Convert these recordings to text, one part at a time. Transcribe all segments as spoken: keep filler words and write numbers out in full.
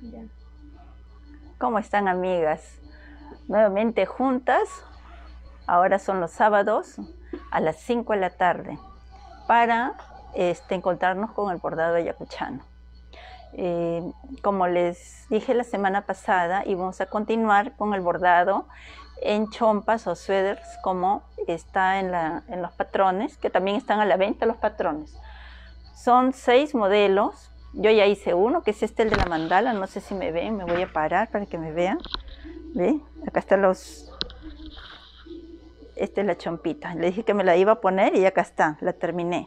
Ya. ¿Cómo están, amigas? Nuevamente juntas, ahora son los sábados a las cinco de la tarde, para este, encontrarnos con el bordado ayacuchano. Eh, como les dije la semana pasada, íbamos a continuar con el bordado en chompas o suéteres, como está en, la, en los patrones, que también están a la venta los patrones. Son seis modelos. Yo ya hice uno, que es este, el de la mandala. No sé si me ven, me voy a parar para que me vean. ¿Ve? Acá están los... Esta es la chompita. Le dije que me la iba a poner y acá está, la terminé.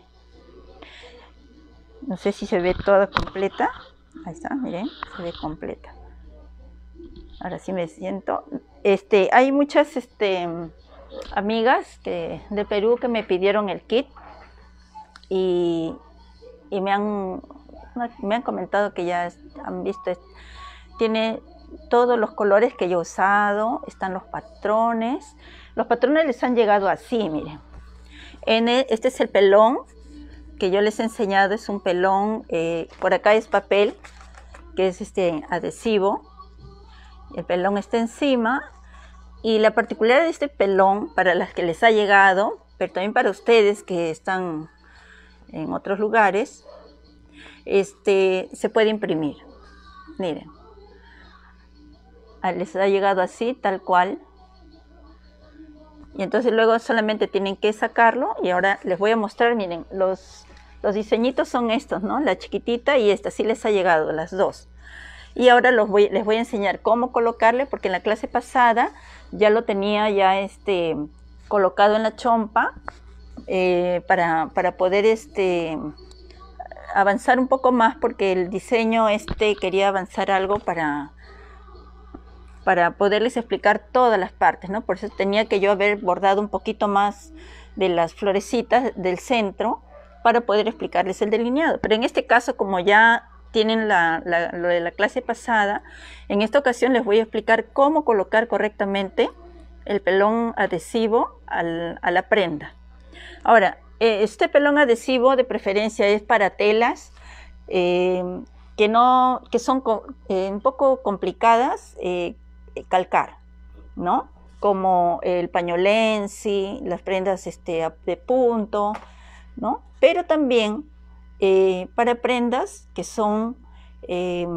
No sé si se ve toda completa. Ahí está, miren, se ve completa. Ahora sí me siento. Este, hay muchas este, amigas que, de Perú que me pidieron el kit y, y me han... me han comentado que ya han visto, tiene todos los colores que yo he usado, están los patrones. Los patrones les han llegado así, miren. En el, este es el pelón que yo les he enseñado, es un pelón, eh, por acá es papel, que es este adhesivo. El pelón está encima, y la particularidad de este pelón, para las que les ha llegado, pero también para ustedes que están en otros lugares, Este, se puede imprimir. Miren, les ha llegado así, tal cual, y entonces luego solamente tienen que sacarlo. Y ahora les voy a mostrar. Miren, los, los diseñitos son estos, ¿no? La chiquitita y esta, sí les ha llegado, las dos. Y ahora los voy, les voy a enseñar cómo colocarle, porque en la clase pasada ya lo tenía ya este, colocado en la chompa, eh, para, para poder este avanzar un poco más, porque el diseño este quería avanzar algo para, para poderles explicar todas las partes, ¿no? Por eso tenía que yo haber bordado un poquito más de las florecitas del centro para poder explicarles el delineado. Pero en este caso, como ya tienen la, la, lo de la clase pasada, en esta ocasión les voy a explicar cómo colocar correctamente el pelón adhesivo al, a la prenda. Ahora, este pelón adhesivo de preferencia es para telas eh, que, no, que son eh, un poco complicadas eh, calcar, ¿no? Como el pañolensi, las prendas este, de punto, ¿no? Pero también eh, para prendas que son, eh,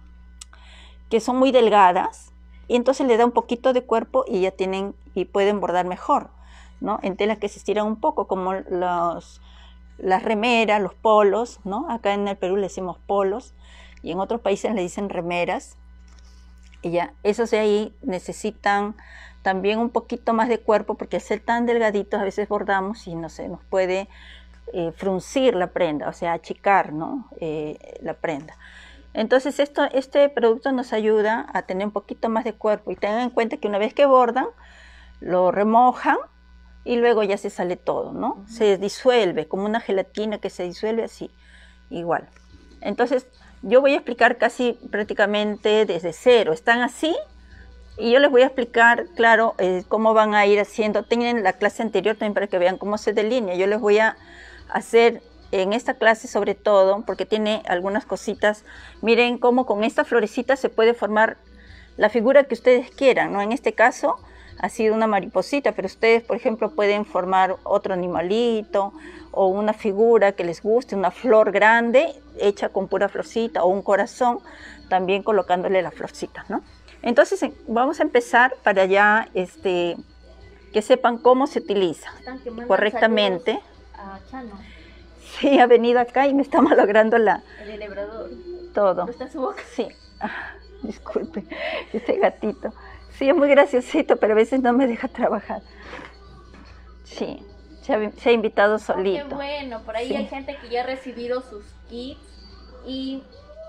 que son muy delgadas, y entonces le da un poquito de cuerpo y ya tienen y pueden bordar mejor, ¿no? En telas que se estiran un poco, como los, las remeras, los polos, ¿no? Acá en el Perú le decimos polos, y en otros países le dicen remeras. Y ya, esos de ahí necesitan también un poquito más de cuerpo, porque al ser tan delgaditos a veces bordamos y no sé, nos puede eh, fruncir la prenda, o sea, achicar, ¿no? eh, la prenda. Entonces esto, este producto nos ayuda a tener un poquito más de cuerpo, y tengan en cuenta que una vez que bordan, lo remojan y luego ya se sale todo, ¿no? Uh-huh. Se disuelve, como una gelatina que se disuelve así, igual. Entonces, yo voy a explicar casi prácticamente desde cero. Están así, y yo les voy a explicar, claro, eh, cómo van a ir haciendo. Tienen la clase anterior también para que vean cómo se delinea. Yo les voy a hacer en esta clase sobre todo, porque tiene algunas cositas. Miren cómo con esta florecita se puede formar la figura que ustedes quieran, ¿no? En este caso ha sido una mariposita, pero ustedes, por ejemplo, pueden formar otro animalito o una figura que les guste, una flor grande hecha con pura florcita, o un corazón, también colocándole las florcitas, ¿no? Entonces vamos a empezar para ya este, que sepan cómo se utiliza correctamente. A Chano. Sí, ha venido acá y me está malogrando la... El elevador. Todo. ¿No está en su boca? Sí. Ah, disculpe, este gatito. Sí, es muy graciosito, pero a veces no me deja trabajar. Sí, se ha, se ha invitado solito. Oh, qué bueno, por ahí sí. Hay gente que ya ha recibido sus kits y,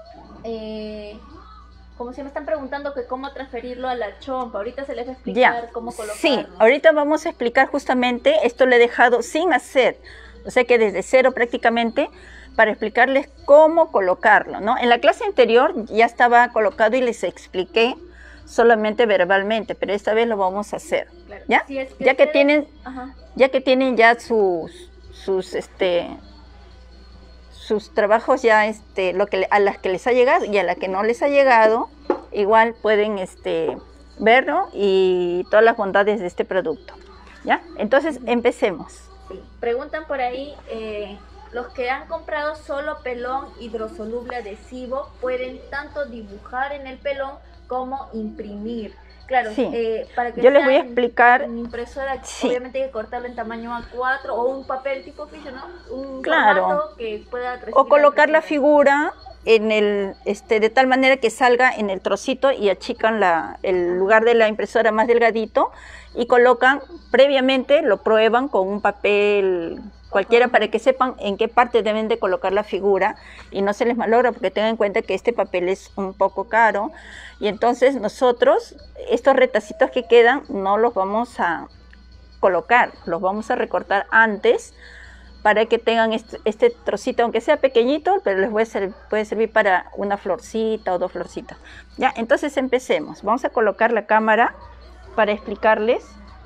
eh, como se me están preguntando que cómo transferirlo a la chompa. Ahorita se les va a explicar ya. Cómo colocarlo. Sí, ahorita vamos a explicar justamente, esto lo he dejado sin hacer, o sea que desde cero prácticamente, para explicarles cómo colocarlo, ¿no? En la clase anterior ya estaba colocado y les expliqué solamente verbalmente, pero esta vez lo vamos a hacer, claro. ¿ya? Si es que ya, que ustedes... tienen, Ajá. ya que tienen ya sus, sus, este, sus trabajos ya, este, lo que, a las que les ha llegado y a las que no les ha llegado, igual pueden este, verlo y todas las bondades de este producto. ¿Ya? Entonces, empecemos. Sí. Preguntan por ahí, eh, los que han comprado solo pelón hidrosoluble adhesivo, ¿pueden tanto dibujar en el pelón como imprimir? Claro, sí. eh, para que yo les voy a explicar. En impresora, sí. obviamente hay que cortarlo en tamaño A cuatro o un papel tipo oficio, ¿no? Un claro. formato que pueda o colocar la figura en el, este, de tal manera que salga en el trocito y achican la, el lugar de la impresora más delgadito y colocan, previamente lo prueban con un papel cualquiera para que sepan en qué parte deben de colocar la figura y no se les malogra, porque tengan en cuenta que este papel es un poco caro y entonces nosotros estos retacitos que quedan no los vamos a colocar, los vamos a recortar antes para que tengan este, este trocito, aunque sea pequeñito, pero les puede servir, puede servir para una florcita o dos florcitas. Ya, entonces empecemos. Vamos a colocar la cámara para explicarles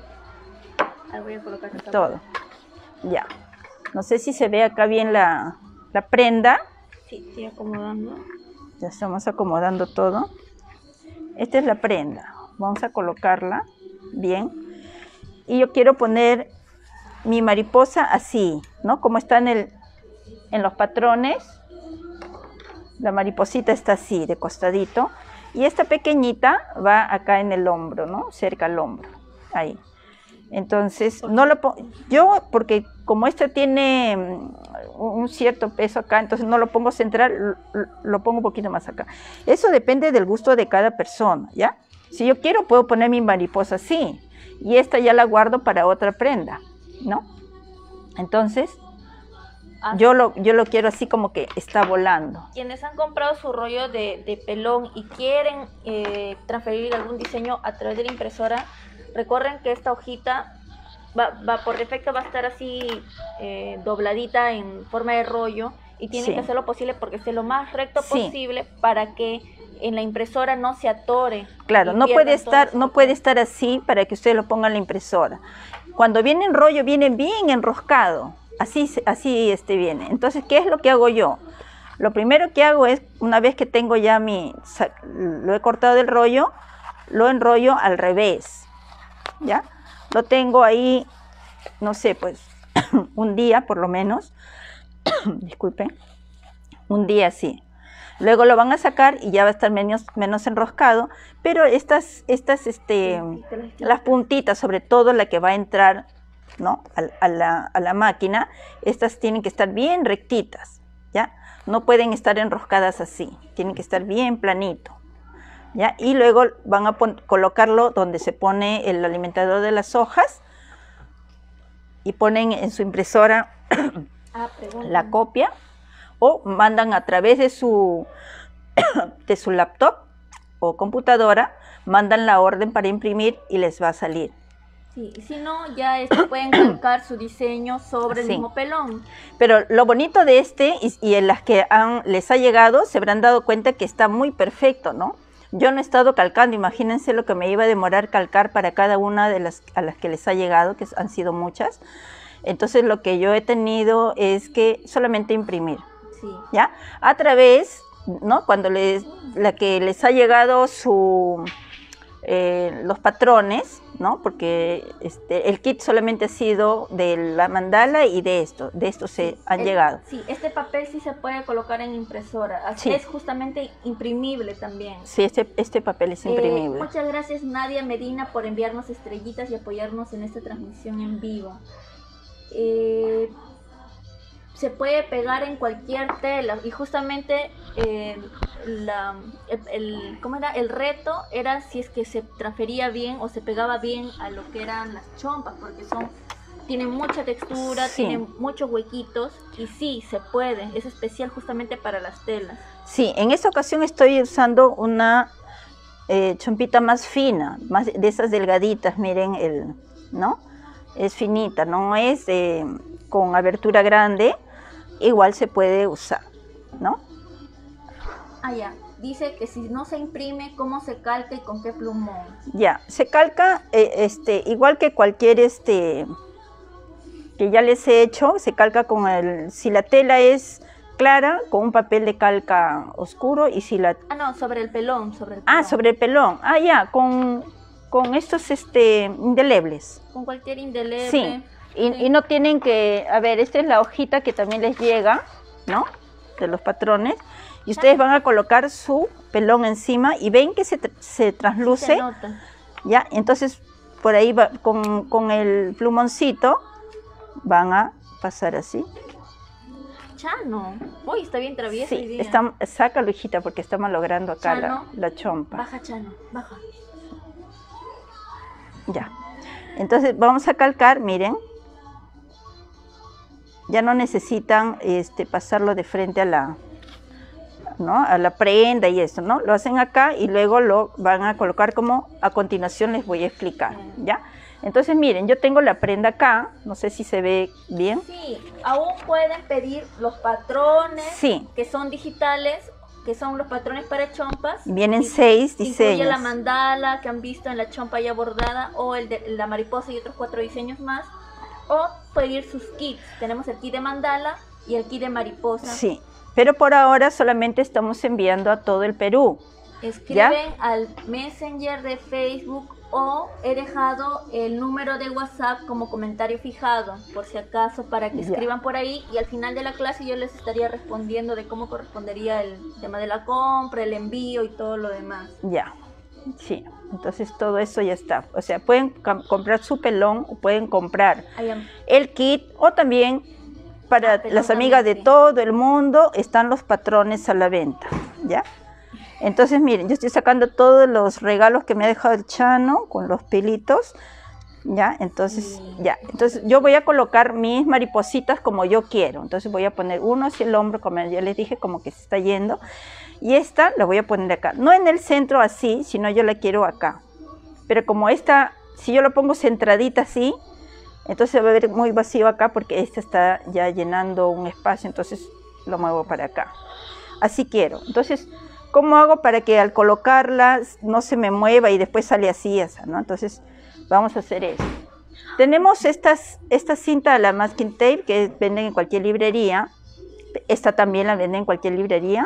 ah, voy a colocar la todo. Ya. No sé si se ve acá bien la, la prenda. Sí, estoy acomodando. Ya estamos acomodando todo. Esta es la prenda. Vamos a colocarla bien. Y yo quiero poner mi mariposa así, ¿no? Como está en, el, en los patrones. La mariposita está así, de costadito. Y esta pequeñita va acá en el hombro, ¿no? Cerca al hombro. Ahí. Entonces, no lo pongo, yo, porque como esta tiene un cierto peso acá, entonces no lo pongo central, lo, lo pongo un poquito más acá. Eso depende del gusto de cada persona, ¿ya? Si yo quiero, puedo poner mi mariposa así, y esta ya la guardo para otra prenda, ¿no? Entonces, ah, yo lo, yo lo quiero así como que está volando. Quienes han comprado su rollo de, de pelón y quieren eh, transferir algún diseño a través de la impresora, recuerden que esta hojita va, va por defecto va a estar así eh, dobladita en forma de rollo y tienen sí. que hacer lo posible porque esté lo más recto sí. posible para que en la impresora no se atore. Claro, no puede estar, no puede estar así para que ustedes lo pongan en la impresora. Cuando viene en rollo viene bien enroscado, así, así este viene. Entonces, ¿qué es lo que hago yo? Lo primero que hago es, una vez que tengo ya mi, lo he cortado del rollo, lo enrollo al revés. ¿Ya? Lo tengo ahí, no sé, pues un día por lo menos, disculpen, un día así. Luego lo van a sacar y ya va a estar menos, menos enroscado, pero estas, estas este, las puntitas, sobre todo la que va a entrar, ¿no? a, a, la, a la máquina, estas tienen que estar bien rectitas, ¿ya? No pueden estar enroscadas así, tienen que estar bien planito. ¿Ya? Y luego van a colocarlo donde se pone el alimentador de las hojas y ponen en su impresora ah, la copia o mandan a través de su, de su laptop o computadora, mandan la orden para imprimir y les va a salir. Sí, si no, ya este, pueden colocar su diseño sobre el sí. mismo pelón. Pero lo bonito de este y, y en las que han, les ha llegado, se habrán dado cuenta que está muy perfecto, ¿no? Yo no he estado calcando, imagínense lo que me iba a demorar calcar para cada una de las a las que les ha llegado, que han sido muchas. Entonces lo que yo he tenido es que solamente imprimir, sí. ¿ya? A través, ¿no? Cuando les, la que les ha llegado su, eh, los patrones, ¿no? Porque este, el kit solamente ha sido de la mandala y de esto, de esto se sí, han el, llegado. Sí, este papel sí se puede colocar en impresora, así sí. es justamente imprimible también. Sí, este, este papel es imprimible. Eh, muchas gracias Nadia Medina por enviarnos estrellitas y apoyarnos en esta transmisión en vivo. Eh, se puede pegar en cualquier tela y justamente eh, la, el, el, ¿cómo era? el reto era si es que se transfería bien o se pegaba bien a lo que eran las chompas, porque son tienen mucha textura, sí. tienen muchos huequitos y sí, se puede, es especial justamente para las telas. Sí, en esta ocasión estoy usando una eh, chompita más fina, más de esas delgaditas, miren, el, ¿no? Es finita, no es eh, con abertura grande, igual se puede usar, ¿no? Ah, ya. Dice que si no se imprime, ¿cómo se calca y con qué plumón? Ya, se calca eh, este, igual que cualquier este que ya les he hecho, se calca con el, si la tela es clara con un papel de calca oscuro y si la... Ah, no, sobre el pelón, sobre el pelón. Ah, sobre el pelón. Ah, ya, con, con estos este, indelebles. Con cualquier indeleble. Sí. Y, Sí. y no tienen que... A ver, esta es la hojita que también les llega, ¿no? De los patrones. Y ustedes van a colocar su pelón encima y ven que se, tr- se trasluce. Sí se nota. ¿Ya? Entonces, por ahí va, con, con el plumoncito van a pasar así. Chano. Uy, está bien travieso hoy Sí, día. está, sácalo, hijita, porque está malogrando acá la, Chano. la chompa. Baja, Chano, baja. Ya. Entonces, vamos a calcar, miren. Ya no necesitan este, pasarlo de frente a la, ¿no? a la prenda y esto, ¿no? Lo hacen acá y luego lo van a colocar como a continuación les voy a explicar, ¿ya? Entonces, miren, yo tengo la prenda acá, no sé si se ve bien. Sí, aún pueden pedir los patrones Sí. que son digitales, que son los patrones para chompas. Vienen Y- seis Incluye diseños. la mandala que han visto en la chompa ya bordada, o el de la mariposa y otros cuatro diseños más. O pedir sus kits. Tenemos el kit de mandala y el kit de mariposa. Sí, pero por ahora solamente estamos enviando a todo el Perú. Escriben al Messenger de Facebook o he dejado el número de WhatsApp como comentario fijado, por si acaso, para que Ya. escriban por ahí y al final de la clase yo les estaría respondiendo de cómo correspondería el tema de la compra, el envío y todo lo demás. Ya, sí, entonces todo eso ya está. O sea, pueden cam- comprar su pelón o pueden comprar Ahí am- el kit o también para Ah, pelón las amigas también, de sí. todo el mundo están los patrones a la venta, ¿ya? Entonces, miren, yo estoy sacando todos los regalos que me ha dejado el Chano con los pelitos, ¿ya? Entonces, Sí. ya. Entonces, yo voy a colocar mis maripositas como yo quiero. Entonces, voy a poner uno hacia el hombro, como ya les dije, como que se está yendo. Y esta la voy a poner acá. No en el centro así, sino yo la quiero acá. Pero como esta, si yo la pongo centradita así, entonces va a ver muy vacío acá porque esta está ya llenando un espacio, entonces lo muevo para acá. Así quiero. Entonces, ¿cómo hago para que al colocarla no se me mueva y después sale así, esa, ¿no? Entonces, vamos a hacer eso. Tenemos estas, esta cinta, la masking tape, que venden en cualquier librería. Esta también la venden en cualquier librería.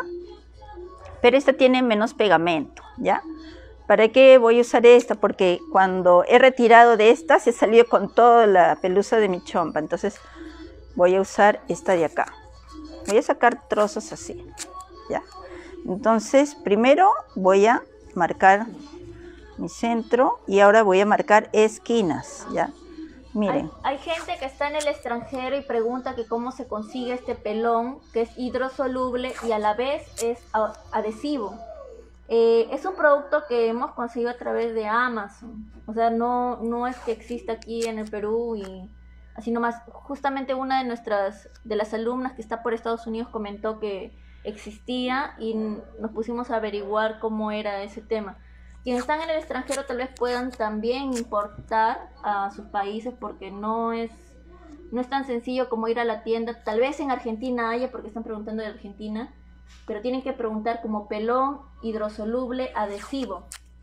Pero esta tiene menos pegamento, ¿ya? ¿Para qué voy a usar esta? Porque cuando he retirado de esta, se salió con toda la pelusa de mi chompa. Entonces, voy a usar esta de acá. Voy a sacar trozos así, ¿ya? Entonces, primero voy a marcar mi centro y ahora voy a marcar esquinas, ¿ya? Miren, Hay, hay gente que está en el extranjero y pregunta que cómo se consigue este pelón, que es hidrosoluble y a la vez es a- adhesivo. Eh, es un producto que hemos conseguido a través de Amazon. O sea, no, no es que exista aquí en el Perú y así nomás. Justamente una de nuestras, de las alumnas que está por Estados Unidos comentó que existía y n- nos pusimos a averiguar cómo era ese tema. Quienes están en el extranjero tal vez puedan también importar a sus países porque no es, no es tan sencillo como ir a la tienda. Tal vez en Argentina haya porque están preguntando de Argentina, pero tienen que preguntar como pelón hidrosoluble adhesivo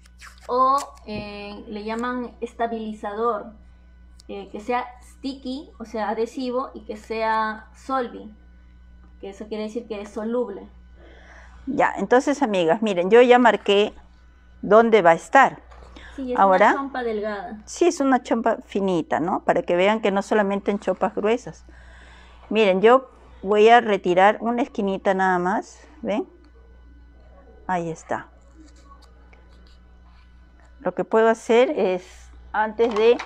o eh, le llaman estabilizador, eh, que sea sticky, o sea adhesivo, y que sea solvi, que eso quiere decir que es soluble. ya, entonces amigas, miren, yo ya marqué dónde va a estar. Sí, es Ahora, una chompa delgada. sí, es una chompa finita, ¿no? Para que vean que no solamente en chompas gruesas. Miren, yo voy a retirar una esquinita nada más, ¿ven? Ahí está. Lo que puedo hacer es, antes de,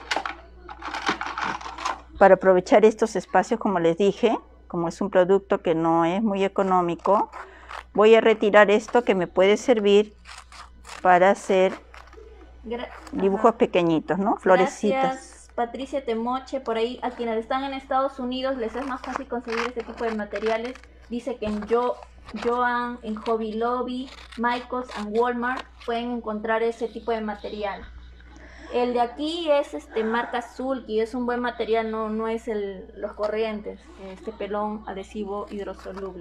para aprovechar estos espacios, como les dije, como es un producto que no es muy económico, voy a retirar esto que me puede servir para hacer Gra- dibujos Ajá. pequeñitos, ¿no? Florecitas. Gracias, Patricia Temoche. Por ahí, a quienes están en Estados Unidos les es más fácil conseguir este tipo de materiales. Dice que en Yo, Joann, en Hobby Lobby, Michaels and Walmart pueden encontrar ese tipo de material. El de aquí es este marca Sulky, es un buen material, no, no es el, los corrientes, este pelón adhesivo hidrosoluble.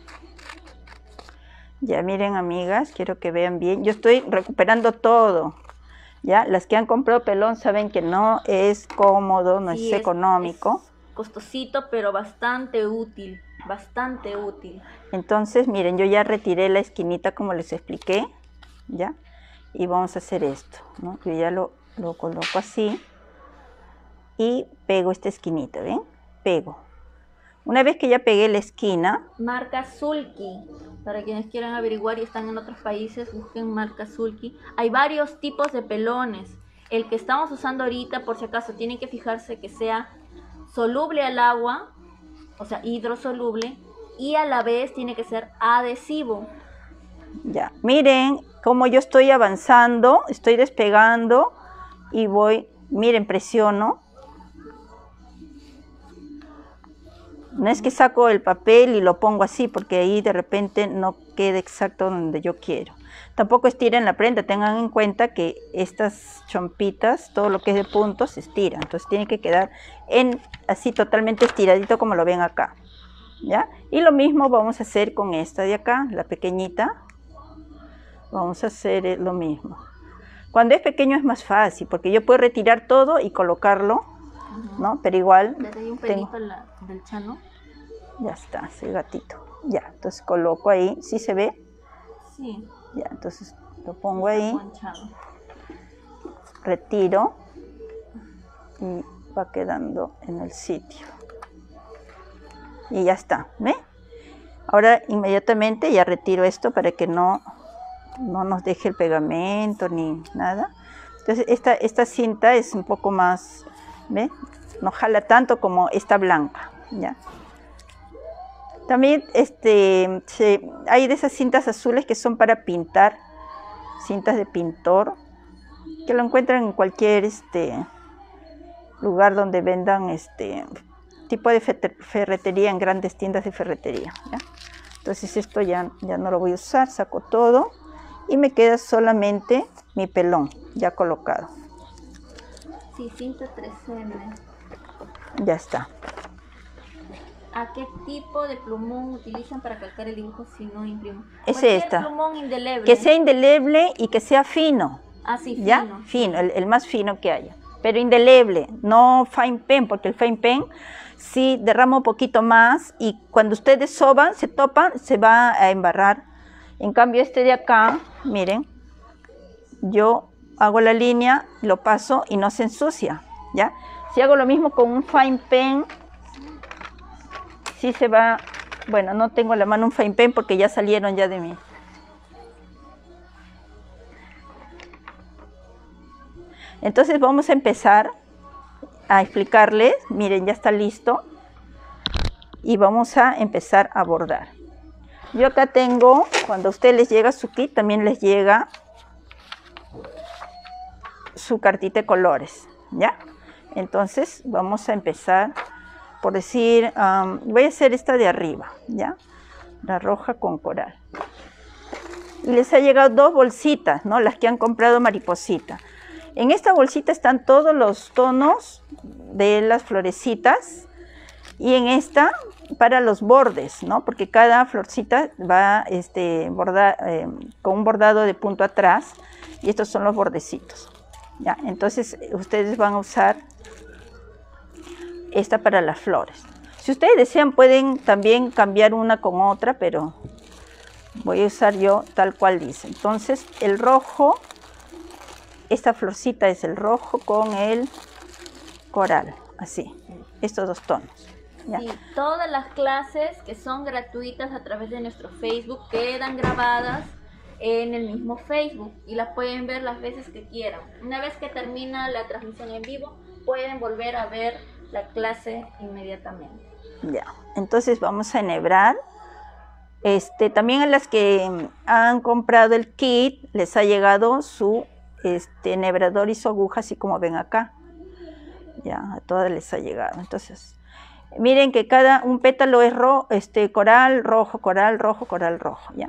Ya miren, amigas, quiero que vean bien. Yo estoy recuperando todo. Ya, las que han comprado pelón saben que no es cómodo, no Sí, es económico. es costosito, pero bastante útil. bastante útil. Entonces, miren, yo ya retiré la esquinita como les expliqué, ¿ya? Y vamos a hacer esto, ¿no? Yo ya lo, lo coloco así y pego esta esquinita, ¿ven? Pego. Una vez que ya pegué la esquina... Marca Sulky. Para quienes quieran averiguar y están en otros países, busquen marca Sulky. Hay varios tipos de pelones. El que estamos usando ahorita, por si acaso, tienen que fijarse que sea soluble al agua, o sea, hidrosoluble, y a la vez tiene que ser adhesivo. Ya, miren cómo yo estoy avanzando, estoy despegando y voy, miren, presiono. No es que saco el papel y lo pongo así, porque ahí de repente no queda exacto donde yo quiero. Tampoco estiren la prenda, tengan en cuenta que estas chompitas, todo lo que es de puntos, se estira. Entonces tiene que quedar en así totalmente estiradito como lo ven acá. ¿Ya? Y lo mismo vamos a hacer con esta de acá, la pequeñita. Vamos a hacer lo mismo. Cuando es pequeño es más fácil, porque yo puedo retirar todo y colocarlo, ¿no? Pero igual... ¿Le doy un pelito tengo... la, del chano? Ya está, ese gatito. Ya, entonces coloco ahí. ¿Sí se ve? Sí. Ya, entonces lo pongo ahí. Ponchado. Retiro. Y va quedando en el sitio. Y ya está, ¿ve? Ahora inmediatamente ya retiro esto para que no, no nos deje el pegamento ni nada. Entonces esta, esta cinta es un poco más, ¿ve? No jala tanto como esta blanca, ¿ya? También este, se, hay de esas cintas azules que son para pintar, cintas de pintor, que lo encuentran en cualquier este, lugar donde vendan este tipo de ferretería, en grandes tiendas de ferretería, ¿ya? Entonces esto ya, ya no lo voy a usar, saco todo y me queda solamente mi pelón ya colocado. Sí, cinta tres eme. Ya está. ¿A qué tipo de plumón utilizan para calcar el dibujo si no imprimo? Es esta. Plumón indeleble. Que sea indeleble y que sea fino. Ah, sí, fino. ¿Ya? Fino, el, el más fino que haya. Pero indeleble, no fine pen, porque el fine pen sí derrama un poquito más y cuando ustedes soban, se topan, se va a embarrar. En cambio este de acá, miren, yo hago la línea, lo paso y no se ensucia, ¿ya? Si hago lo mismo con un fine pen, sí se va, bueno, no tengo a la mano un fine pen porque ya salieron ya de mí. Entonces vamos a empezar a explicarles, miren, ya está listo, y vamos a empezar a bordar. Yo acá tengo, cuando a ustedes les llega su kit, también les llega su cartita de colores, ¿ya? Entonces vamos a empezar por decir, um, voy a hacer esta de arriba, ¿ya? La roja con coral. Y les ha llegado dos bolsitas, ¿no? Las que han comprado mariposita. En esta bolsita están todos los tonos de las florecitas y en esta para los bordes, ¿no? Porque cada florcita va este, borda, eh, con un bordado de punto atrás y estos son los bordecitos, ¿ya? Entonces ustedes van a usar esta para las flores. Si ustedes desean pueden también cambiar una con otra, pero voy a usar yo tal cual dice. Entonces el rojo, esta florcita es el rojo con el coral, así, estos dos tonos. ¿Ya? Sí, todas las clases que son gratuitas a través de nuestro Facebook quedan grabadas en el mismo Facebook y las pueden ver las veces que quieran. Una vez que termina la transmisión en vivo, pueden volver a ver la clase inmediatamente. Ya, entonces vamos a enhebrar. Este, también a las que han comprado el kit les ha llegado su este, enhebrador y su aguja, así como ven acá. Ya, a todas les ha llegado. Entonces, miren que cada un pétalo es ro, este, coral, rojo, coral, rojo, coral, rojo, ¿ya?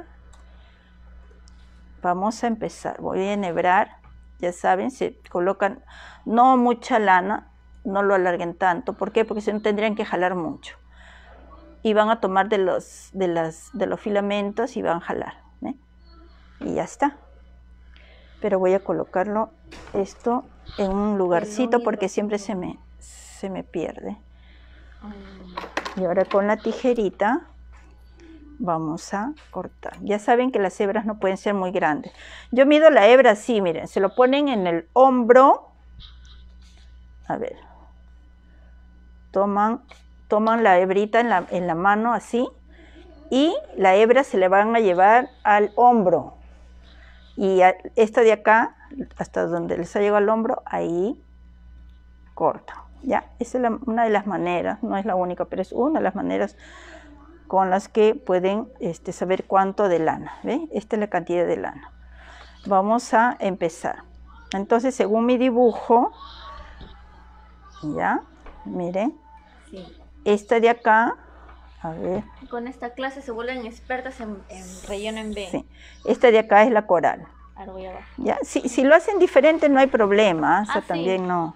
Vamos a empezar. Voy a enhebrar. Ya saben, se colocan no mucha lana, no lo alarguen tanto. ¿Por qué? Porque si no tendrían que jalar mucho. Y van a tomar de los, de las, de los filamentos y van a jalar, ¿eh? Y ya está. Pero voy a colocarlo esto en un lugarcito porque siempre se me, se me pierde. Y ahora con la tijerita vamos a cortar. Ya saben que las hebras no pueden ser muy grandes. Yo mido la hebra así, miren, se lo ponen en el hombro. A ver. Toman, toman la hebrita en la, en la mano así. Y la hebra se le van a llevar al hombro. Y a, esta de acá, hasta donde les ha llegado al hombro, ahí corta. Ya, esa es la, una de las maneras, no es la única, pero es una de las maneras con las que pueden este, saber cuánto de lana. ¿Ve? Esta es la cantidad de lana. Vamos a empezar. Entonces, según mi dibujo, ya, miren, Sí. esta de acá, a ver. Con esta clase se vuelven expertas en, en relleno en V. Sí, esta de acá es la coral. Ahora voy abajo. Ya, si, si lo hacen diferente no hay problema, o sea, Ah, sí. también no.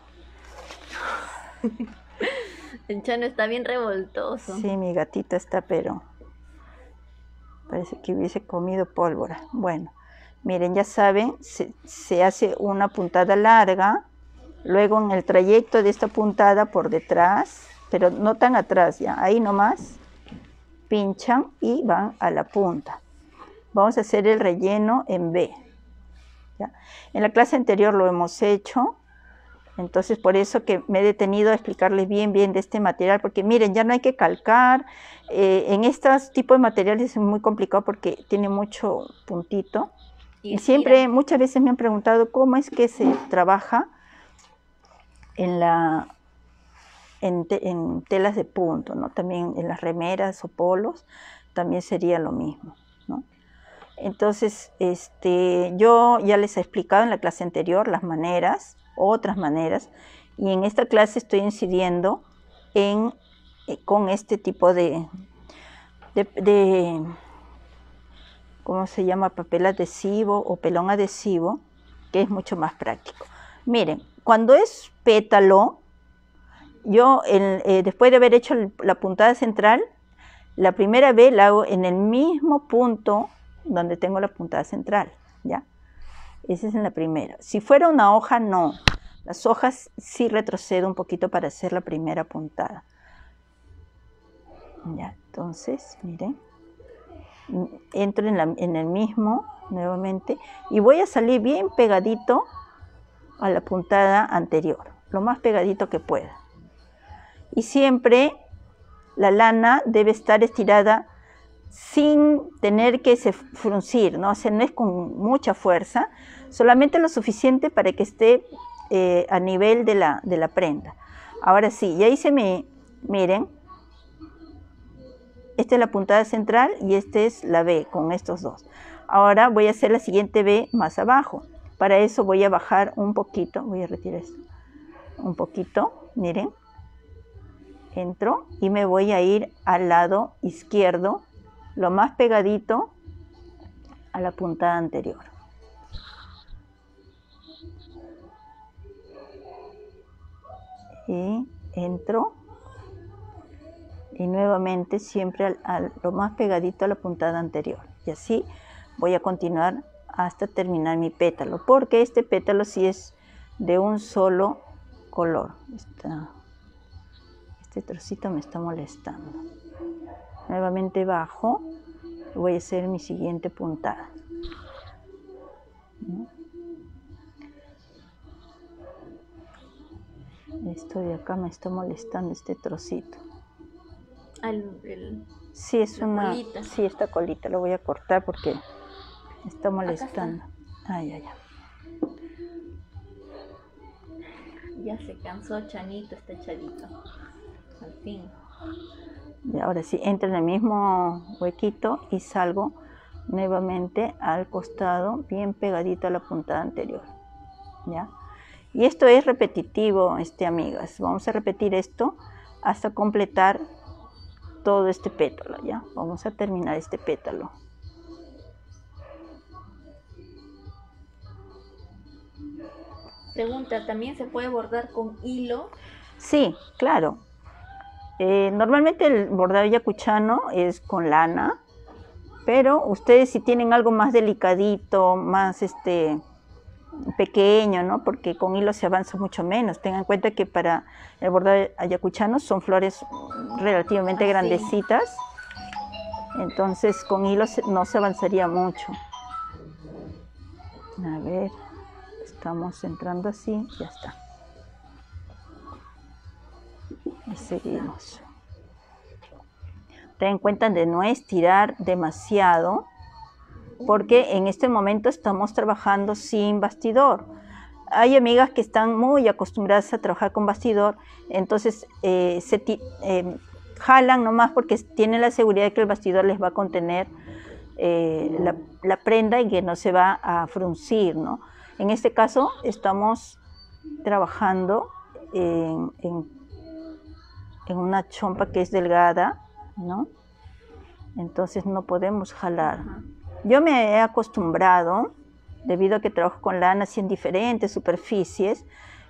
El Chano está bien revoltoso. Sí, mi gatita está, pero parece que hubiese comido pólvora. Bueno, miren, ya saben, se, se hace una puntada larga, luego en el trayecto de esta puntada por detrás, pero no tan atrás ya, ahí nomás, pinchan y van a la punta. Vamos a hacer el relleno en V. ¿Ya? En la clase anterior lo hemos hecho. Entonces, por eso que me he detenido a explicarles bien, bien de este material, porque miren, ya no hay que calcar. Eh, en estos tipos de materiales es muy complicado porque tiene mucho puntito. Y, y siempre, muchas veces me han preguntado cómo es que se trabaja en, la, en, te, en telas de punto, ¿no? También en las remeras o polos, también sería lo mismo, ¿no? Entonces, este, yo ya les he explicado en la clase anterior las maneras, otras maneras, y en esta clase estoy incidiendo en, eh, con este tipo de, de, de, ¿cómo se llama? Papel adhesivo o pelón adhesivo, que es mucho más práctico. Miren, cuando es pétalo, yo el, eh, después de haber hecho el, la puntada central, la primera vez la hago en el mismo punto donde tengo la puntada central, ¿ya? Esa es en la primera. Si fuera una hoja, no. Las hojas sí retrocedo un poquito para hacer la primera puntada. Ya, entonces, miren. Entro en, la, en el mismo, nuevamente, y voy a salir bien pegadito a la puntada anterior. Lo más pegadito que pueda. Y siempre la lana debe estar estirada sin tener que se fruncir, ¿no? O sea, no es con mucha fuerza, solamente lo suficiente para que esté eh, a nivel de la, de la prenda. Ahora sí, ya hice mi, miren, esta es la puntada central y esta es la V con estos dos. Ahora voy a hacer la siguiente V más abajo. Para eso voy a bajar un poquito, voy a retirar esto, un poquito, miren, entro y me voy a ir al lado izquierdo, lo más pegadito a la puntada anterior. Y entro y nuevamente siempre al, al, lo más pegadito a la puntada anterior. Y así voy a continuar hasta terminar mi pétalo, porque este pétalo sí es de un solo color. Esta, este trocito me está molestando. Nuevamente bajo, voy a hacer mi siguiente puntada. Esto de acá me está molestando, este trocito. El, el, sí, es una colita. Sí, esta colita lo voy a cortar porque me está molestando. Está. Ay, ay, ay. Ya se cansó Chanito, está echadito. Al fin. Y ahora sí, entro en el mismo huequito y salgo nuevamente al costado, bien pegadito a la puntada anterior. ¿Ya? Y esto es repetitivo, este, amigas. Vamos a repetir esto hasta completar todo este pétalo, ¿ya? Vamos a terminar este pétalo. Pregunta, ¿también se puede bordar con hilo? Sí, claro. Eh, normalmente el bordado yacuchano es con lana, pero ustedes si tienen algo más delicadito, más este, pequeño, ¿no? Porque con hilo se avanza mucho menos. Tengan en cuenta que para el bordado ayacuchano son flores relativamente Así. grandecitas, entonces con hilo se, no se avanzaría mucho. A ver, estamos entrando así, ya está. Y seguimos. Ten en cuenta de no estirar demasiado, porque en este momento estamos trabajando sin bastidor. Hay amigas que están muy acostumbradas a trabajar con bastidor, entonces eh, se eh, jalan nomás porque tienen la seguridad de que el bastidor les va a contener eh, la, la prenda y que no se va a fruncir, ¿no? En este caso estamos trabajando en, en, en una chompa que es delgada, ¿no? Entonces no podemos jalar. Yo me he acostumbrado, debido a que trabajo con lanas y en diferentes superficies,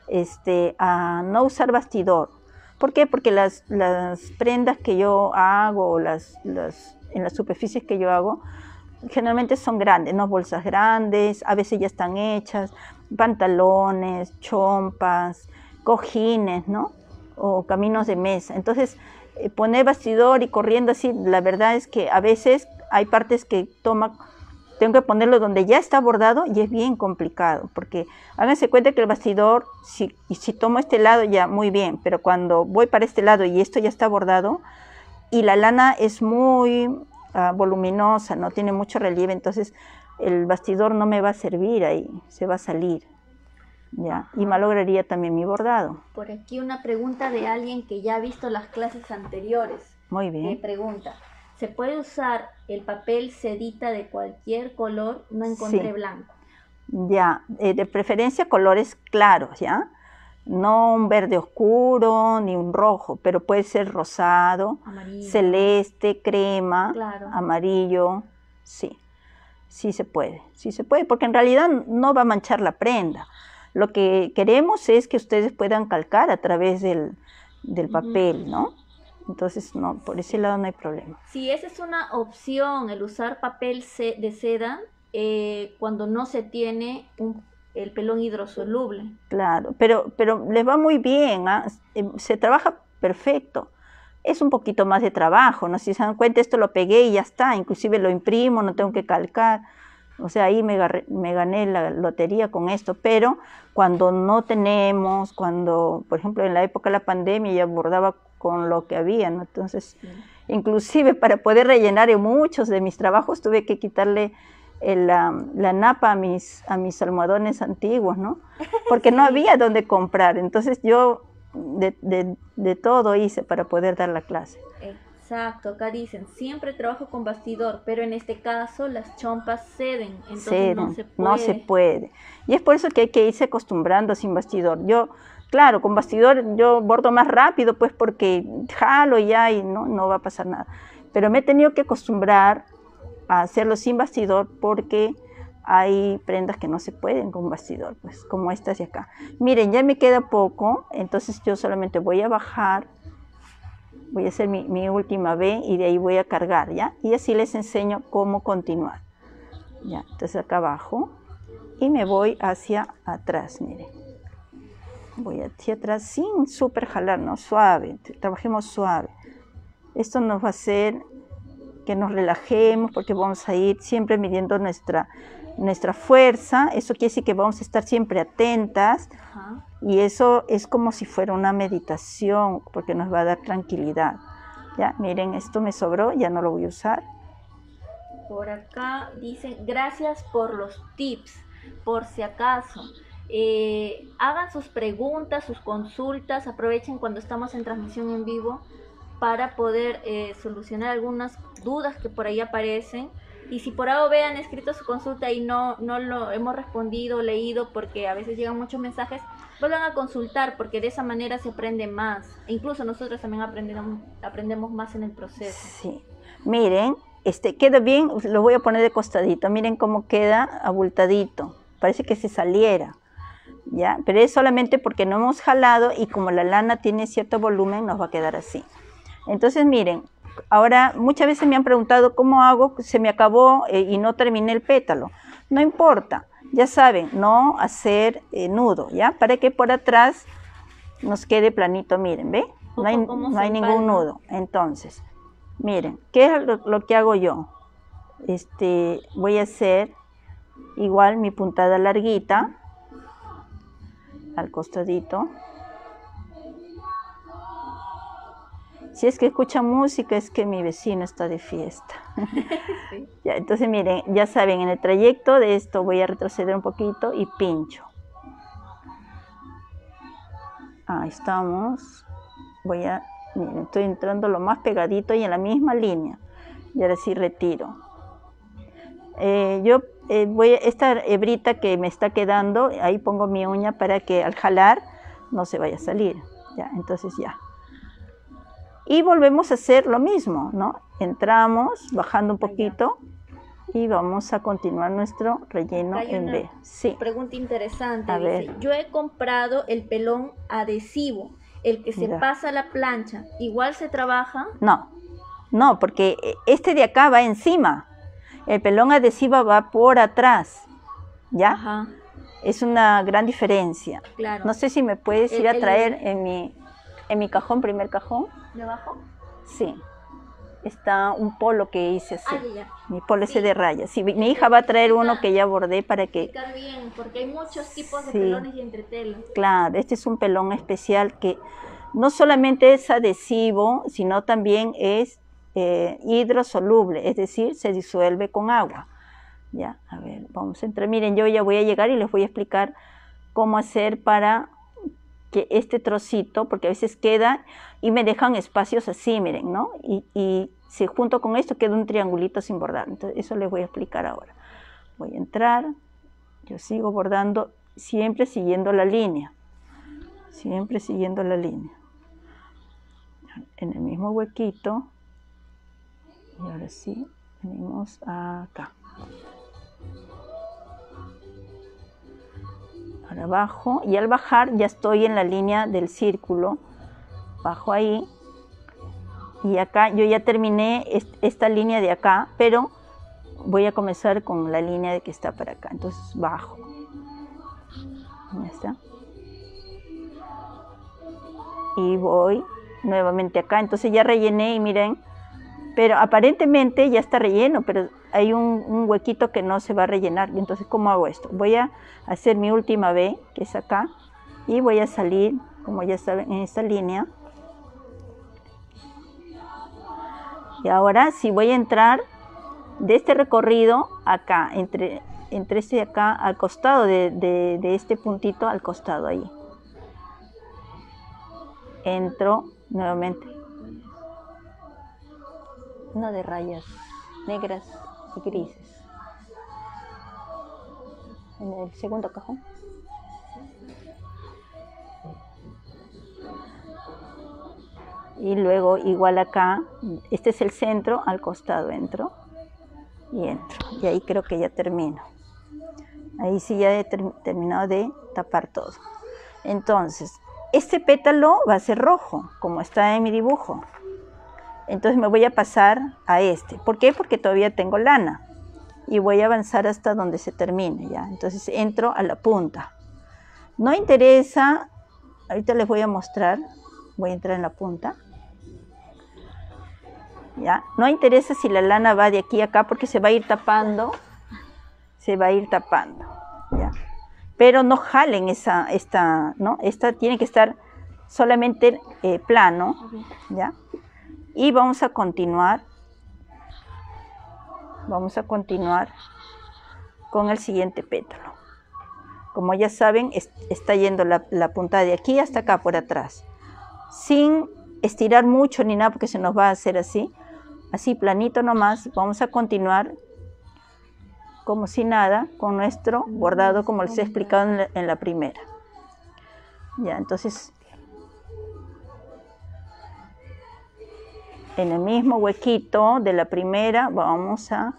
este, a no usar bastidor. ¿Por qué? Porque las, las prendas que yo hago, las, las, en las superficies que yo hago, generalmente son grandes, ¿no? Bolsas grandes, a veces ya están hechas, pantalones, chompas, cojines, ¿no? O caminos de mesa. Entonces, eh, poner bastidor y corriendo así, la verdad es que a veces hay partes que toma, tengo que ponerlo donde ya está bordado y es bien complicado, porque háganse cuenta que el bastidor, si, si tomo este lado ya muy bien, pero cuando voy para este lado y esto ya está bordado y la lana es muy uh, voluminosa, no tiene mucho relieve, entonces el bastidor no me va a servir ahí, se va a salir. Ya, y malograría también mi bordado. Por aquí una pregunta de alguien que ya ha visto las clases anteriores. Muy bien. Me pregunta, ¿se puede usar el papel sedita de cualquier color? No encontré Sí. blanco. Ya, eh, de preferencia colores claros, ¿ya? No un verde oscuro ni un rojo, pero puede ser rosado, Amarillo. celeste, crema, Claro. amarillo, sí. Sí se puede, sí se puede, porque en realidad no va a manchar la prenda. Lo que queremos es que ustedes puedan calcar a través del, del papel, ¿no? Entonces, no, por ese lado no hay problema. Sí, esa es una opción, el usar papel de seda eh, cuando no se tiene un, el pelón hidrosoluble. Claro, pero, pero les va muy bien, ¿eh? Se trabaja perfecto. Es un poquito más de trabajo, ¿no? Si se dan cuenta, esto lo pegué y ya está, inclusive lo imprimo, no tengo que calcar. O sea, ahí me, me gané la lotería con esto, pero cuando no tenemos, cuando, por ejemplo, en la época de la pandemia ya bordaba con lo que había, ¿no? Entonces, sí. Inclusive para poder rellenar en muchos de mis trabajos tuve que quitarle el, la, la napa a mis, a mis almohadones antiguos, ¿no? Porque sí. No había donde comprar, entonces yo de, de, de todo hice para poder dar la clase. Exacto, acá dicen, siempre trabajo con bastidor, pero en este caso las chompas ceden, entonces ceden, no se puede. No se puede. Y es por eso que hay que irse acostumbrando sin bastidor. Yo, claro, con bastidor yo bordo más rápido, pues porque jalo ya y no, no va a pasar nada. Pero me he tenido que acostumbrar a hacerlo sin bastidor porque hay prendas que no se pueden con bastidor, pues como estas de acá. Miren, ya me queda poco, entonces yo solamente voy a bajar. Voy a hacer mi, mi última V y de ahí voy a cargar, ¿ya? Y así les enseño cómo continuar. Ya, entonces acá abajo y me voy hacia atrás, miren. Voy hacia atrás sin súper jalar, ¿no? Suave, trabajemos suave. Esto nos va a hacer que nos relajemos porque vamos a ir siempre midiendo nuestra, nuestra fuerza. Eso quiere decir que vamos a estar siempre atentas. Ajá. Y eso es como si fuera una meditación, porque nos va a dar tranquilidad. Ya, miren, esto me sobró, ya no lo voy a usar. Por acá dicen, gracias por los tips, por si acaso. Eh, hagan sus preguntas, sus consultas, aprovechen cuando estamos en transmisión en vivo para poder eh, solucionar algunas dudas que por ahí aparecen. Y si por algo vean escrito su consulta y no, no lo hemos respondido, leído, porque a veces llegan muchos mensajes, vuelvan a consultar, porque de esa manera se aprende más. E incluso nosotros también aprendemos, aprendemos más en el proceso. Sí. Miren, este, queda bien, lo voy a poner de costadito. Miren cómo queda abultadito. Parece que se saliera. ¿Ya? Pero es solamente porque no hemos jalado y como la lana tiene cierto volumen, nos va a quedar así. Entonces, miren. Ahora, muchas veces me han preguntado cómo hago, se me acabó eh, y no terminé el pétalo. No importa, ya saben, no hacer eh, nudo, ¿ya? Para que por atrás nos quede planito, miren, ¿ve? No hay, no hay ningún nudo. Entonces, miren, ¿qué es lo, lo que hago yo? Este, voy a hacer igual mi puntada larguita al costadito. Si es que escucha música, es que mi vecino está de fiesta. Sí. Ya, entonces miren, ya saben, en el trayecto de esto voy a retroceder un poquito y pincho. Ahí estamos. Voy a, miren, estoy entrando lo más pegadito y en la misma línea. Y ahora sí retiro. Eh, yo eh, voy a, esta hebrita que me está quedando, ahí pongo mi uña para que al jalar no se vaya a salir. Ya, entonces ya. Y volvemos a hacer lo mismo, ¿no? Entramos bajando un poquito y vamos a continuar nuestro relleno en B. Sí. Pregunta interesante. A dice, ver. yo he comprado el pelón adhesivo, el que se Ya. pasa a la plancha. ¿Igual se trabaja? No, no, porque este de acá va encima. El pelón adhesivo va por atrás, ¿ya? Ajá. Es una gran diferencia. Claro. No sé si me puedes El- ir a el- traer en mi, en mi cajón, primer cajón. ¿De abajo? Sí. Está un polo que hice así. Ah, ya, ya. Mi polo ese Sí. de rayas. Sí, mi hija va a traer uno que ya bordé para que... Explicar bien, porque hay muchos tipos de Sí. pelones y entretelas. Claro, este es un pelón especial que no solamente es adhesivo, sino también es eh, hidrosoluble, es decir, se disuelve con agua. Ya, a ver, vamos a entrar. Miren, yo ya voy a llegar y les voy a explicar cómo hacer para que este trocito, porque a veces queda y me dejan espacios así, miren, ¿no? Y, y si junto con esto queda un triangulito sin bordar. Entonces, eso les voy a explicar ahora. Voy a entrar, yo sigo bordando, siempre siguiendo la línea. Siempre siguiendo la línea. En el mismo huequito. Y ahora sí, venimos acá. Ahora bajo, y al bajar ya estoy en la línea del círculo. Bajo ahí. Y acá yo ya terminé est- esta línea de acá, pero voy a comenzar con la línea de que está para acá. Entonces bajo. Ya está. Y voy nuevamente acá, entonces ya rellené y miren, pero aparentemente ya está relleno, pero hay un, un huequito que no se va a rellenar. Entonces, ¿cómo hago esto? Voy a hacer mi última B, que es acá, y voy a salir, como ya saben, en esta línea. Y ahora sí voy a entrar de este recorrido acá, entre, entre este de acá al costado de, de, de este puntito al costado ahí. Entro nuevamente. Uno de rayas negras y grises. En el segundo cajón. Y luego igual acá, este es el centro, al costado entro y entro. Y ahí creo que ya termino. Ahí sí ya he ter- terminado de tapar todo. Entonces, este pétalo va a ser rojo, como está en mi dibujo. Entonces me voy a pasar a este. ¿Por qué? Porque todavía tengo lana. Y voy a avanzar hasta donde se termine, ¿ya? Entonces entro a la punta. No interesa, ahorita les voy a mostrar. Voy a entrar en la punta. ¿Ya? No interesa si la lana va de aquí a acá porque se va a ir tapando. Se va a ir tapando, ¿ya? Pero no jalen esa, esta, ¿no? Esta tiene que estar solamente eh, plano, ¿ya? Y vamos a continuar, vamos a continuar con el siguiente pétalo. Como ya saben, es, está yendo la, la punta de aquí hasta acá por atrás, sin estirar mucho ni nada porque se nos va a hacer así, así planito nomás. Vamos a continuar como si nada, con nuestro bordado como les he explicado en la, en la primera. Ya, entonces, en el mismo huequito de la primera vamos a,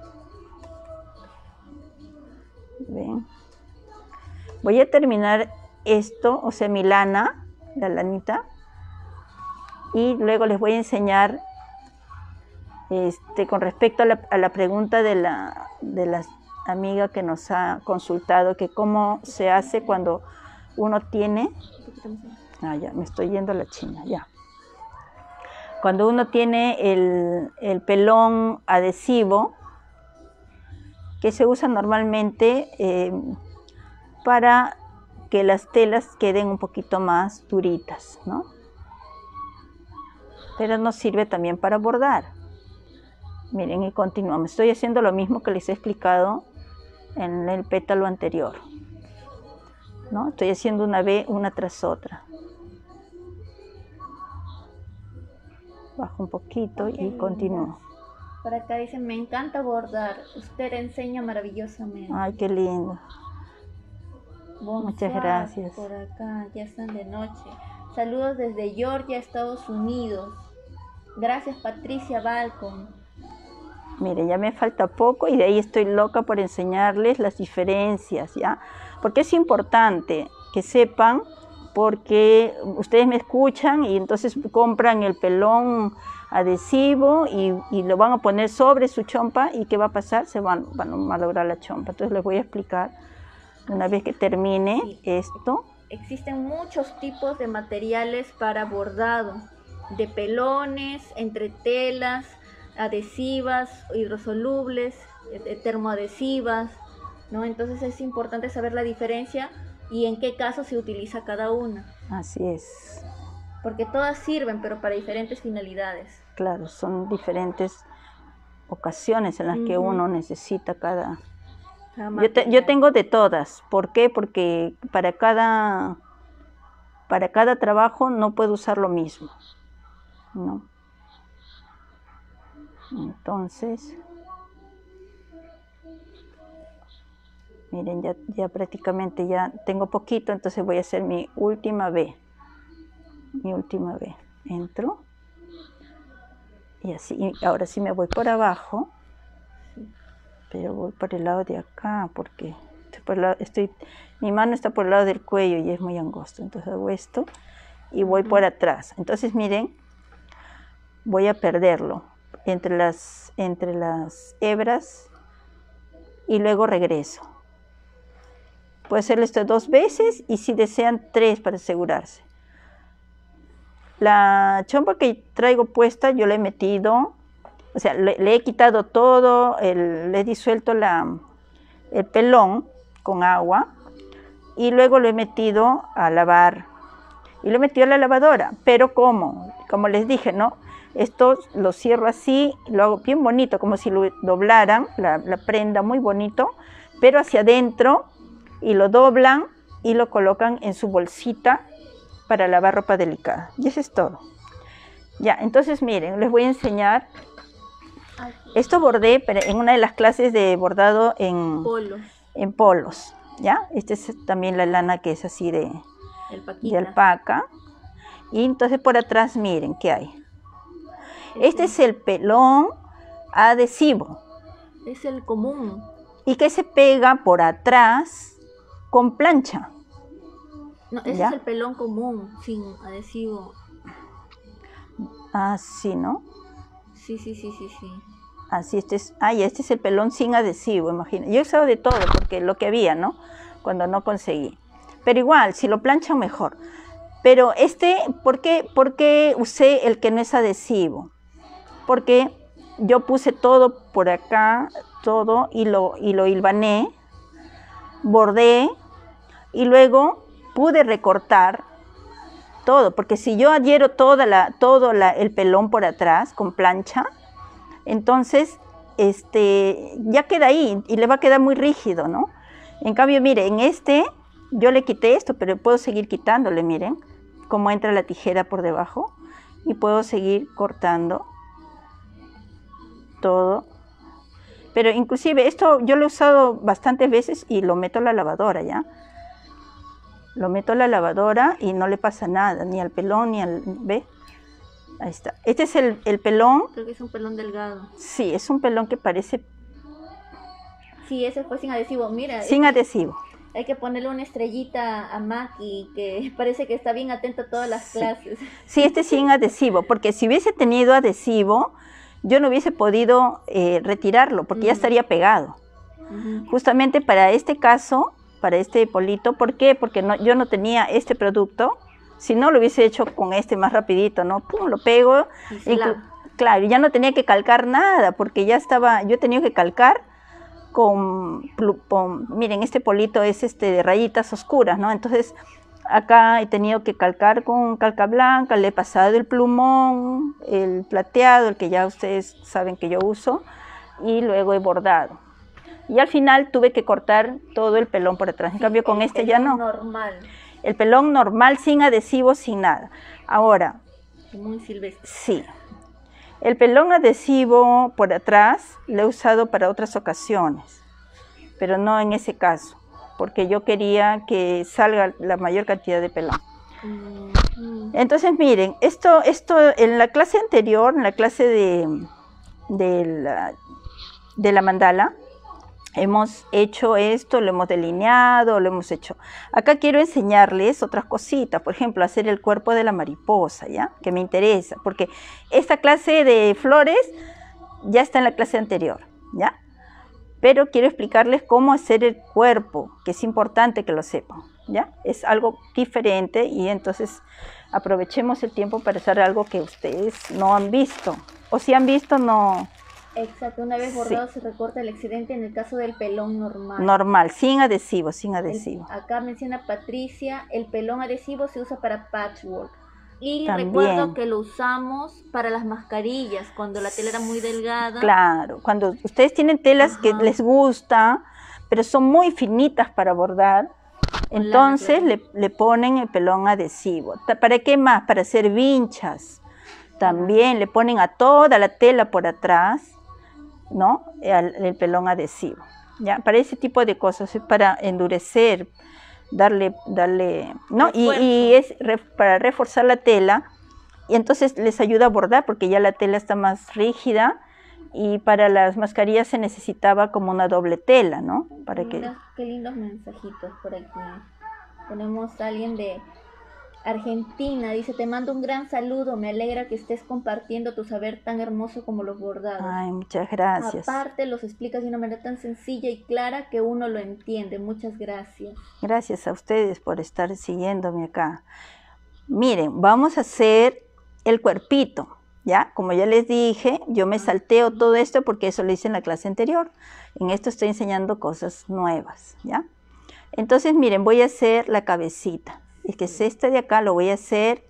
ven, voy a terminar esto, o sea, mi lana, la lanita, y luego les voy a enseñar Este, con respecto a la, a la pregunta de, la, de las amiga que nos ha consultado que cómo se hace cuando uno tiene... Ah, ya, me estoy yendo a la China, ya. Cuando uno tiene el, el pelón adhesivo, que se usa normalmente eh, para que las telas queden un poquito más duritas, ¿no? Pero nos sirve también para bordar. Miren, y continuamos. Estoy haciendo lo mismo que les he explicado en el pétalo anterior, ¿no? Estoy haciendo una V una tras otra. Bajo un poquito y continúo. Por acá dicen, me encanta bordar. Usted enseña maravillosamente. Ay, qué lindo. Bonsoir. Muchas gracias. Por acá, ya están de noche. Saludos desde Georgia, Estados Unidos. Gracias, Patricia Balcon. Miren, ya me falta poco y de ahí estoy loca por enseñarles las diferencias, ¿ya? Porque es importante que sepan, porque ustedes me escuchan y entonces compran el pelón adhesivo y, y lo van a poner sobre su chompa, y ¿qué va a pasar? Se van, van a malograr la chompa. Entonces les voy a explicar una vez que termine sí. esto. Existen muchos tipos de materiales para bordado, de pelones, entretelas, adhesivas, hidrosolubles, termoadhesivas, ¿no? Entonces es importante saber la diferencia y en qué caso se utiliza cada una. Así es. Porque todas sirven, pero para diferentes finalidades. Claro, son diferentes ocasiones en las uh-huh. que uno necesita cada... cada yo, te, yo tengo de todas. ¿Por qué? Porque para cada, para cada trabajo no puedo usar lo mismo, ¿no? Entonces... Miren, ya, ya prácticamente ya tengo poquito, entonces voy a hacer mi última V. Mi última V. Entro. Y así, y ahora sí me voy por abajo. Pero voy por el lado de acá, porque estoy por el lado, estoy, mi mano está por el lado del cuello y es muy angosto. Entonces hago esto y voy por atrás. Entonces miren, voy a perderlo entre las, entre las hebras y luego regreso. Puede hacerlo esto dos veces y si desean tres para asegurarse. La chompa que traigo puesta yo le he metido, o sea, le, le he quitado todo, el, le he disuelto la, el pelón con agua y luego lo he metido a lavar. Y lo he metido a la lavadora, pero ¿cómo? Como les dije, ¿no? Esto lo cierro así, lo hago bien bonito, como si lo doblaran, la, la prenda muy bonito, pero hacia adentro, y lo doblan y lo colocan en su bolsita para lavar ropa delicada. Y eso es todo. Ya, entonces miren, les voy a enseñar. Esto bordé en una de las clases de bordado en polos. En polos, ¿ya? Esta es también la lana que es así de, de alpaca. Y entonces por atrás miren qué hay. Este es el pelón adhesivo. Es el común. Y que se pega por atrás con plancha. No, ese ¿ya? Es el pelón común, sin adhesivo. Ah, sí, ¿no? Sí, sí, sí, sí, sí. Así, este es, ah, este es el pelón sin adhesivo, imagina. Yo he usado de todo, porque lo que había, ¿no? Cuando no conseguí. Pero igual, si lo planchan mejor. Pero este, ¿por qué, por qué usé el que no es adhesivo? Porque yo puse todo por acá, todo, y lo, y lo hilvané, bordé, y luego pude recortar todo, porque si yo adhiero toda la, todo la, el pelón por atrás con plancha, entonces este, ya queda ahí y le va a quedar muy rígido, ¿no? En cambio, mire, en este yo le quité esto, pero puedo seguir quitándole, miren, cómo entra la tijera por debajo, y puedo seguir cortando todo. Pero inclusive esto yo lo he usado bastantes veces y lo meto a la lavadora, ¿ya? Lo meto a la lavadora y no le pasa nada, ni al pelón, ni al... ¿Ve? Ahí está. Este es el, el pelón. Creo que es un pelón delgado. Sí, es un pelón que parece... Sí, ese fue sin adhesivo, mira. Sin es... adhesivo. Hay que ponerle una estrellita a Maki, que parece que está bien atento a todas las sí. clases. Sí, este es sin adhesivo, porque si hubiese tenido adhesivo, yo no hubiese podido eh, retirarlo, porque mm. ya estaría pegado. Ujú. Justamente para este caso, para este polito. ¿Por qué? Porque no, yo no tenía este producto. Si no, lo hubiese hecho con este más rapidito, ¿no? Pum, lo pego. Y inclu- slap. Claro, ya no tenía que calcar nada, porque ya estaba, yo tenía que calcar con, plu- con- miren, este polito es este de rayitas oscuras, ¿no? Entonces, acá he tenido que calcar con calca blanca, le he pasado el plumón, el plateado, el que ya ustedes saben que yo uso, y luego he bordado. Y al final tuve que cortar todo el pelón por atrás. En Sí, cambio, con el este ya pelón no. normal, El pelón normal, sin adhesivos, sin nada. Ahora, muy silvestre. sí. El pelón adhesivo por atrás lo he usado para otras ocasiones, pero no en ese caso, porque yo quería que salga la mayor cantidad de pelón. Mm, mm. Entonces, miren, esto, esto en la clase anterior, en la clase de, de, la, de la mandala, hemos hecho esto, lo hemos delineado, lo hemos hecho. Acá quiero enseñarles otras cositas, por ejemplo, hacer el cuerpo de la mariposa, ¿ya? Que me interesa, porque esta clase de flores ya está en la clase anterior, ¿ya? Pero quiero explicarles cómo hacer el cuerpo, que es importante que lo sepan, ¿ya? Es algo diferente y entonces aprovechemos el tiempo para hacer algo que ustedes no han visto, o si han visto, no... Exacto, una vez bordado se recorta el excedente en el caso del pelón normal. Normal, sin adhesivo, sin El- adhesivo. acá menciona Patricia, el pelón adhesivo se usa para patchwork. Y También. recuerdo que lo usamos para las mascarillas, cuando la tela era muy delgada. Claro, cuando ustedes tienen telas Ajá. que les gusta, pero son muy finitas para bordar, Con entonces lana, le, le ponen el pelón adhesivo. Ta- ¿Para qué más? Para hacer vinchas. También le ponen a toda la tela por atrás, ¿no? El, el pelón adhesivo. ¿Ya? Para ese tipo de cosas, es para endurecer, darle, darle, ¿no? Y, y es re- para reforzar la tela, y entonces les ayuda a bordar porque ya la tela está más rígida, y para las mascarillas se necesitaba como una doble tela, ¿no? Para que... Mira, qué lindos mensajitos por aquí. Tenemos a alguien de Argentina, dice, te mando un gran saludo, me alegra que estés compartiendo tu saber tan hermoso como los bordados. Ay, muchas gracias. Aparte los explicas de una manera tan sencilla y clara que uno lo entiende. Muchas gracias. Gracias a ustedes por estar siguiéndome acá. Miren, vamos a hacer el cuerpito, ¿ya? Como ya les dije, yo me salteo todo esto porque eso lo hice en la clase anterior. En esto estoy enseñando cosas nuevas, ¿ya? Entonces, miren, voy a hacer la cabecita. Es que es este de acá, lo voy a hacer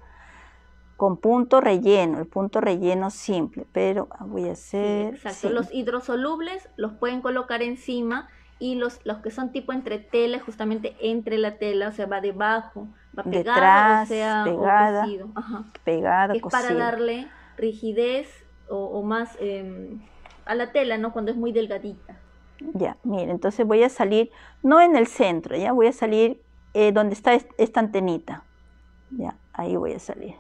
con punto relleno, el punto relleno simple, pero voy a hacer... Sí, exacto. Sí. Los hidrosolubles los pueden colocar encima y los, los que son tipo entre tela, justamente entre la tela, o sea, va debajo, va pegado, Detrás, o sea, pegada, o cosido. Ajá. pegada, Es para cosida. darle rigidez o, o más eh, a la tela, ¿no? Cuando es muy delgadita. Ya, miren, entonces voy a salir, no en el centro, ya voy a salir eh, donde está est- esta antenita. Ya, ahí voy a salir.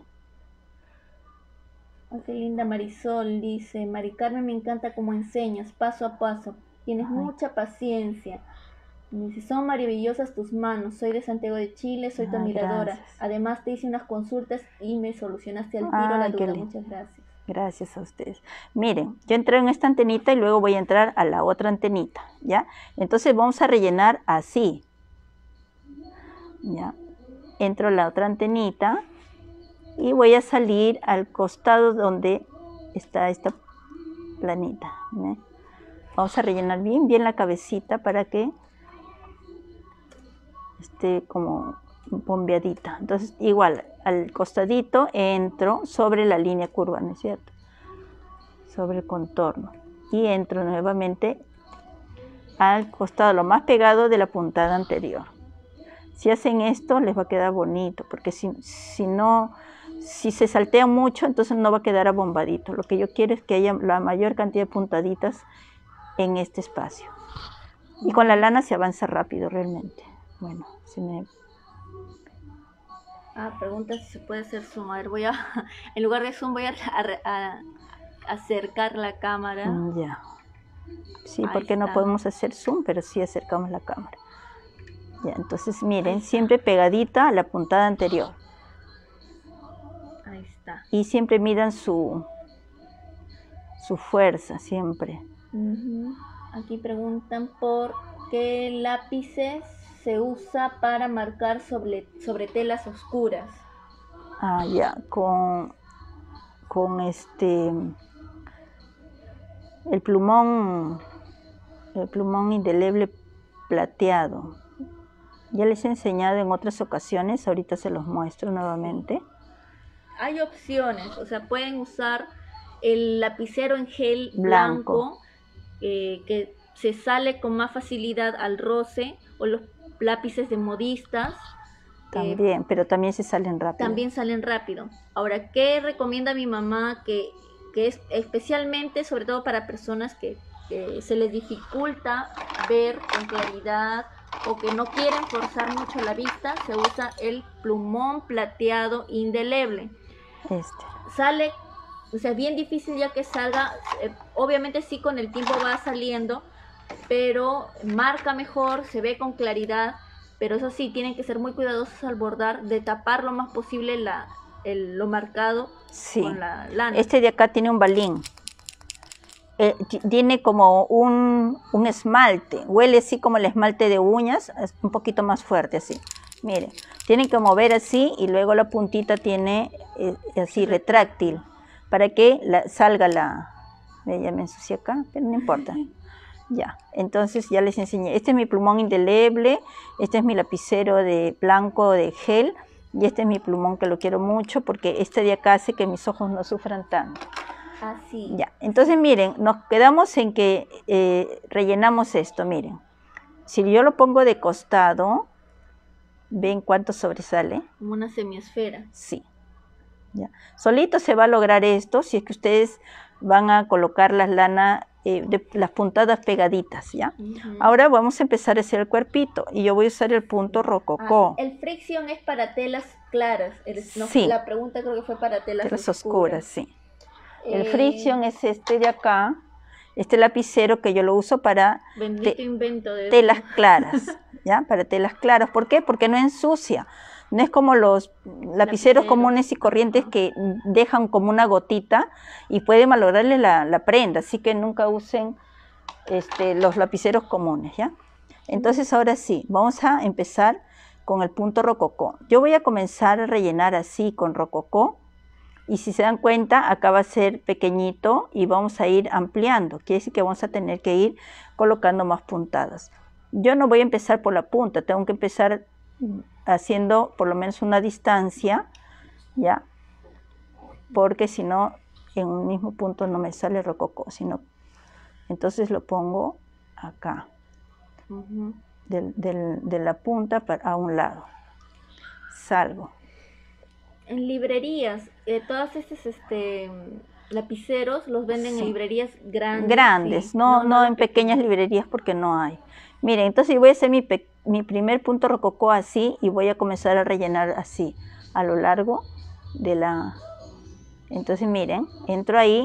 Oh, qué linda Marisol, dice, Mari Carmen, me encanta cómo enseñas, paso a paso, tienes Ay. mucha paciencia. Dice, son maravillosas tus manos, soy de Santiago de Chile, soy tu Ay, admiradora. gracias. Además te hice unas consultas y me solucionaste al tiro Ay, la qué duda, lindo. muchas gracias. Gracias a ustedes. Miren, yo entré en esta antenita y luego voy a entrar a la otra antenita, ¿ya? Entonces vamos a rellenar así. ¿Ya? Entro a la otra antenita y voy a salir al costado donde está esta planita, ¿eh? Vamos a rellenar bien, bien la cabecita para que esté como bombeadita. Entonces, igual, al costadito entro sobre la línea curva, ¿no es cierto? Sobre el contorno. Y entro nuevamente al costado, lo más pegado de la puntada anterior. Si hacen esto, les va a quedar bonito, porque si, si no, si se saltea mucho, entonces no va a quedar abombadito. Lo que yo quiero es que haya la mayor cantidad de puntaditas en este espacio. Y con la lana se avanza rápido realmente. Bueno, se me... Ah, pregunta si se puede hacer zoom. A ver, voy a, en lugar de zoom voy a, a- a acercar la cámara. Mm, ya. Sí, Ahí porque no está. podemos hacer zoom, pero sí acercamos la cámara. Ya, entonces miren, siempre pegadita a la puntada anterior. Ahí está. Y siempre midan su, su fuerza, siempre. Ujú. Aquí preguntan por qué lápices se usa para marcar sobre, sobre telas oscuras. Ah, ya, con, con este, el plumón, el plumón indeleble plateado. Ya les he enseñado en otras ocasiones, ahorita se los muestro nuevamente. Hay opciones, o sea, pueden usar el lapicero en gel Blanco. blanco, eh, que se sale con más facilidad al roce, o los lápices de modistas. También, eh, pero también se salen rápido. También salen rápido. Ahora, ¿qué recomienda mi mamá? Que, que es especialmente, sobre todo para personas que, que se les dificulta ver con claridad o que no quieren forzar mucho la vista, se usa el plumón plateado indeleble. Este. Sale, o sea, bien difícil ya que salga, eh, obviamente sí con el tiempo va saliendo, pero marca mejor, se ve con claridad, pero eso sí, tienen que ser muy cuidadosos al bordar, de tapar lo más posible la, el, lo marcado Sí. con la lana. Este de acá tiene un balín. Eh, tiene como un, un esmalte, huele así como el esmalte de uñas, es un poquito más fuerte así. Miren, tienen que mover así y luego la puntita tiene eh, así retráctil para que la, salga la... Ya me ensucié acá, pero no importa. Ya, entonces ya les enseñé. Este es mi plumón indeleble, este es mi lapicero de blanco de gel y este es mi plumón que lo quiero mucho porque este de acá hace que mis ojos no sufran tanto. Así. Ya, entonces miren, nos quedamos en que eh, rellenamos esto, miren. Si yo lo pongo de costado, ¿ven cuánto sobresale? Como una semiesfera. Sí. Ya. Solito se va a lograr esto si es que ustedes van a colocar las lanas, eh, de, las puntadas pegaditas, ¿ya? Uh-huh. Ahora vamos a empezar a hacer el cuerpito y yo voy a usar el punto rococó. Ah, el friction es para telas claras. El, no, sí. La pregunta creo que fue para telas, telas oscuras. oscuras, sí. El friction es este de acá, este lapicero que yo lo uso para Bendito te invento de telas claras, ¿ya? Para telas claras. ¿Por qué? Porque no ensucia. No es como los lapiceros Lapicero. comunes y corrientes que dejan como una gotita y puede malograrle la, la prenda. Así que nunca usen este, los lapiceros comunes, ¿ya? Entonces ahora sí, vamos a empezar con el punto rococó. Yo voy a comenzar a rellenar así con rococó. Y si se dan cuenta, acá va a ser pequeñito y vamos a ir ampliando. Quiere decir que vamos a tener que ir colocando más puntadas. Yo no voy a empezar por la punta, tengo que empezar haciendo por lo menos una distancia, ¿ya? Porque si no, en un mismo punto no me sale rococó, sino entonces lo pongo acá, uh-huh. del, del, de la punta para, a un lado. Salgo. En librerías, eh, todos estos este, lapiceros los venden sí. en librerías grandes. Grandes, sí. no, no, no en pequeñas librerías porque no hay. Miren, entonces voy a hacer mi, mi primer punto rococó así y voy a comenzar a rellenar así, a lo largo de la... Entonces miren, entro ahí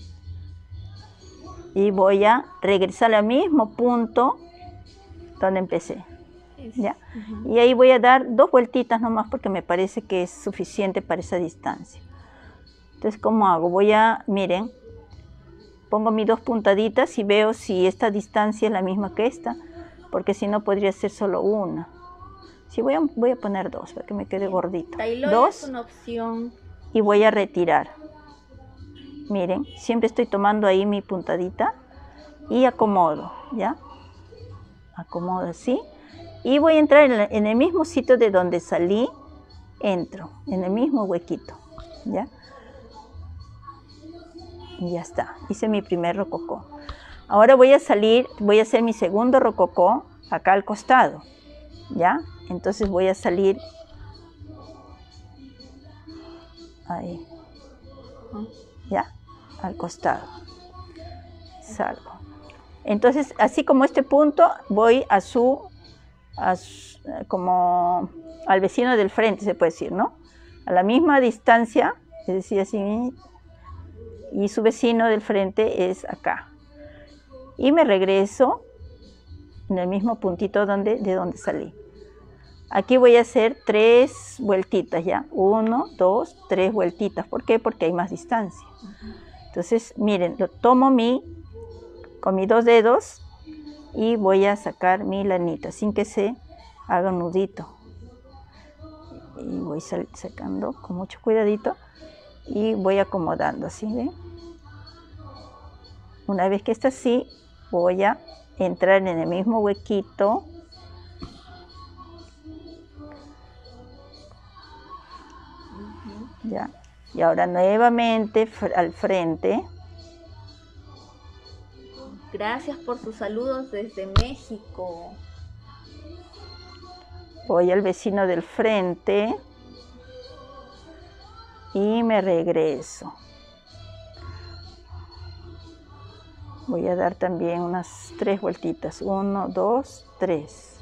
y voy a regresar al mismo punto donde empecé. ¿Ya? Uh-huh. Y ahí voy a dar dos vueltitas nomás porque me parece que es suficiente para esa distancia. Entonces, ¿cómo hago? Voy a, miren, pongo mis dos puntaditas y veo si esta distancia es la misma que esta, porque si no podría ser solo una. Sí, voy a, voy a poner dos para que me quede gordito. Dos, es una opción. Y voy a retirar. Miren, siempre estoy tomando ahí mi puntadita y acomodo, ¿ya? Acomodo así. Y voy a entrar en, la, en el mismo sitio de donde salí, entro, en el mismo huequito, ¿ya? Y ya está, hice mi primer rococó. Ahora voy a salir, voy a hacer mi segundo rococó acá al costado, ¿ya? Entonces voy a salir, ahí, ¿ya? Al costado, salgo. Entonces, así como este punto, voy a su... A, como al vecino del frente, se puede decir, ¿no? A la misma distancia, es decir, así, y su vecino del frente es acá. Y me regreso en el mismo puntito donde, de donde salí. Aquí voy a hacer tres vueltitas, ¿ya? Uno, dos, tres vueltitas. ¿Por qué? Porque hay más distancia. Entonces, miren, lo tomo mi, con mis dos dedos y voy a sacar mi lanita sin que se haga un nudito. Y voy sacando con mucho cuidadito y voy acomodando así, ¿ven? Una vez que está así, voy a entrar en el mismo huequito. Ya. Y ahora nuevamente al frente. Gracias por sus saludos desde México. Voy al vecino del frente y me regreso. Voy a dar también unas tres vueltitas. Uno, dos, tres.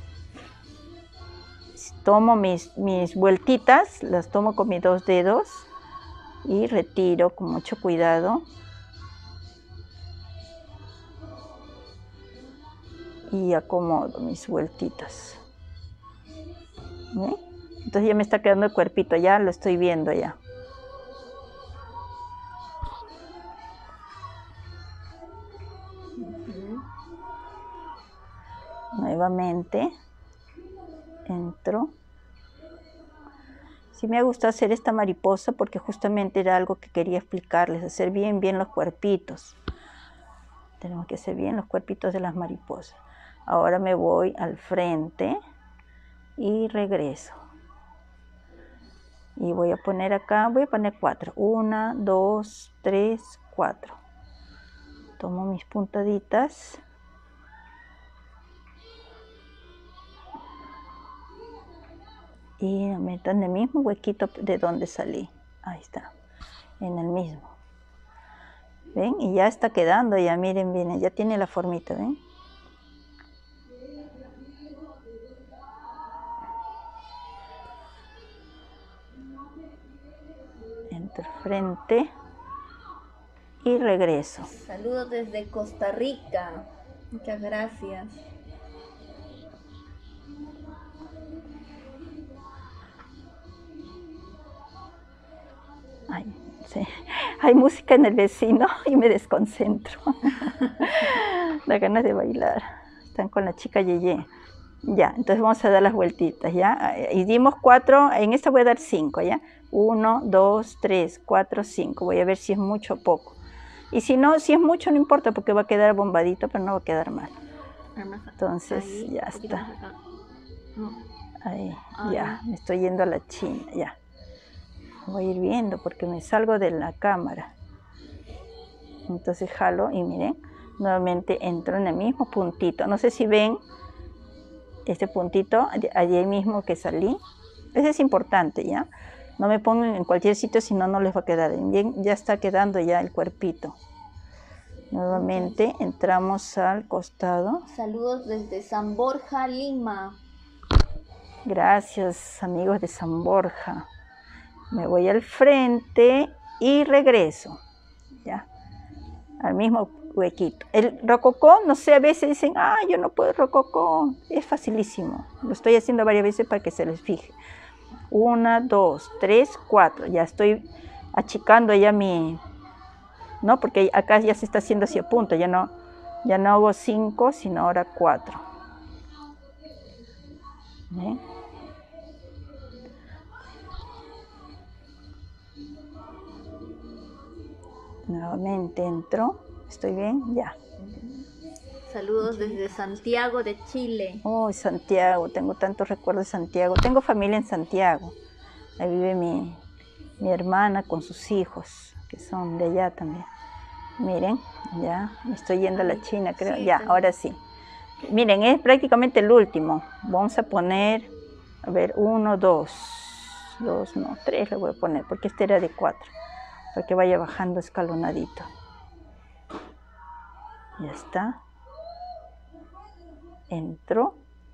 Tomo mis, mis vueltitas, las tomo con mis dos dedos y retiro con mucho cuidado. Y acomodo mis vueltitas. ¿Ven? Entonces ya me está quedando el cuerpito, ya lo estoy viendo ya. Uh-huh. Nuevamente entro. Sí me ha gustado hacer esta mariposa porque justamente era algo que quería explicarles, hacer bien bien los cuerpitos. Tenemos que hacer bien los cuerpitos de las mariposas. Ahora me voy al frente y regreso. Y voy a poner acá, voy a poner cuatro. Una, dos, tres, cuatro. Tomo mis puntaditas. Y me meto en el mismo huequito de donde salí. Ahí está, en el mismo. ¿Ven? Y ya está quedando, ya miren bien, ya tiene la formita, ¿ven? Entro frente y regreso. Saludos desde Costa Rica. Muchas gracias. Ay, sí. Hay música en el vecino y me desconcentro. Da ganas de bailar. Están con la chica Yeye. Ya, entonces vamos a dar las vueltitas, ¿ya? Y dimos cuatro, en esta voy a dar cinco, ¿ya? Uno, dos, tres, cuatro, cinco. Voy a ver si es mucho o poco. Y si no, si es mucho no importa porque va a quedar bombadito, pero no va a quedar mal. Entonces ahí, ya está. No. Ahí, ahí, ya, me estoy yendo a la China, ya. Voy a ir viendo porque me salgo de la cámara. Entonces jalo y miren, nuevamente entro en el mismo puntito. No sé si ven este puntito, allí mismo que salí. Ese es importante, ¿ya? No me pongan en cualquier sitio, si no, no les va a quedar bien. Ya está quedando ya el cuerpito. Nuevamente entramos al costado. Saludos desde San Borja, Lima. Gracias, amigos de San Borja. Me voy al frente y regreso, ¿ya? Al mismo huequito. El rococó, no sé, a veces dicen, ah, yo no puedo rococó. Es facilísimo. Lo estoy haciendo varias veces para que se les fije. Una, dos, tres, cuatro. Ya estoy achicando ya mi... ¿no? Porque acá ya se está haciendo hacia punto. Ya no, ya no hago cinco, sino ahora cuatro. ¿Ven? Nuevamente entro. ¿Estoy bien? Ya. Saludos desde Santiago de Chile. Oh, Santiago. Tengo tantos recuerdos de Santiago. Tengo familia en Santiago. Ahí vive mi, mi hermana con sus hijos, que son de allá también. Miren, ya. Me estoy yendo a la China, creo. Sí, ya, también. Ahora sí. Miren, es prácticamente el último. Vamos a poner, a ver, uno, dos. Dos, no, tres le voy a poner, porque este era de cuatro. Para que vaya bajando escalonadito. Ya está. Entro.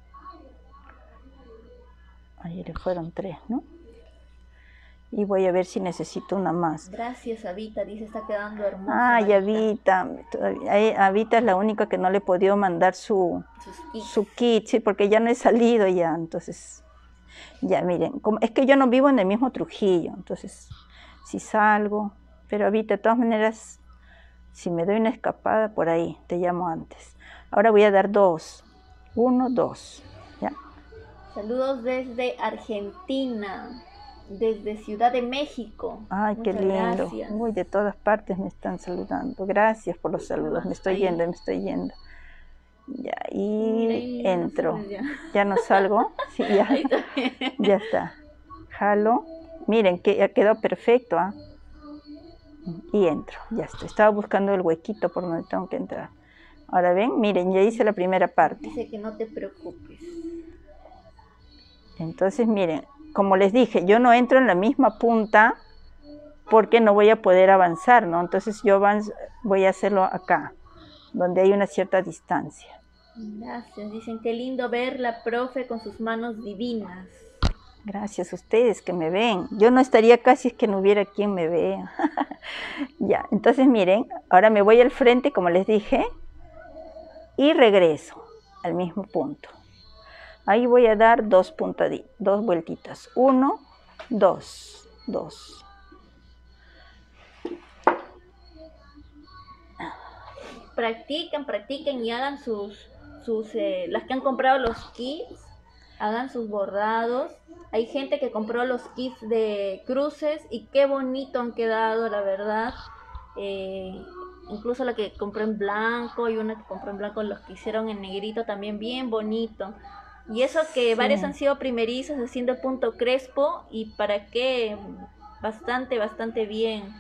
Ahí le fueron tres, ¿no? Y voy a ver si necesito una más. Gracias, Avita, dice, está quedando hermosa. Ay, Avita. Avita es la única que no le he podido mandar su, su kit, sí, porque ya no he salido ya, entonces... Ya, miren, como, es que yo no vivo en el mismo Trujillo, entonces, si salgo... Pero Avita, de todas maneras, si me doy una escapada por ahí, te llamo antes. Ahora voy a dar dos. Uno, dos. ¿Ya? Saludos desde Argentina, desde Ciudad de México. Ay, qué Muchas lindo. gracias. Uy, de todas partes me están saludando. Gracias por los saludos. Me estoy Ahí. yendo, me estoy yendo. Ya, y Ahí, entro. no sé, ya. Ya no salgo. Sí, ya. Ahí también. Ya está. Jalo. Miren, que ya quedó perfecto. ¿Ah? Y entro. Ya está. Estaba buscando el huequito por donde tengo que entrar. Ahora ven, miren, ya hice la primera parte. Dice que no te preocupes. Entonces, miren, como les dije, yo no entro en la misma punta porque no voy a poder avanzar, ¿no? Entonces yo avanzo, voy a hacerlo acá, donde hay una cierta distancia. Gracias. Dicen qué lindo ver la profe con sus manos divinas. Gracias a ustedes que me ven. Yo no estaría acá si es que no hubiera quien me vea. Ya, entonces miren, ahora me voy al frente, como les dije, y regreso al mismo punto. Ahí voy a dar dos puntaditas, dos vueltitas. Uno, dos, dos. Practiquen, practiquen y hagan sus, sus eh, las que han comprado los kits, hagan sus bordados. Hay gente que compró los kits de cruces y qué bonito han quedado, la verdad. Eh, incluso la que compró en blanco y una que compró en blanco, los que hicieron en negrito también bien bonito. Y eso que Sí. varios han sido primerizos haciendo punto crespo y para qué, bastante, bastante bien.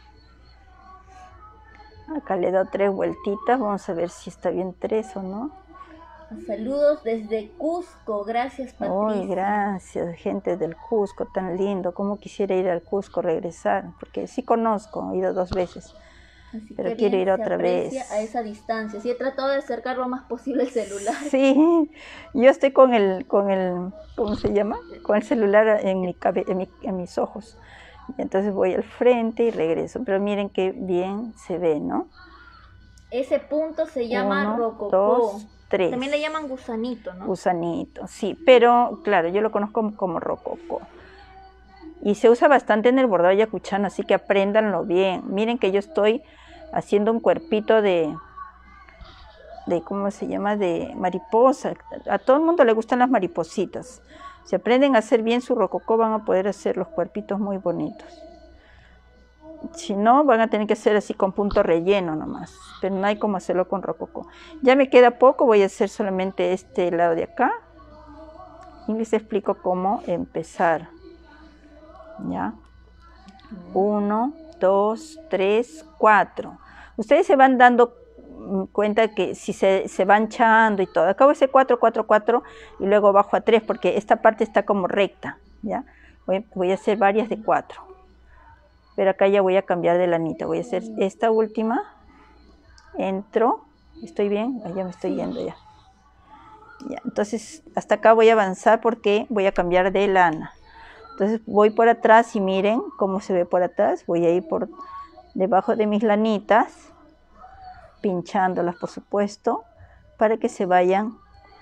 Acá le doy tres vueltitas, vamos a ver si está bien tres o no. Saludos desde Cusco, gracias Patricia. Uy, gracias, gente del Cusco, tan lindo. Cómo quisiera ir al Cusco, regresar, porque sí conozco, he ido dos veces, Así pero que quiero bien ir se otra aprecia vez. a esa distancia. Sí, he tratado de acercar lo más posible el celular. Sí, yo estoy con el, con el, ¿cómo se llama? Con el celular en, mi cabe- en, mi- en mis ojos. Entonces voy al frente y regreso, pero miren qué bien se ve, ¿no? Ese punto se llama Uno, rococó. dos, tres. También le llaman gusanito, ¿no? Gusanito, sí, pero claro, yo lo conozco como, como rococó. Y se usa bastante en el bordado ayacuchano, así que apréndanlo bien. Miren que yo estoy haciendo un cuerpito de, de ¿cómo se llama? De mariposa. A todo el mundo le gustan las maripositas. Si aprenden a hacer bien su rococó, van a poder hacer los cuerpitos muy bonitos. Si no, van a tener que hacer así con punto relleno nomás, pero no hay como hacerlo con rococó. Ya me queda poco, voy a hacer solamente este lado de acá y les explico cómo empezar. ¿Ya? Uno, dos, tres, cuatro. Ustedes se van dando cuenta que si se, se van echando y todo, acabo de hacer cuatro, cuatro, cuatro y luego bajo a tres porque esta parte está como recta, ¿ya? Voy, voy a hacer varias de cuatro. Pero acá ya voy a cambiar de lanita, voy a hacer esta última, entro, ¿estoy bien? Allá me estoy yendo ya. Ya. Entonces hasta acá voy a avanzar porque voy a cambiar de lana. Entonces voy por atrás y miren cómo se ve por atrás, voy a ir por debajo de mis lanitas, pinchándolas por supuesto, para que se vayan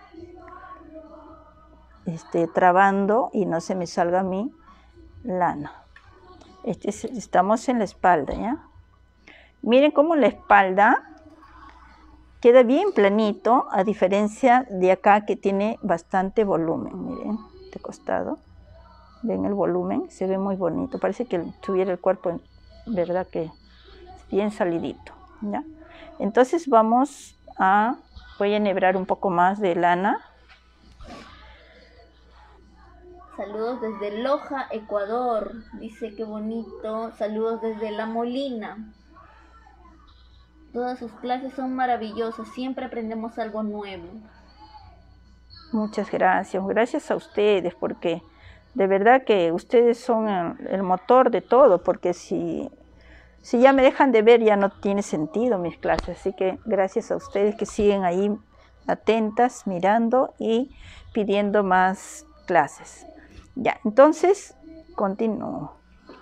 este, trabando y no se me salga mi lana. Este es, estamos en la espalda, ¿ya? Miren cómo la espalda queda bien planito, a diferencia de acá que tiene bastante volumen. Miren, de costado. ¿Ven el volumen? Se ve muy bonito. Parece que tuviera el cuerpo, ¿verdad? Que bien salidito, ¿ya? Entonces vamos a... Voy a enhebrar un poco más de lana. Saludos desde Loja, Ecuador. Dice qué bonito. Saludos desde La Molina. Todas sus clases son maravillosas. Siempre aprendemos algo nuevo. Muchas gracias. Gracias a ustedes porque de verdad que ustedes son el, el motor de todo. Porque si, si ya me dejan de ver ya no tiene sentido mis clases. Así que gracias a ustedes que siguen ahí atentas, mirando y pidiendo más clases. Ya, entonces, continúo.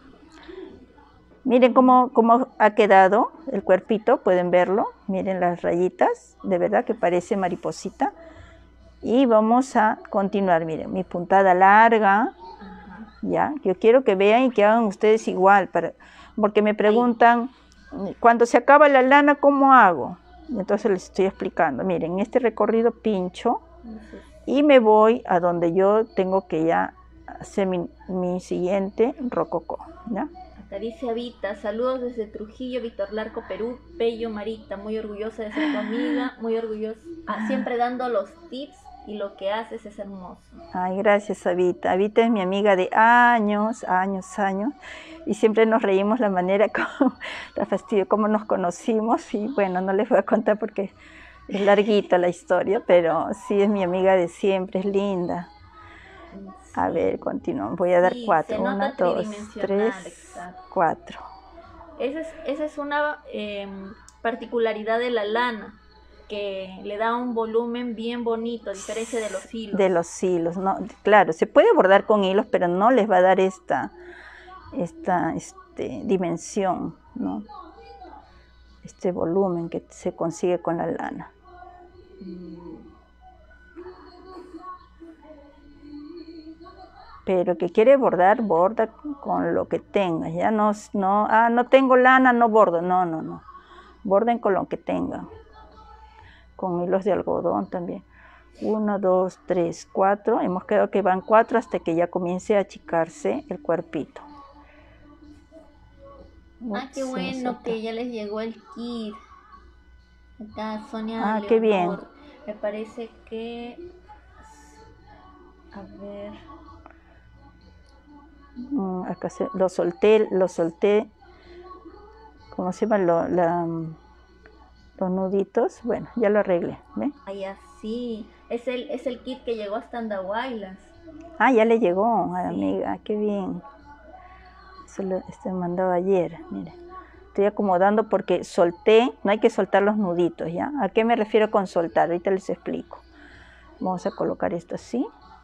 Miren cómo, cómo ha quedado el cuerpito, pueden verlo. Miren las rayitas, de verdad que parece mariposita. Y vamos a continuar, miren, mi puntada larga. Ya, yo quiero que vean y que hagan ustedes igual, para, porque me preguntan, cuando se acaba la lana, ¿cómo hago? Y entonces les estoy explicando. Miren, en este recorrido pincho y me voy a donde yo tengo que ya hacer mi, mi siguiente rococó, ¿ya? Acá dice Avita, saludos desde Trujillo, Víctor Larco, Perú, Pello Marita, muy orgullosa de ser tu amiga, muy orgullosa, ah, siempre dando los tips y lo que haces es hermoso. Ay, gracias, Avita. Avita es mi amiga de años, años, años, y siempre nos reímos la manera como, la fastidio, cómo nos conocimos, y bueno, no les voy a contar porque es larguita la historia, pero sí es mi amiga de siempre, es linda. A ver, continuamos. Voy a dar Sí, cuatro. Una, dos, tres, exacto. cuatro. Esa es, esa es una eh, particularidad de la lana, que le da un volumen bien bonito, a diferencia de los hilos. De los hilos, ¿no? Claro, se puede bordar con hilos, pero no les va a dar esta, esta este, dimensión, ¿no? Este volumen que se consigue con la lana. Pero que quiere bordar, borda con lo que tenga, ya no, no, ah, no tengo lana, no bordo, no, no, no, borden con lo que tengan, con hilos de algodón también. Uno, dos, tres, cuatro, hemos quedado que van cuatro hasta que ya comience a achicarse el cuerpito. Ah, qué bueno que ya les llegó el kit. Acá Sonia. Ah, qué bien. Me parece que, a ver, acá se, lo solté, lo solté, ¿cómo se llama? Lo, la, los nuditos, bueno, ya lo arreglé, ¿ve? Ay, así, es el, es el kit que llegó hasta Andahuaylas. Ah, ya le llegó a la sí. Amiga, qué bien. Se lo este, mandaba ayer, mire. Estoy acomodando porque solté, no hay que soltar los nuditos, ¿ya? ¿A qué me refiero con soltar? Ahorita les explico. Vamos a colocar esto así.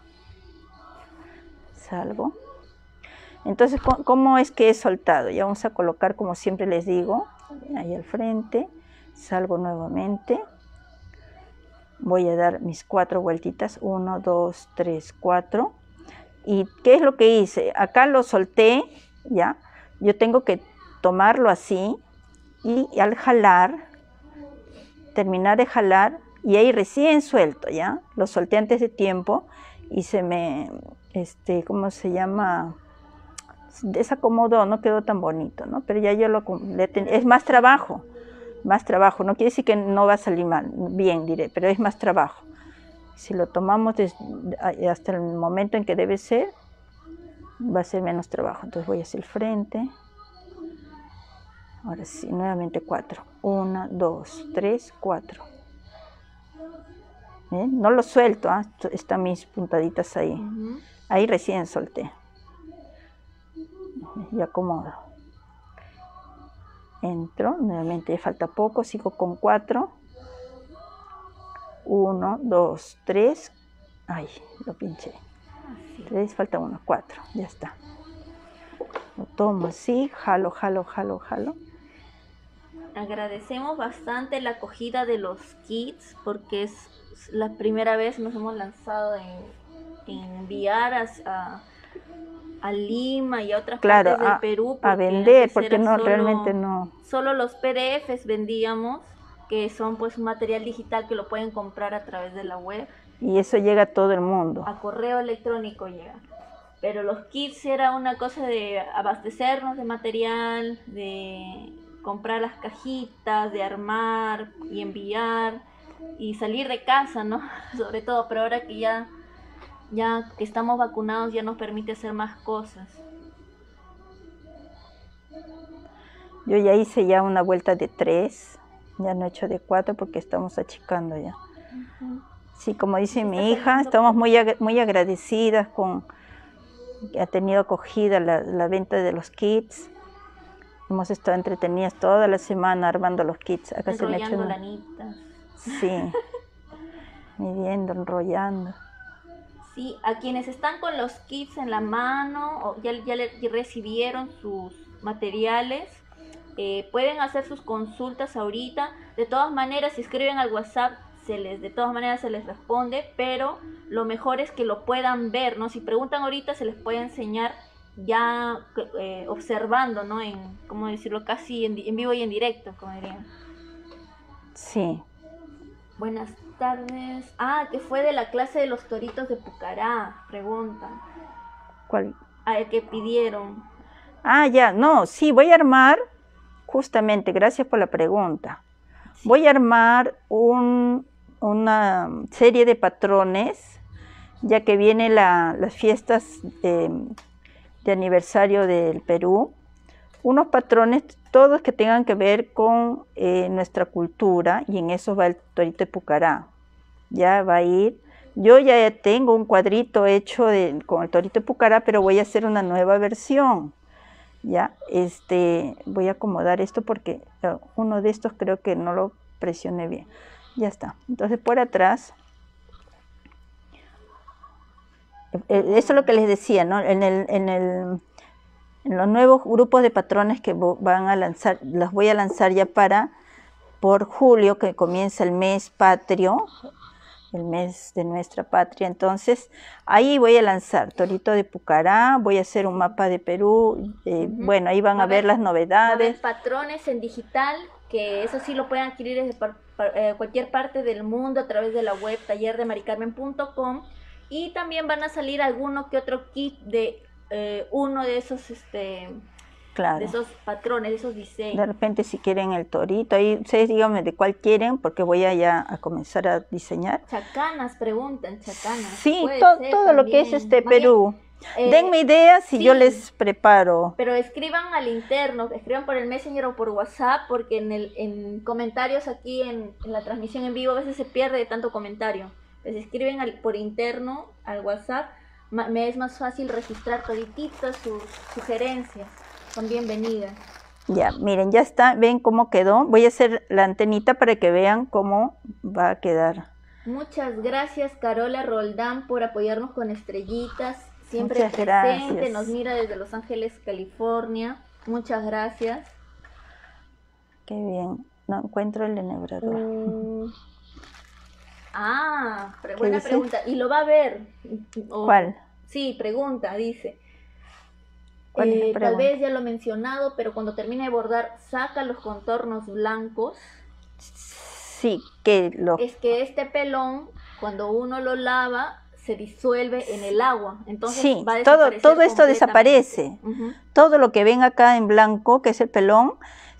Salgo. Entonces, ¿cómo es que he soltado? Ya vamos a colocar, como siempre les digo, ahí al frente. Salgo nuevamente. Voy a dar mis cuatro vueltitas. Uno, dos, tres, cuatro. ¿Y qué es lo que hice? Acá lo solté, ¿ya? Yo tengo que tomarlo así y al jalar, terminar de jalar, y ahí recién suelto, ¿ya? Lo solté antes de tiempo y se me, este, ¿cómo se llama? Desacomodó, no quedó tan bonito, ¿no? Pero ya yo lo, es más trabajo, más trabajo, no quiere decir que no va a salir mal, bien diré, pero es más trabajo. Si lo tomamos desde, hasta el momento en que debe ser, va a ser menos trabajo. Entonces voy hacia el frente. Ahora sí, nuevamente cuatro. Uno, dos, tres, cuatro. ¿Eh? No lo suelto, ¿eh? Están mis puntaditas ahí. Uh-huh. Ahí recién solté. Y acomodo. Entro, nuevamente falta poco, sigo con cuatro. Uno, dos, tres. Ay, lo pinché. Tres, falta uno, cuatro, ya está. Lo tomo así, jalo, jalo, jalo, jalo. Agradecemos bastante la acogida de los kits porque es la primera vez nos hemos lanzado en, en enviar a, a, a Lima y a otras claro, partes del a, Perú. A vender, porque no, solo, realmente no. Solo los P D Fs vendíamos, que son pues un material digital que lo pueden comprar a través de la web. Y eso llega a todo el mundo. A correo electrónico llega. Pero los kits era una cosa de abastecernos de material, de comprar las cajitas, de armar y enviar y salir de casa, ¿no? Sobre todo, pero ahora que ya, ya que estamos vacunados ya nos permite hacer más cosas. Yo ya hice ya una vuelta de tres, ya no he hecho de cuatro porque estamos achicando ya. Uh-huh. Sí, como dice mi hija, estamos muy, muy agradecidas con que ha tenido acogida la, la venta de los kits. Hemos estado entretenidas toda la semana armando los kits. Acá se me ha hecho una... lanitas. Sí, midiendo, enrollando. Sí, a quienes están con los kits en la mano o ya, ya le recibieron sus materiales, eh, pueden hacer sus consultas ahorita. De todas maneras, si escriben al WhatsApp, se les, de todas maneras se les responde, pero lo mejor es que lo puedan ver, ¿no? Si preguntan ahorita, se les puede enseñar ya eh, observando, ¿no? En, ¿cómo decirlo? Casi en, en vivo y en directo, como dirían. Sí. Buenas tardes. Ah, que fue de la clase de los toritos de Pucará, preguntan. ¿Cuál? Ah, el que pidieron. Ah, ya, no, sí, voy a armar, justamente, gracias por la pregunta. Sí. Voy a armar un, una serie de patrones, ya que vienen la, las fiestas de, de aniversario del Perú. Unos patrones, todos que tengan que ver con eh, nuestra cultura, y en eso va el torito de Pucará. Ya va a ir. Yo ya tengo un cuadrito hecho de, con el torito de Pucará, pero voy a hacer una nueva versión. Ya, este, voy a acomodar esto porque uno de estos creo que no lo presioné bien. Ya está. Entonces por atrás, eso es lo que les decía, ¿no? En el, en el, en los nuevos grupos de patrones que van a lanzar, los voy a lanzar ya para por julio, que comienza el mes patrio, el mes de nuestra patria. Entonces ahí voy a lanzar torito de Pucará, voy a hacer un mapa de Perú, eh, uh-huh. Bueno, ahí van va a ver las novedades. Va a haber patrones en digital, que eso sí lo pueden adquirir desde par, par, eh, cualquier parte del mundo a través de la web taller de maricarmen punto com, y también van a salir alguno que otro kit de eh, uno de esos este claro. de esos patrones, de esos diseños. De repente si quieren el torito, ahí ustedes díganme de cuál quieren, porque voy a ya a comenzar a diseñar. Chacanas, preguntan, chacanas. Sí, to todo también. Lo que es este Más Perú. Bien, eh, denme ideas y sí, yo les preparo. Pero escriban al interno, escriban por el Messenger o por WhatsApp, porque en, el, en comentarios aquí en, en la transmisión en vivo a veces se pierde de tanto comentario. Entonces escriben al, por interno al WhatsApp, me es más fácil registrar todititas sus sugerencias. Son bienvenidas. Ya, miren, ya está, ven cómo quedó. Voy a hacer la antenita para que vean cómo va a quedar. Muchas gracias, Carola Roldán, por apoyarnos con estrellitas. Siempre Muchas presente, gracias. Nos mira desde Los Ángeles, California. Muchas gracias. Qué bien. No encuentro el enhebrador. Mm. Ah, buena dice? Pregunta. ¿Y lo va a ver? O, ¿Cuál? Sí, pregunta, dice. Eh, tal vez ya lo he mencionado, pero cuando termine de bordar, saca los contornos blancos. Sí, que lo... Es que este pelón, cuando uno lo lava, se disuelve en el agua. Entonces sí, va a todo, todo esto desaparece. Uh-huh. Todo lo que ven acá en blanco, que es el pelón,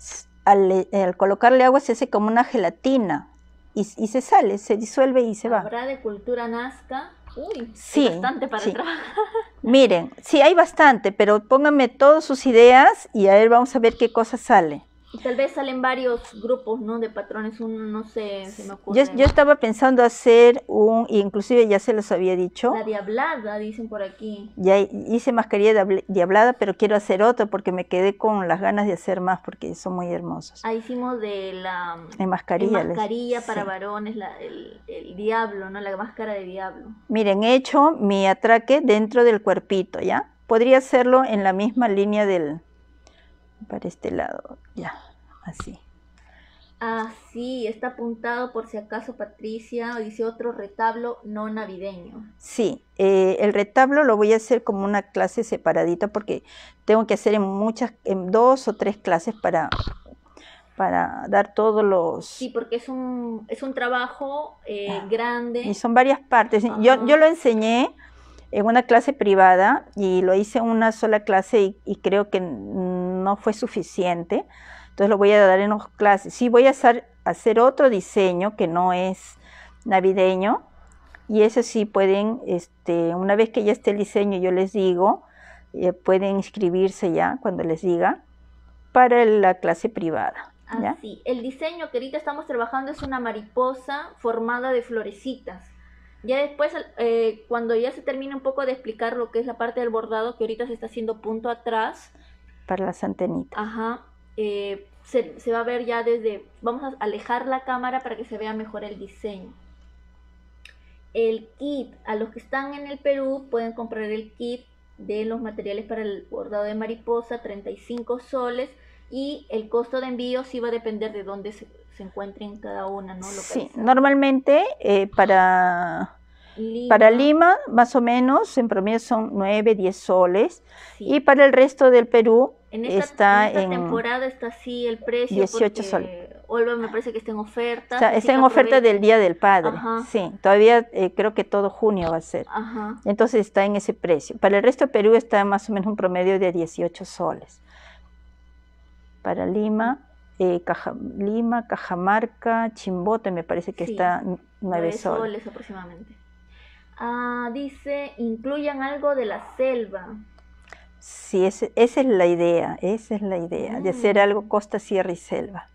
al, al colocarle agua se hace como una gelatina. Y, y se sale, se disuelve y se va. ¿Habrá de cultura nazca? Uy, sí, hay bastante para sí. trabajar. Miren, sí hay bastante, pero pónganme todas sus ideas y a ver, vamos a ver qué cosa sale. Y tal vez salen varios grupos, ¿no? De patrones, uno no sé, se me ocurre. Yo, yo estaba pensando hacer un, inclusive ya se los había dicho. La diablada, dicen por aquí. Ya hice mascarilla diablada, pero quiero hacer otra porque me quedé con las ganas de hacer más porque son muy hermosos. Ahí hicimos de la... En mascarilla. En mascarilla les, para sí. varones, la, el, el diablo, ¿no? La máscara de diablo. Miren, he hecho mi atraque dentro del cuerpito, ¿ya? Podría hacerlo en la misma línea del... para este lado, ya, así. Ah, sí, está apuntado por si acaso Patricia, dice otro retablo no navideño. Sí, eh, el retablo lo voy a hacer como una clase separadita porque tengo que hacer en muchas, en dos o tres clases para, para dar todos los... Sí, porque es un, es un trabajo eh, ah, grande. Y son varias partes. Yo, yo lo enseñé en una clase privada y lo hice en una sola clase y, y creo que no fue suficiente. Entonces lo voy a dar en dos clases. Sí, voy a hacer, hacer otro diseño que no es navideño. Y ese sí pueden, este, una vez que ya esté el diseño, yo les digo, eh, pueden inscribirse ya cuando les diga para la clase privada. ¿ya? Ah, sí. El diseño que ahorita estamos trabajando es una mariposa formada de florecitas. Ya después, eh, cuando ya se termine un poco de explicar lo que es la parte del bordado, que ahorita se está haciendo punto atrás. Para las antenitas. Ajá. Eh, se, se va a ver ya desde, vamos a alejar la cámara para que se vea mejor el diseño. El kit, a los que están en el Perú pueden comprar el kit de los materiales para el bordado de mariposa, treinta y cinco soles, y el costo de envío sí va a depender de dónde se, se encuentren cada una, ¿no? Sí, normalmente eh, para... Lima. Para Lima, más o menos, en promedio son nueve, diez soles. Sí. Y para el resto del Perú en esta, está en esta en temporada está así el precio. dieciocho soles. Olva me parece que está en oferta. O sea, está en oferta del Día del Padre. Ajá. Sí, todavía eh, creo que todo junio va a ser. Ajá. Entonces está en ese precio. Para el resto de Perú está más o menos un promedio de dieciocho soles. Para Lima, eh, Caja, Lima, Cajamarca, Chimbote me parece que Sí, está nueve soles. soles aproximadamente. Ah, dice, incluyan algo de la selva. Sí, ese, esa es la idea, esa es la idea, Mm. de hacer algo costa, sierra y selva.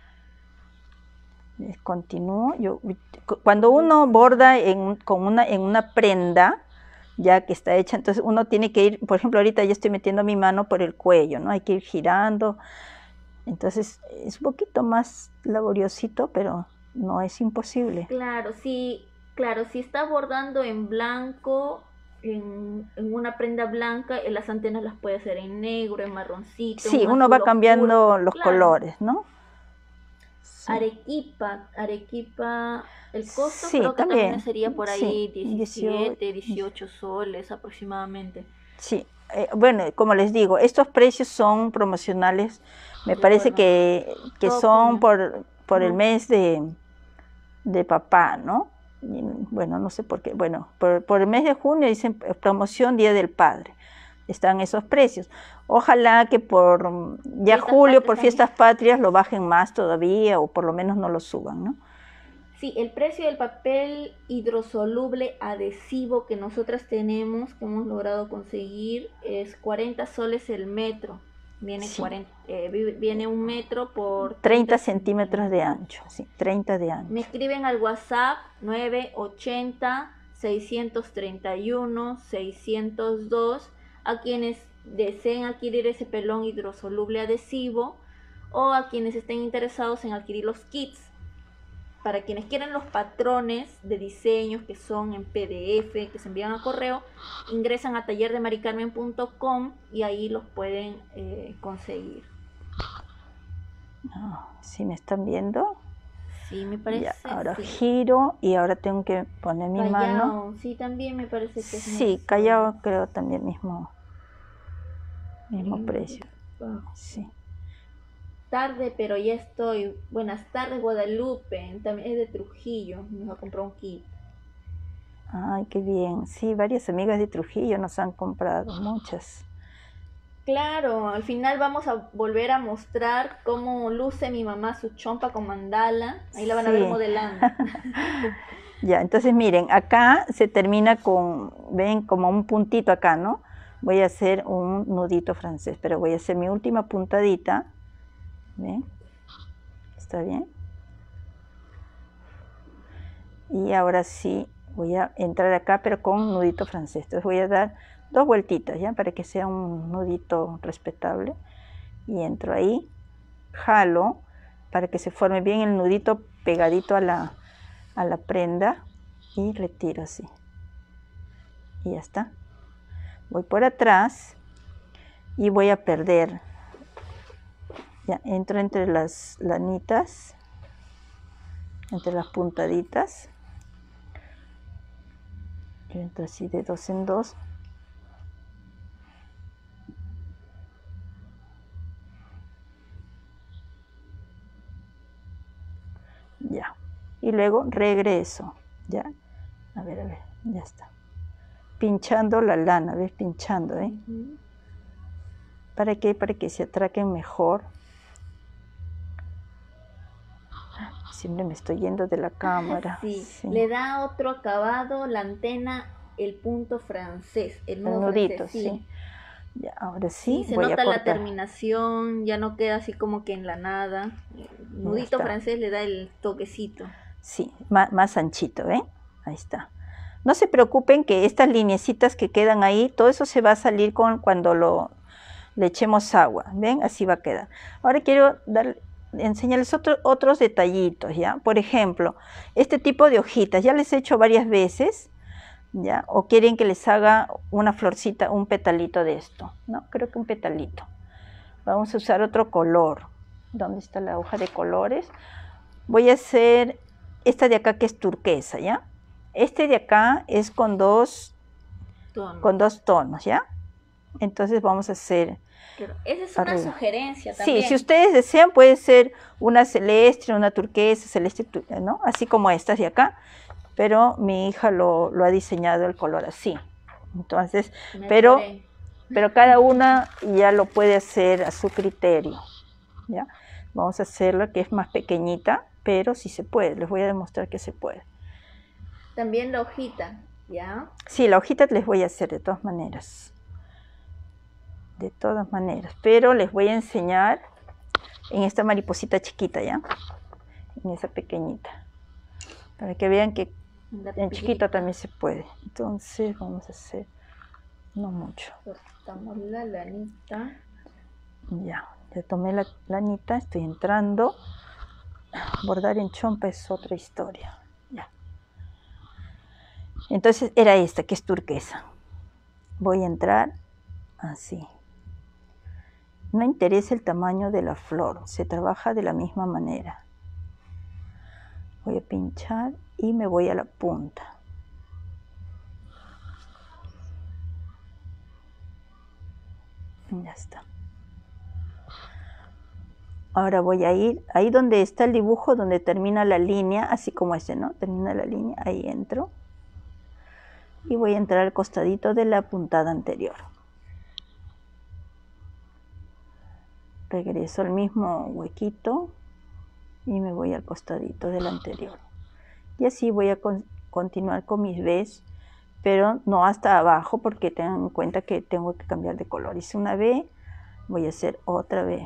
Eh, Continúo. Yo, cuando uno borda en, con una, en una prenda, ya que está hecha, entonces uno tiene que ir, por ejemplo, ahorita ya estoy metiendo mi mano por el cuello, ¿no? Hay que ir girando. Entonces es un poquito más laboriosito, pero no es imposible. Claro, sí, claro, si está bordando en blanco, en, en una prenda blanca, eh, las antenas las puede hacer en negro, en marroncito. Sí, en uno azul va cambiando oscuro. los Claro. colores, ¿no? Sí. Arequipa, Arequipa, el costo Sí, creo que también, también sería por ahí sí, diecisiete, dieciocho soles aproximadamente. Sí, eh, bueno, como les digo, estos precios son promocionales, me De parece acuerdo. que, que Todo son junio. por, por el Ujú. mes de, de papá, ¿no? Y, bueno, no sé por qué, bueno, por, por el mes de junio dicen eh, promoción Día del Padre, están esos precios. Ojalá que por mm, ya Fiestas julio, patrias por también. fiestas patrias, lo bajen más todavía o por lo menos no lo suban, ¿no? Sí, el precio del papel hidrosoluble adhesivo que nosotras tenemos, que hemos logrado conseguir, es cuarenta soles el metro. Viene, Sí. cuarenta, eh, vi- viene un metro por treinta centímetros de ancho, sí, treinta de ancho. Me escriben al WhatsApp nueve ochenta, seiscientos treinta y uno, seiscientos dos a quienes deseen adquirir ese pelón hidrosoluble adhesivo o a quienes estén interesados en adquirir los kits. Para quienes quieren los patrones de diseños que son en P D F, que se envían a correo, ingresan a taller de mari carmen punto com y ahí los pueden eh, conseguir. Ah, ¿sí me están viendo? Sí, me parece. Ya, ahora sí. giro y ahora tengo que poner mi Callao, mano. sí, también me parece que es Sí, necesario. Callao creo también mismo, mismo Mm, precio. bajo. Sí. Tarde, pero ya estoy. Buenas tardes, Guadalupe. También es de Trujillo. Nos va a comprar un kit. Ay, qué bien. Sí, varias amigas de Trujillo nos han comprado, muchas. Claro, al final vamos a volver a mostrar cómo luce mi mamá su chompa con mandala. Ahí la van a ver Sí. modelando. Ya, entonces miren, acá se termina con, ven, como un puntito acá, ¿no? Voy a hacer un nudito francés, pero voy a hacer mi última puntadita. ¿Ven? ¿Está bien? Y ahora sí voy a entrar acá, pero con un nudito francés. Entonces voy a dar dos vueltitas, ¿ya? Para que sea un nudito respetable. Y entro ahí, jalo, para que se forme bien el nudito pegadito a la, a la prenda. Y retiro así. Y ya está. Voy por atrás y voy a perder. Ya, entro entre las lanitas, entre las puntaditas. Yo entro así de dos en dos. Ya. Y luego regreso. Ya. A ver, a ver, ya está. Pinchando la lana, ¿ves? Pinchando, ¿eh? Uh-huh. ¿Para qué? Para que se atraquen mejor. Siempre me estoy yendo de la cámara. Sí, Sí. Le da otro acabado la antena, el punto francés, el nudo El nudito, francés, sí. sí. Ya, ahora sí, Sí, se voy nota a la cortar. terminación, ya no queda así como que en la nada. El nudito está. francés le da el toquecito. Sí, más, más anchito, ¿ven? Ahí está. No se preocupen que estas lineecitas que quedan ahí, todo eso se va a salir con cuando lo le echemos agua, ¿ven? Así va a quedar. Ahora quiero dar, enseñarles otro, otros detallitos, ¿ya? Por ejemplo, este tipo de hojitas, ya les he hecho varias veces, ¿ya? O quieren que les haga una florcita, un petalito de esto, ¿no? Creo que un petalito. Vamos a usar otro color. ¿Dónde está la hoja de colores? Voy a hacer esta de acá que es turquesa, ¿ya? Este de acá es con dos, Tono. con dos tonos, ¿ya? Entonces vamos a hacer... Claro, esa es una arriba. sugerencia también. Sí, si ustedes desean puede ser una celeste, una turquesa, celeste, ¿no? Así como estas de acá, pero mi hija lo, lo ha diseñado el color así. Entonces, Me pero, atoré. pero cada una ya lo puede hacer a su criterio, ¿ya? Vamos a hacerla que es más pequeñita, pero sí se puede, les voy a demostrar que se puede. También la hojita, ¿ya? Sí, la hojita les voy a hacer de todas maneras. De todas maneras, pero les voy a enseñar en esta mariposita chiquita, ¿ya? En esa pequeñita. Para que vean que La en chiquita pipita. también se puede. Entonces vamos a hacer, no mucho. Cortamos la lanita. Ya, ya tomé la lanita, estoy entrando. Bordar en chompa es otra historia. Ya. Entonces era esta, que es turquesa. Voy a entrar así. No interesa el tamaño de la flor, se trabaja de la misma manera. Voy a pinchar y me voy a la punta. Ya está. Ahora voy a ir, ahí donde está el dibujo, donde termina la línea, así como ese, ¿no? Termina la línea, ahí entro. Y voy a entrar al costadito de la puntada anterior. Regreso al mismo huequito y me voy al costadito del anterior. Y así voy a con, continuar con mis B's, pero no hasta abajo porque tengan en cuenta que tengo que cambiar de color. Hice una B, voy a hacer otra B.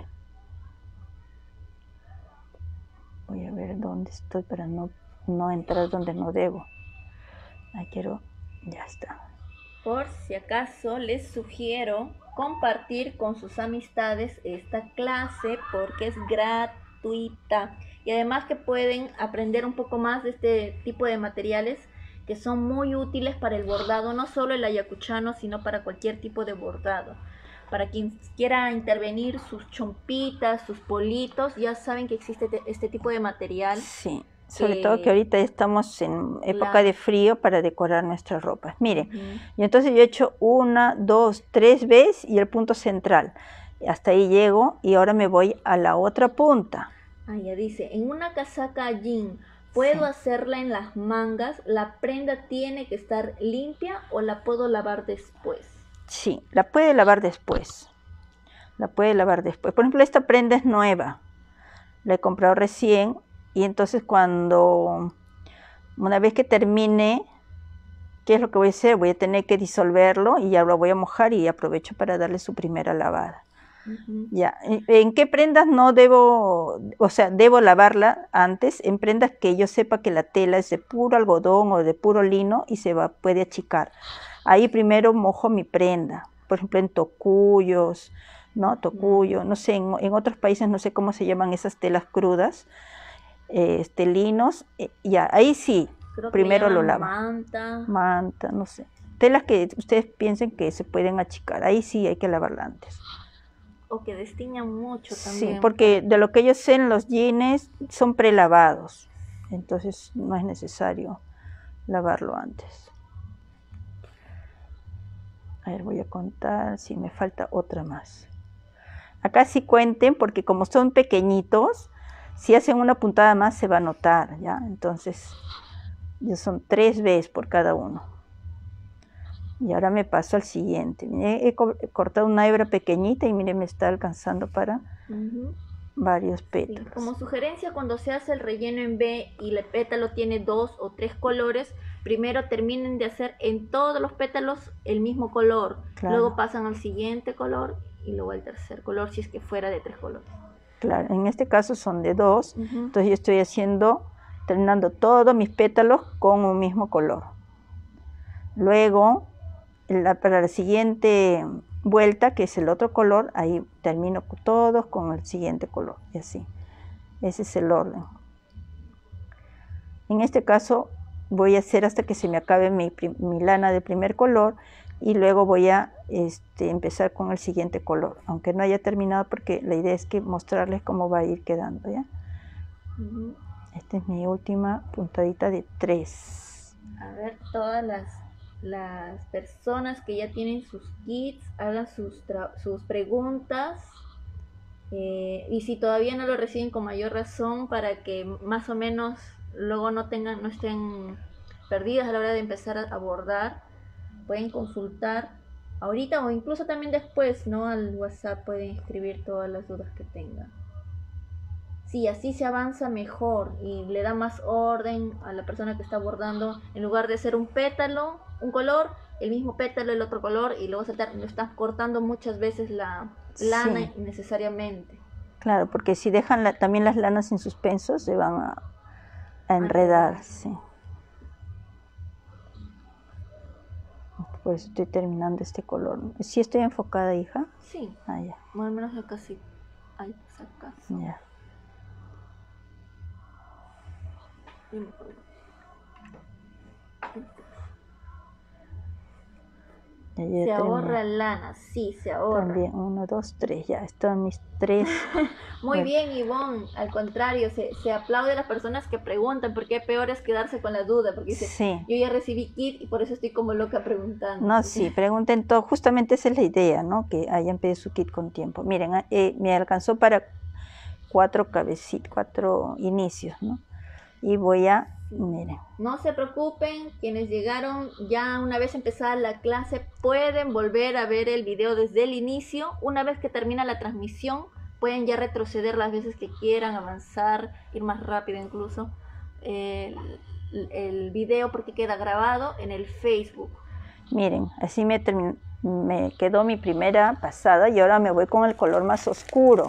Voy a ver dónde estoy para no, no entrar donde no debo. Ahí quiero, ya está. Por si acaso les sugiero compartir con sus amistades esta clase porque es gratuita y además que pueden aprender un poco más de este tipo de materiales que son muy útiles para el bordado, no solo el ayacuchano, sino para cualquier tipo de bordado. Para quien quiera intervenir sus chompitas, sus politos, ya saben que existe este tipo de material. Sí. Sobre que... todo que ahorita estamos en época claro. de frío para decorar nuestras ropas. Miren, Uh-huh. y entonces yo he hecho una, dos, tres B's y el punto central. Hasta ahí llego y ahora me voy a la otra punta. Ah, ya dice, en una casaca jean, ¿puedo Sí. hacerla en las mangas? ¿La prenda tiene que estar limpia o la puedo lavar después? Sí, la puede lavar después. La puede lavar después. Por ejemplo, esta prenda es nueva. La he comprado recién. Y entonces cuando, una vez que termine, ¿qué es lo que voy a hacer? Voy a tener que disolverlo y ya lo voy a mojar y aprovecho para darle su primera lavada. Uh-huh. Ya. ¿En qué prendas no debo, o sea, debo lavarla antes? En prendas que yo sepa que la tela es de puro algodón o de puro lino y se va, puede achicar. Ahí primero mojo mi prenda, por ejemplo en tocuyos, ¿no? Tocuyo, no sé, en, en otros países no sé cómo se llaman esas telas crudas. Este, linos, eh, ya, ahí sí, creo primero que lo lavan. Manta. Manta, no sé. Telas que ustedes piensen que se pueden achicar, ahí sí hay que lavarla antes. O que destiñan mucho también. Sí, porque de lo que yo sé en los jeans son prelavados, entonces no es necesario lavarlo antes. A ver, voy a contar si me falta otra más. Acá sí cuenten, porque como son pequeñitos, si hacen una puntada más se va a notar, ¿ya? Entonces, ya son tres B's por cada uno. Y ahora me paso al siguiente. He, he cortado una hebra pequeñita y miren, me está alcanzando para uh-huh. varios pétalos. Sí, como sugerencia, cuando se hace el relleno en B y el pétalo tiene dos o tres colores, primero terminen de hacer en todos los pétalos el mismo color. Claro. Luego pasan al siguiente color y luego al tercer color, si es que fuera de tres colores. Claro, en este caso son de dos, uh-huh. entonces yo estoy haciendo, terminando todos mis pétalos con un mismo color. Luego, la, para la siguiente vuelta, que es el otro color, ahí termino todos con el siguiente color, y así. Ese es el orden. En este caso, voy a hacer hasta que se me acabe mi, mi lana de primer color, y luego voy a este, empezar con el siguiente color, aunque no haya terminado porque la idea es que mostrarles cómo va a ir quedando, ¿ya? Uh-huh. Esta es mi última puntadita de tres. A ver, todas las las personas que ya tienen sus kits hagan sus, sus preguntas, eh, y si todavía no lo reciben, con mayor razón, para que más o menos luego no tengan, no estén perdidas a la hora de empezar a abordar. Pueden consultar ahorita o incluso también después, ¿no? Al WhatsApp pueden escribir todas las dudas que tengan. Sí, así se avanza mejor y le da más orden a la persona que está abordando. En lugar de ser un pétalo, un color, el mismo pétalo, el otro color, y luego saltar, lo estás cortando muchas veces la lana, sí, innecesariamente. Claro, porque si dejan la, también las lanas en suspenso, se van a, a enredar, sí. Por eso estoy terminando este color. ¿Sí estoy enfocada, hija? Sí. Ah, ya. Más o menos acá sí. Ahí, pues acá. Ya. Ya, ya se ahorra terminé. lana, sí, se ahorra. También, uno, dos, tres, ya, están mis tres. Muy bueno. Bien, Ivonne, al contrario, se, se aplaude a las personas que preguntan, porque peor es quedarse con la duda, porque dice, sí, yo ya recibí kit y por eso estoy como loca preguntando. No, sí, pregunten todo, justamente esa es la idea, ¿no? Que hayan pedido su kit con tiempo. Miren, eh, me alcanzó para cuatro cabecitas, cuatro inicios, ¿no? Y voy a, miren. No se preocupen, quienes llegaron ya una vez empezada la clase pueden volver a ver el video desde el inicio. Una vez que termina la transmisión, pueden ya retroceder las veces que quieran, avanzar, ir más rápido incluso. Eh, el, el video porque queda grabado en el Facebook. Miren, así me, me quedó mi primera pasada y ahora me voy con el color más oscuro.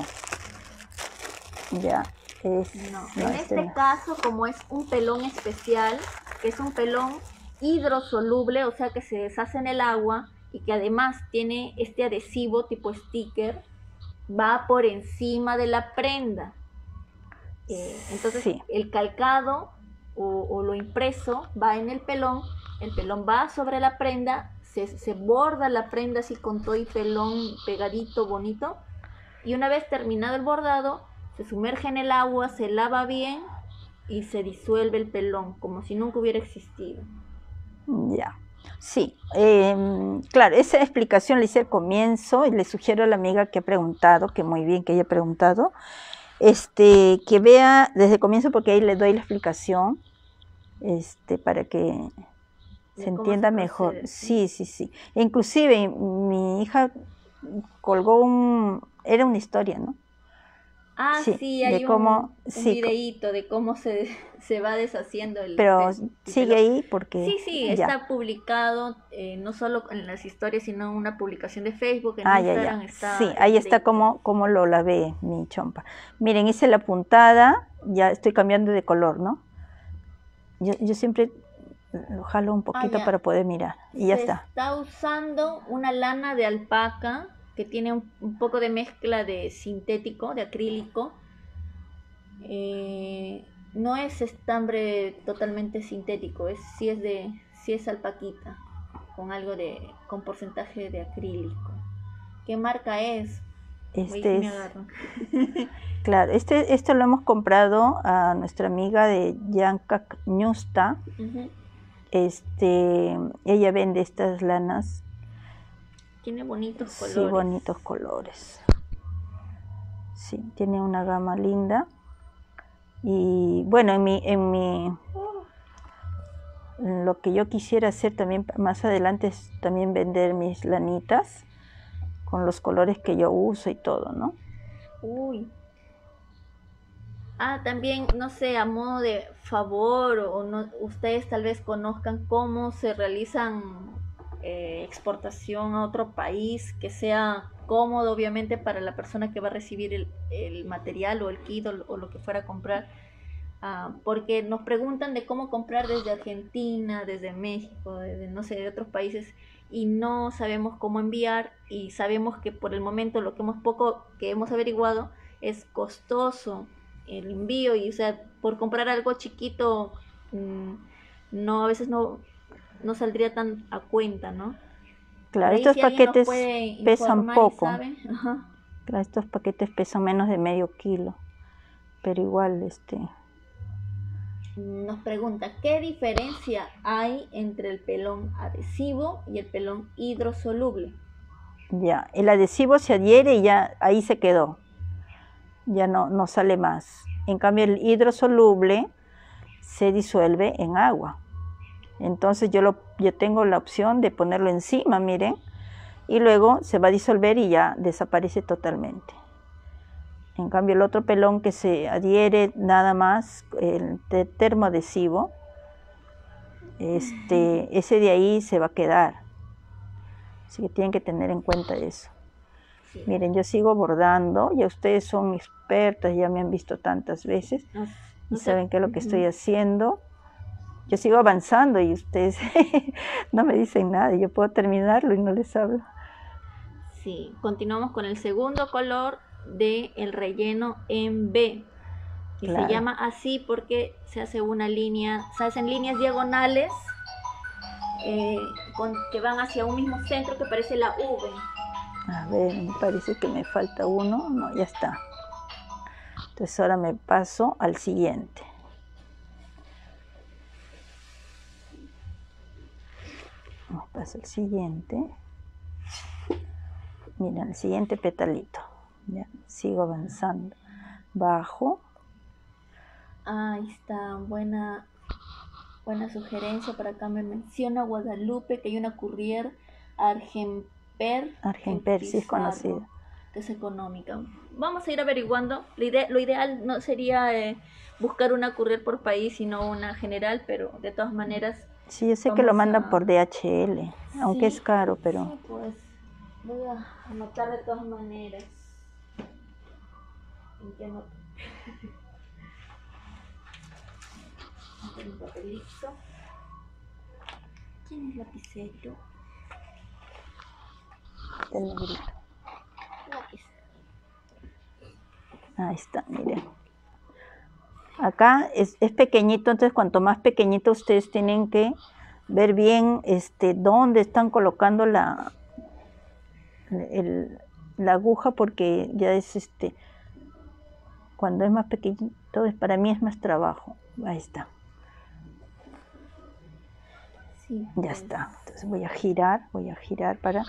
Ya. Es, no, no, en este este no. caso, como es un pelón especial, que es un pelón hidrosoluble, o sea que se deshace en el agua y que además tiene este adhesivo tipo sticker, va por encima de la prenda. Eh, entonces sí, el calcado o, o lo impreso va en el pelón, el pelón va sobre la prenda, se, se borda la prenda así con todo y pelón pegadito, bonito, y una vez terminado el bordado, se sumerge en el agua, se lava bien y se disuelve el pelón, como si nunca hubiera existido. Ya, sí, eh, claro, esa explicación la hice al comienzo y le sugiero a la amiga que ha preguntado, que muy bien que haya preguntado, este, que vea desde el comienzo porque ahí le doy la explicación, este, para que se entienda se mejor. Sí, sí, sí. E inclusive mi hija colgó un, era una historia, ¿no? Ah, sí, sí hay de cómo, un, un sí, videíto de cómo se, se va deshaciendo el pero el sigue pelón. ahí porque sí, sí, ya. Está publicado eh, no solo en las historias, sino en una publicación de Facebook, en ah, Instagram ya, ya. está. Sí, ahí está como, como lo lavé mi chompa. Miren, hice la puntada, ya estoy cambiando de color, ¿no? Yo, yo siempre lo jalo un poquito ah, para poder mirar y se ya está. Está usando una lana de alpaca que tiene un, un poco de mezcla de sintético, de acrílico. Eh, no es estambre totalmente sintético, es sí es de sí es alpaquita con algo de con porcentaje de acrílico. ¿Qué marca es? Este es, claro, este esto lo hemos comprado a nuestra amiga de Yanka Ñusta. Uh-huh. Este, ella vende estas lanas. Tiene bonitos colores. Sí, bonitos colores. Sí, tiene una gama linda. Y bueno, en mi, en mi, lo que yo quisiera hacer también más adelante es también vender mis lanitas con los colores que yo uso y todo, ¿no? Uy. Ah, también, no sé, a modo de favor o no, ustedes tal vez conozcan cómo se realizan eh, exportación a otro país, que sea cómodo obviamente para la persona que va a recibir el, el material o el kit o, o lo que fuera a comprar, uh, porque nos preguntan de cómo comprar desde Argentina, desde México, desde no sé, de otros países, y no sabemos cómo enviar, y sabemos que por el momento lo que hemos poco que hemos averiguado es costoso el envío, y o sea, por comprar algo chiquito mmm, no, a veces no, no saldría tan a cuenta, ¿no? Claro, estos si paquetes pesan poco. Claro, estos paquetes pesan menos de medio kilo, pero igual este nos pregunta, ¿qué diferencia hay entre el pelón adhesivo y el pelón hidrosoluble? Ya, el adhesivo se adhiere y ya ahí se quedó. Ya no, no sale más. En cambio, el hidrosoluble se disuelve en agua. Entonces yo, lo, yo tengo la opción de ponerlo encima, miren, y luego se va a disolver y ya desaparece totalmente. En cambio, el otro pelón que se adhiere nada más, el de termoadhesivo, este, ese de ahí se va a quedar. Así que tienen que tener en cuenta eso. Sí. Miren, yo sigo bordando, ya ustedes son expertas, ya me han visto tantas veces no, no y sé. Saben qué es lo que uh-huh. estoy haciendo. Yo sigo avanzando y ustedes no me dicen nada, yo puedo terminarlo y no les hablo. Sí, continuamos con el segundo color del relleno en B, que claro. se llama así porque se hace una línea, se hacen líneas diagonales eh, con, que van hacia un mismo centro que parece la V. A ver, me parece que me falta uno, no, ya está. Entonces ahora me paso al siguiente. Me paso al siguiente. Miren, el siguiente petalito. Ya, sigo avanzando. Bajo. Ahí está, buena, buena sugerencia. Para acá me menciona Guadalupe que hay una courier Argenper. Argenper, sí es conocida. Que es económica. Vamos a ir averiguando. Lo, ide lo ideal no sería eh, buscar una courier por país, sino una general, pero de todas maneras... Sí, yo sé que lo mandan a... por D H L, sí, aunque es caro, pero... Sí, pues voy a anotar de todas maneras. ¿En qué anoto? Un papelito. ¿Quién es lapicero? El negrito. Lápiz. Ahí está, miren. Acá es, es pequeñito, entonces cuanto más pequeñito ustedes tienen que ver bien este, dónde están colocando la, el, la aguja, porque ya es este, cuando es más pequeñito, es, para mí es más trabajo. Ahí está. Sí, ya pues. está. Entonces voy a girar, voy a girar para...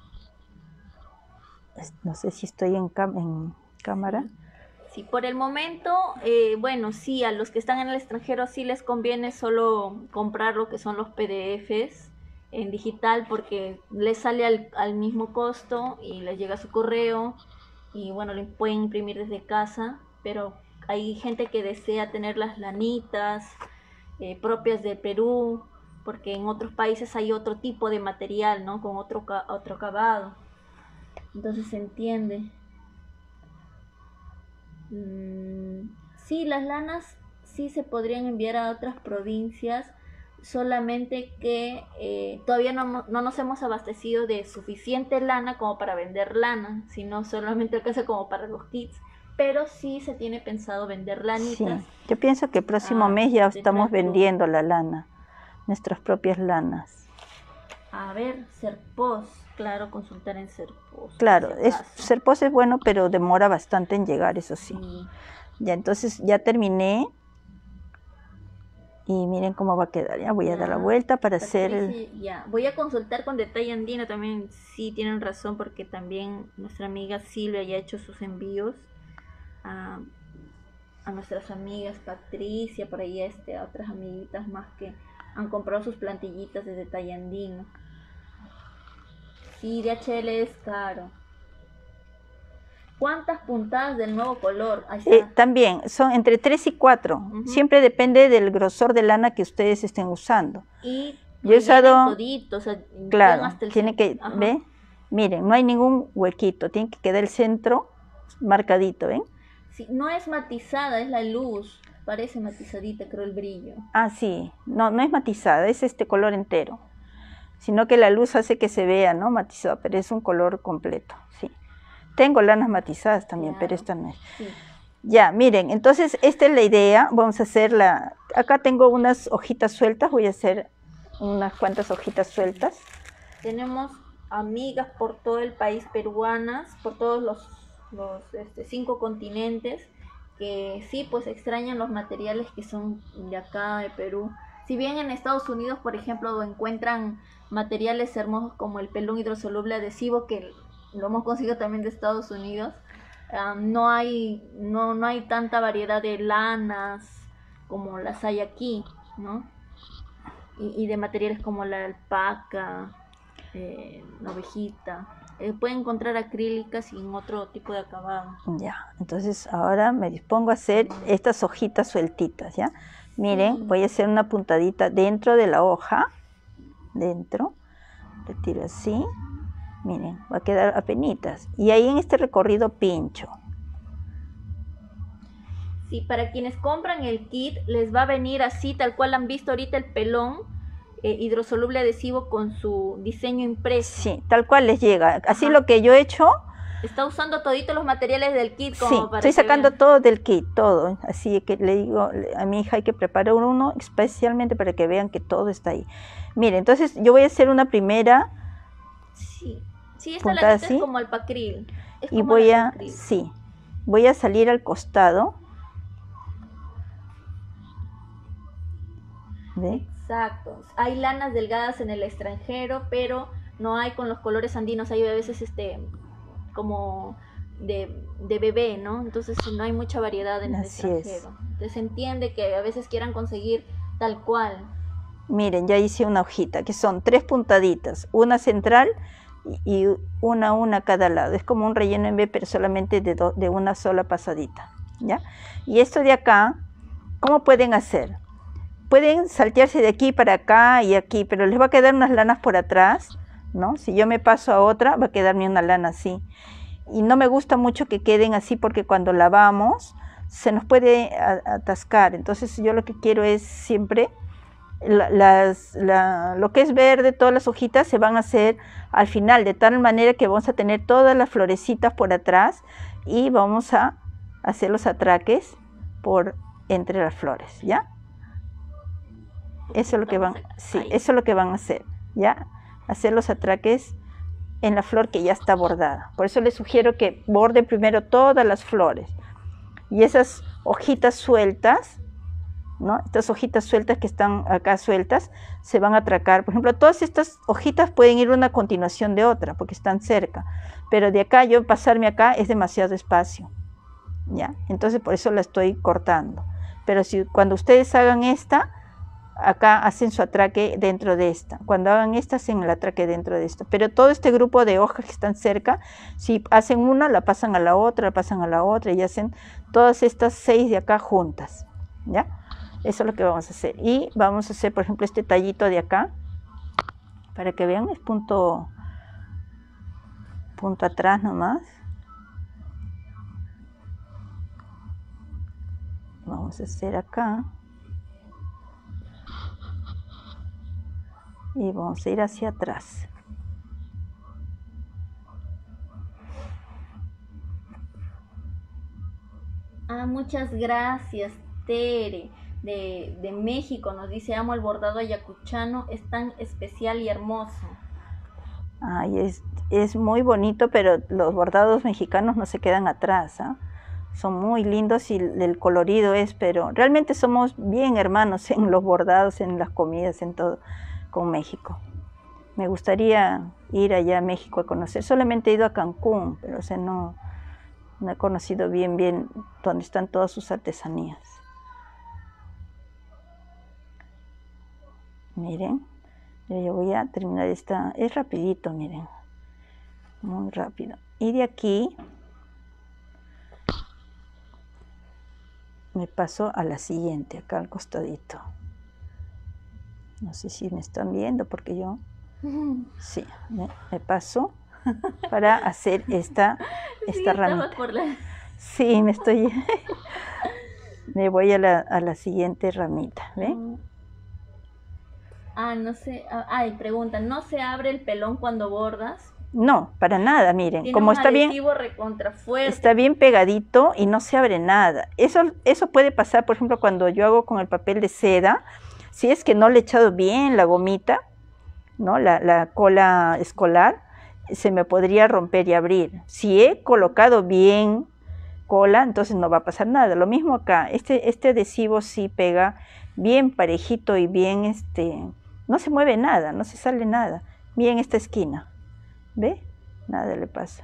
No sé si estoy en, cam en cámara. Sí, por el momento, eh, bueno, sí, a los que están en el extranjero sí les conviene solo comprar lo que son los P D Fs en digital porque les sale al, al mismo costo y les llega a su correo y bueno, lo pueden imprimir desde casa, pero hay gente que desea tener las lanitas eh, propias de Perú porque en otros países hay otro tipo de material, ¿no? Con otro, otro acabado. Entonces se entiende. Mm, sí, las lanas sí se podrían enviar a otras provincias, solamente que eh, todavía no, no nos hemos abastecido de suficiente lana como para vender lana, sino solamente alcanza como para los kits, pero sí se tiene pensado vender lanitas. Sí, yo pienso que el próximo ah, mes ya estamos vendiendo la lana, nuestras propias lanas. A ver, Serpos, claro, consultar en Serpos. Claro, es, Serpos es bueno, pero demora bastante en llegar, eso sí. sí. Ya, entonces ya terminé. Y miren cómo va a quedar. Ya voy ya. a dar la vuelta para Patricia, hacer el... Ya, voy a consultar con Detalle Andino también. Sí, tienen razón, porque también nuestra amiga Silvia ya ha hecho sus envíos a, a nuestras amigas Patricia, por ahí este, a otras amiguitas más que han comprado sus plantillitas de Detalle Andino. Sí, D H L es caro. ¿Cuántas puntadas del nuevo color? Ahí está. Eh, también, son entre tres y cuatro. Uh-huh. Siempre depende del grosor de lana que ustedes estén usando. Y yo he usado... Todito, o sea, claro, hasta el tiene que... ¿Ve? Miren, no hay ningún huequito. Tiene que quedar el centro marcadito, ¿ven? Sí, no es matizada, es la luz. Parece matizadita, creo, el brillo. Ah, sí. No, no es matizada, es este color entero. Sino que la luz hace que se vea, ¿no? Matizado, pero es un color completo, sí. Tengo lanas matizadas también, claro, pero esta no es. Sí. Ya, miren, entonces esta es la idea. Vamos a hacer la... Acá tengo unas hojitas sueltas, voy a hacer unas cuantas hojitas sueltas. Tenemos amigas por todo el país peruanas, por todos los, los este, cinco continentes, que sí, pues extrañan los materiales que son de acá, de Perú. Si bien en Estados Unidos, por ejemplo, encuentran materiales hermosos como el pelón hidrosoluble adhesivo, que lo hemos conseguido también de Estados Unidos, um, no hay, no, no hay tanta variedad de lanas como las hay aquí, ¿no? Y, y de materiales como la alpaca, eh, la ovejita. Eh, pueden encontrar acrílicas y en otro tipo de acabado. Ya, entonces ahora me dispongo a hacer estas hojitas sueltitas, ¿ya? Miren, Mm. voy a hacer una puntadita dentro de la hoja, dentro, retiro así, miren, va a quedar apenitas. Y ahí en este recorrido pincho. Sí, para quienes compran el kit, les va a venir así, tal cual han visto ahorita el pelón eh, hidrosoluble adhesivo con su diseño impreso. Sí, tal cual les llega. Así Ajá. lo que yo he hecho. Está usando toditos los materiales del kit como Sí, para estoy que sacando vean. todo del kit, todo. Así que le digo a mi hija hay que preparar uno especialmente para que vean que todo está ahí. Mire, entonces yo voy a hacer una primera. Sí, sí, esta puntada latita así. es como alpacril. Es Y como voy el a, alpacril. sí, voy a salir al costado. ¿Ve? Exacto. Hay lanas delgadas en el extranjero, pero no hay con los colores andinos. Hay a veces este como de, de bebé, ¿no? Entonces no hay mucha variedad en el Así es. extranjero. Entonces se entiende que a veces quieran conseguir tal cual. Miren, ya hice una hojita, que son tres puntaditas, una central y y una a una a cada lado. Es como un relleno en V, pero solamente de, do- de una sola pasadita, ¿ya? Y esto de acá, ¿cómo pueden hacer? Pueden saltearse de aquí para acá y aquí, pero les va a quedar unas lanas por atrás, ¿no? Si yo me paso a otra, va a quedarme una lana así. Y no me gusta mucho que queden así porque cuando lavamos se nos puede a- atascar. Entonces yo lo que quiero es siempre, la- las, la- lo que es verde, todas las hojitas se van a hacer al final, de tal manera que vamos a tener todas las florecitas por atrás y vamos a hacer los atraques por entre las flores, ¿ya? Eso es lo que van, sí, Ahí. eso es lo que van a hacer, ¿ya? Hacer los atraques en la flor que ya está bordada. Por eso les sugiero que borden primero todas las flores. Y esas hojitas sueltas, ¿no? Estas hojitas sueltas que están acá sueltas, se van a atracar. Por ejemplo, todas estas hojitas pueden ir una a continuación de otra, porque están cerca. Pero de acá, yo pasarme acá es demasiado espacio, ¿ya? Entonces por eso la estoy cortando. Pero si cuando ustedes hagan esta, acá hacen su atraque dentro de esta. Cuando hagan esta, hacen el atraque dentro de esta. Pero todo este grupo de hojas que están cerca, si hacen una, la pasan a la otra, la pasan a la otra y hacen todas estas seis de acá juntas, ¿ya? Eso es lo que vamos a hacer. Y vamos a hacer, por ejemplo, este tallito de acá, para que vean, es punto, punto atrás nomás. Vamos a hacer acá. Y vamos a ir hacia atrás. Ah, muchas gracias, Tere, de, de México. Nos dice, amo el bordado ayacuchano, es tan especial y hermoso. Ay, es, es muy bonito, pero los bordados mexicanos no se quedan atrás, ¿ah? Son muy lindos y el colorido es, pero realmente somos bien hermanos en los bordados, en las comidas, en todo, con México. Me gustaría ir allá a México a conocer. Solamente he ido a Cancún, pero o sea, no, no he conocido bien, bien dónde están todas sus artesanías. Miren, yo ya voy a terminar esta. Es rapidito, miren. Muy rápido. Y de aquí me paso a la siguiente, acá al costadito. No sé si me están viendo porque yo... Sí, me, me paso para hacer esta, esta Sí, ramita. por la... Sí, me estoy... me voy a la, a la siguiente ramita, ¿ven? Ah, no sé. Ay, pregunta, ¿no se abre el pelón cuando bordas? No, para nada, miren. Tiene Como un está bien, adhesivo recontra fuerte. está bien pegadito y no se abre nada. Eso, eso puede pasar, por ejemplo, cuando yo hago con el papel de seda, si es que no le he echado bien la gomita, ¿no? La, la cola escolar, se me podría romper y abrir. Si he colocado bien cola, entonces no va a pasar nada. Lo mismo acá, este, este adhesivo sí pega bien parejito y bien, este, no se mueve nada, no se sale nada. Bien esta esquina, ¿ve? Nada le pasa.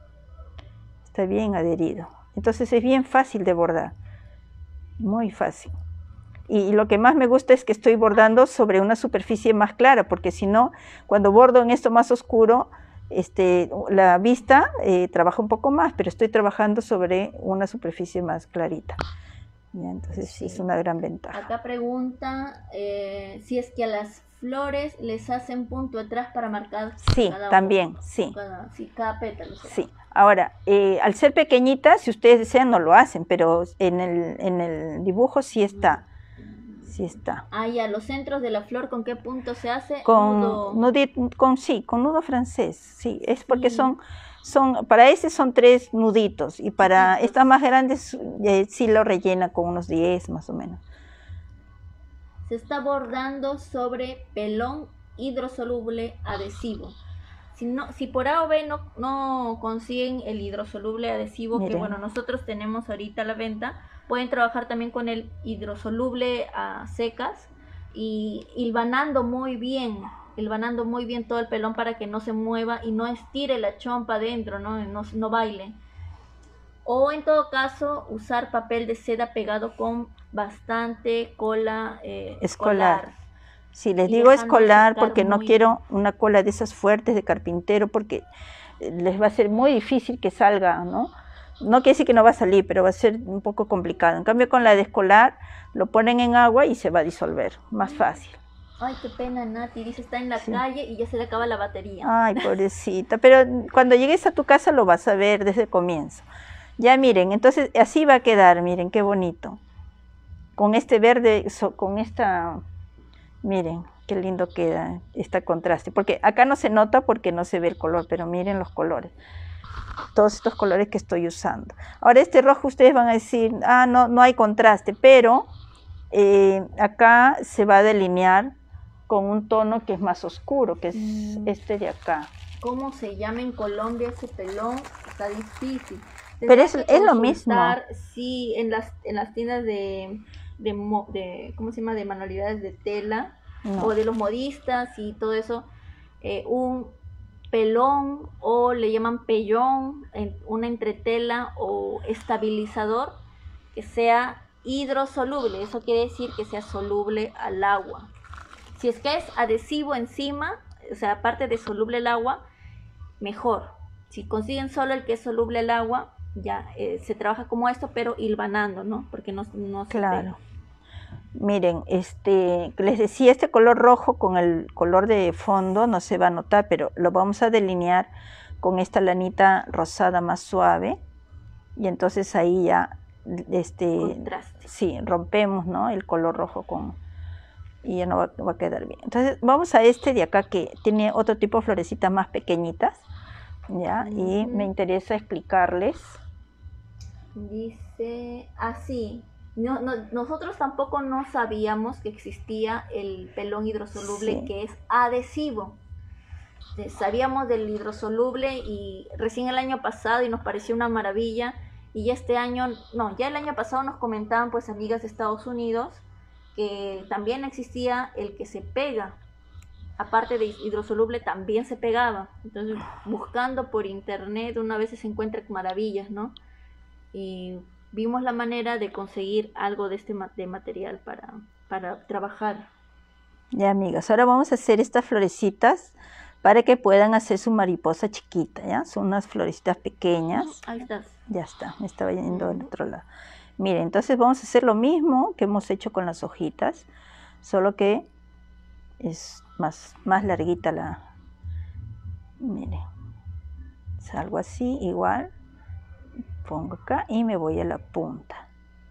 Está bien adherido. Entonces es bien fácil de bordar, muy fácil. Y lo que más me gusta es que estoy bordando sobre una superficie más clara, porque si no, cuando bordo en esto más oscuro, este, la vista eh, trabaja un poco más, pero estoy trabajando sobre una superficie más clarita. ¿Ya? Entonces sí, es una gran ventaja. Acá pregunta eh, si es que a las flores les hacen punto atrás para marcar. Sí, cada también, uno, sí. Cada, sí, cada pétalo. Será. Sí. Ahora, eh, al ser pequeñita, si ustedes desean no lo hacen, pero en el, en el dibujo sí está. Sí está. Ah, ya, los centros de la flor, ¿con qué punto se hace? Con nudo. Nudito, con sí, con nudo francés, sí, es porque sí. son, son, para ese son tres nuditos y para sí, estas más grandes eh, sí lo rellena con unos diez más o menos. Se está bordando sobre pelón hidrosoluble adhesivo. Si, no, si por A o B no, no consiguen el hidrosoluble adhesivo, Miren. que bueno, nosotros tenemos ahorita a la venta, pueden trabajar también con el hidrosoluble a secas y hilvanando muy bien, hilvanando muy bien todo el pelón para que no se mueva y no estire la chompa adentro, ¿no? No, no baile. O en todo caso, usar papel de seda pegado con bastante cola eh, escolar. escolar. Sí, les digo escolar porque no quiero una cola de esas fuertes de carpintero porque les va a ser muy difícil que salga, ¿no? No quiere decir que no va a salir, pero va a ser un poco complicado. En cambio, con la de escolar, lo ponen en agua y se va a disolver, más fácil. Ay, qué pena, Nati, dice, está en la sí. calle y ya se le acaba la batería. Ay, pobrecita, pero cuando llegues a tu casa lo vas a ver desde el comienzo. Ya miren, entonces así va a quedar, miren, qué bonito. Con este verde, con esta... Miren, qué lindo queda este contraste, porque acá no se nota porque no se ve el color, pero miren los colores, todos estos colores que estoy usando. Ahora este rojo ustedes van a decir, ah, no, no hay contraste, pero eh, acá se va a delinear con un tono que es más oscuro, que es mm. este de acá. ¿Cómo se llama en Colombia ese pelón? Está difícil. Pero es, es lo mismo. Sí, en las, en las tiendas de... De, de, ¿cómo se llama? De manualidades de tela no. o de los modistas y todo eso, eh, un pelón o le llaman pellón, en, una entretela o estabilizador que sea hidrosoluble, eso quiere decir que sea soluble al agua. Si es que es adhesivo encima, o sea, aparte de soluble al agua, mejor. Si consiguen solo el que es soluble al agua, ya eh, se trabaja como esto, pero hilvanando, ¿no? Porque no, no se claro. pega. Miren, este, les decía, este color rojo con el color de fondo no se va a notar, pero lo vamos a delinear con esta lanita rosada más suave. Y entonces ahí ya, este, contraste. Sí, rompemos, ¿no? El color rojo con... y ya no va, va a quedar bien. Entonces vamos a este de acá que tiene otro tipo de florecitas más pequeñitas, ¿ya? Uh-huh. Y me interesa explicarles. Dice así, no, no, nosotros tampoco no sabíamos que existía el pelón hidrosoluble sí. que es adhesivo. Sabíamos del hidrosoluble y recién el año pasado y nos pareció una maravilla y ya este año, no, ya el año pasado nos comentaban pues amigas de Estados Unidos que también existía el que se pega, aparte de hidrosoluble también se pegaba. Entonces buscando por internet una vez se encuentra maravillas, ¿no? Y vimos la manera de conseguir algo de este de material para, para trabajar. Ya, amigas, ahora vamos a hacer estas florecitas para que puedan hacer su mariposa chiquita, ¿ya? Son unas florecitas pequeñas. Ahí estás. Ya está, me estaba yendo al otro lado. Miren, entonces vamos a hacer lo mismo que hemos hecho con las hojitas, solo que es más, más larguita la... Miren, salgo así, igual. Pongo acá y me voy a la punta.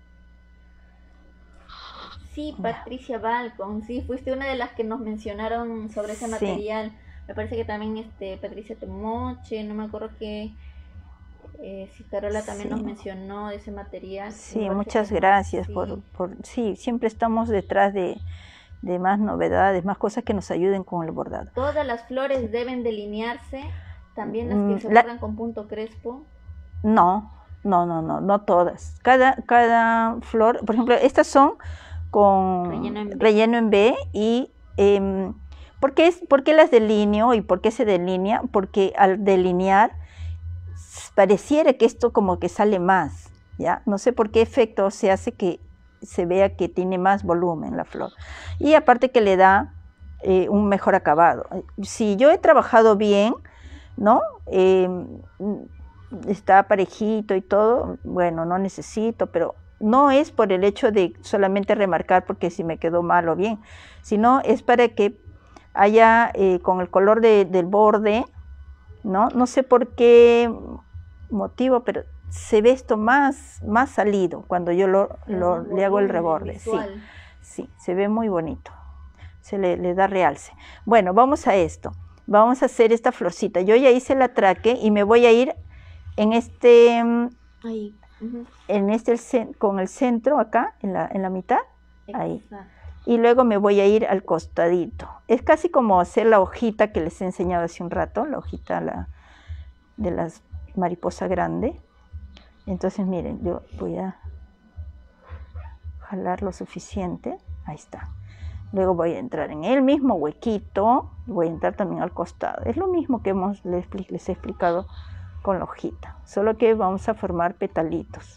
Sí, Patricia Balcon, sí, fuiste una de las que nos mencionaron sobre ese sí. material. Me parece que también este Patricia Temoche, no me acuerdo que eh, si Carola también sí. nos mencionó ese material. Sí, muchas gracias sí. por, por, sí, siempre estamos detrás de, de más novedades, más cosas que nos ayuden con el bordado. Todas las flores deben delinearse, también las que se la... bordan con punto crespo. No, No, no, no, no todas. Cada, cada flor, por ejemplo, estas son con Relleno en B. relleno en B y eh, ¿por qué, es, ¿por qué las delineo y por qué se delinea? Porque al delinear pareciera que esto como que sale más, ¿ya? No sé por qué efecto se hace que se vea que tiene más volumen la flor. Y aparte que le da eh, un mejor acabado. Si yo he trabajado bien, ¿no? Eh, está parejito y todo, bueno, no necesito, pero no es por el hecho de solamente remarcar porque si me quedó mal o bien, sino es para que haya eh, con el color de, del borde, ¿no? No sé por qué motivo, pero se ve esto más, más salido cuando yo lo, lo, le hago el reborde. Sí, sí, se ve muy bonito, se le, le da realce. Bueno, vamos a esto, vamos a hacer esta florcita. Yo ya hice el atraque y me voy a ir en este, ahí. Uh-huh. en este con el centro acá, en la, en la mitad, ahí. Exacto. Y luego me voy a ir al costadito. Es casi como hacer la hojita que les he enseñado hace un rato, la hojita la, de las mariposa grande. Entonces miren, yo voy a jalar lo suficiente, ahí está. Luego voy a entrar en el mismo huequito, voy a entrar también al costado. Es lo mismo que hemos, les, les he explicado con la hojita, solo que vamos a formar petalitos.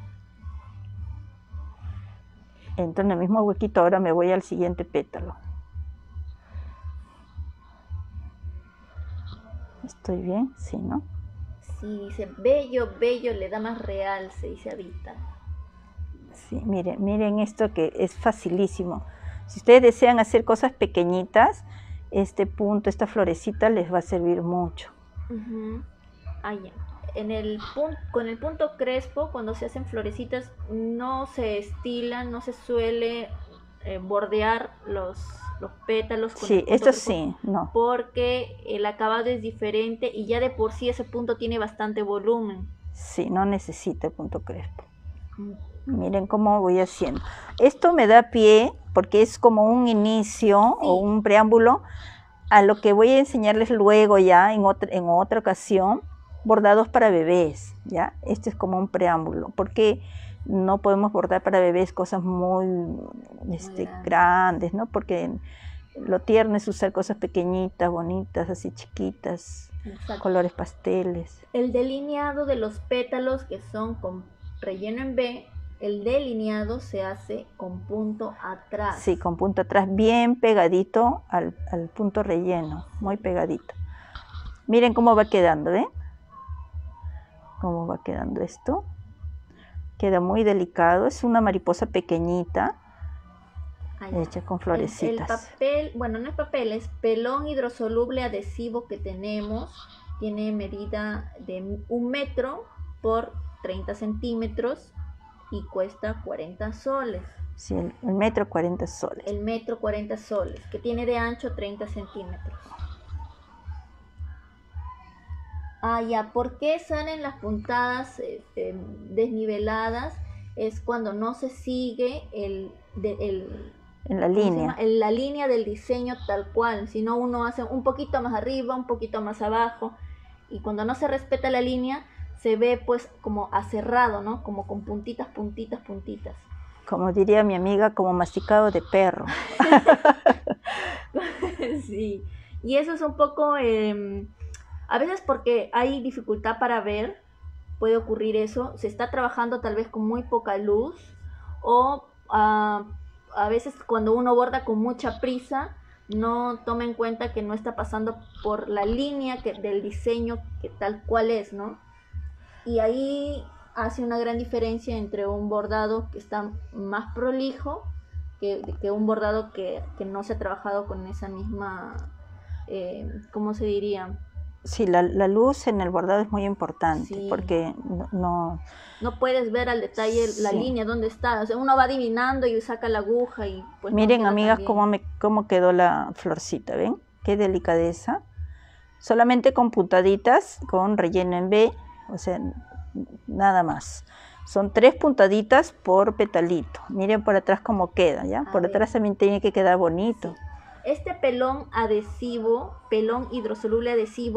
Entro en el mismo huequito, ahora me voy al siguiente pétalo. ¿Estoy bien? Sí, ¿no? Sí, dice bello, bello, le da más realce y se habita. Sí, miren, miren esto que es facilísimo. Si ustedes desean hacer cosas pequeñitas, este punto, esta florecita les va a servir mucho. Uh-huh. Ah, ya. En el punto, con el punto crespo, cuando se hacen florecitas, no se estilan, no se suele eh, bordear los, los pétalos. Con Sí, esto sí, no. Porque el acabado es diferente y ya de por sí ese punto tiene bastante volumen. Sí, no necesita el punto crespo. Uh-huh. Miren cómo voy haciendo. Esto me da pie, porque es como un inicio sí. o un preámbulo a lo que voy a enseñarles luego ya en otra, en otra ocasión. Bordados para bebés, ¿ya? Este es como un preámbulo, porque no podemos bordar para bebés cosas muy, este, muy grandes, ¿no? Porque lo tierno es usar cosas pequeñitas, bonitas, así chiquitas, exacto. Colores pasteles. El delineado de los pétalos que son con relleno en B, el delineado se hace con punto atrás. Sí, con punto atrás, bien pegadito al, al punto relleno, muy pegadito. Miren cómo va quedando, ¿ven? Cómo va quedando esto. Queda muy delicado, es una mariposa pequeñita, Ay, hecha con florecitas. El, el papel, bueno, no es papel, es pelón hidrosoluble adhesivo que tenemos. Tiene medida de un metro por treinta centímetros y cuesta cuarenta soles. Sí, el, el metro cuarenta soles. El metro cuarenta soles, que tiene de ancho treinta centímetros. Ah, ya, ¿por qué salen las puntadas eh, eh, desniveladas? Es cuando no se sigue el, de, el, en la línea. En la línea del diseño tal cual, sino uno hace un poquito más arriba, un poquito más abajo, y cuando no se respeta la línea, se ve pues como aserrado, ¿no? Como con puntitas, puntitas, puntitas. Como diría mi amiga, como masticado de perro. Sí, y eso es un poco... Eh, A veces porque hay dificultad para ver, puede ocurrir eso, se está trabajando tal vez con muy poca luz o uh, a veces cuando uno borda con mucha prisa no toma en cuenta que no está pasando por la línea que, del diseño que tal cual es, ¿no? Y ahí hace una gran diferencia entre un bordado que está más prolijo que, que un bordado que, que no se ha trabajado con esa misma, eh, ¿cómo se diría? Sí, la, la luz en el bordado es muy importante, sí. Porque no, no... No puedes ver al detalle la sí. línea, dónde está. O sea, uno va adivinando y saca la aguja y pues... Miren, no amigas, cómo, me, cómo quedó la florcita, ¿ven? Qué delicadeza. Solamente con puntaditas, con relleno en B, o sea, nada más. Son tres puntaditas por petalito. Miren por atrás cómo queda, ¿ya? A por ver. Atrás también tiene que quedar bonito. Sí. Este pelón adhesivo, pelón hidrosoluble adhesivo,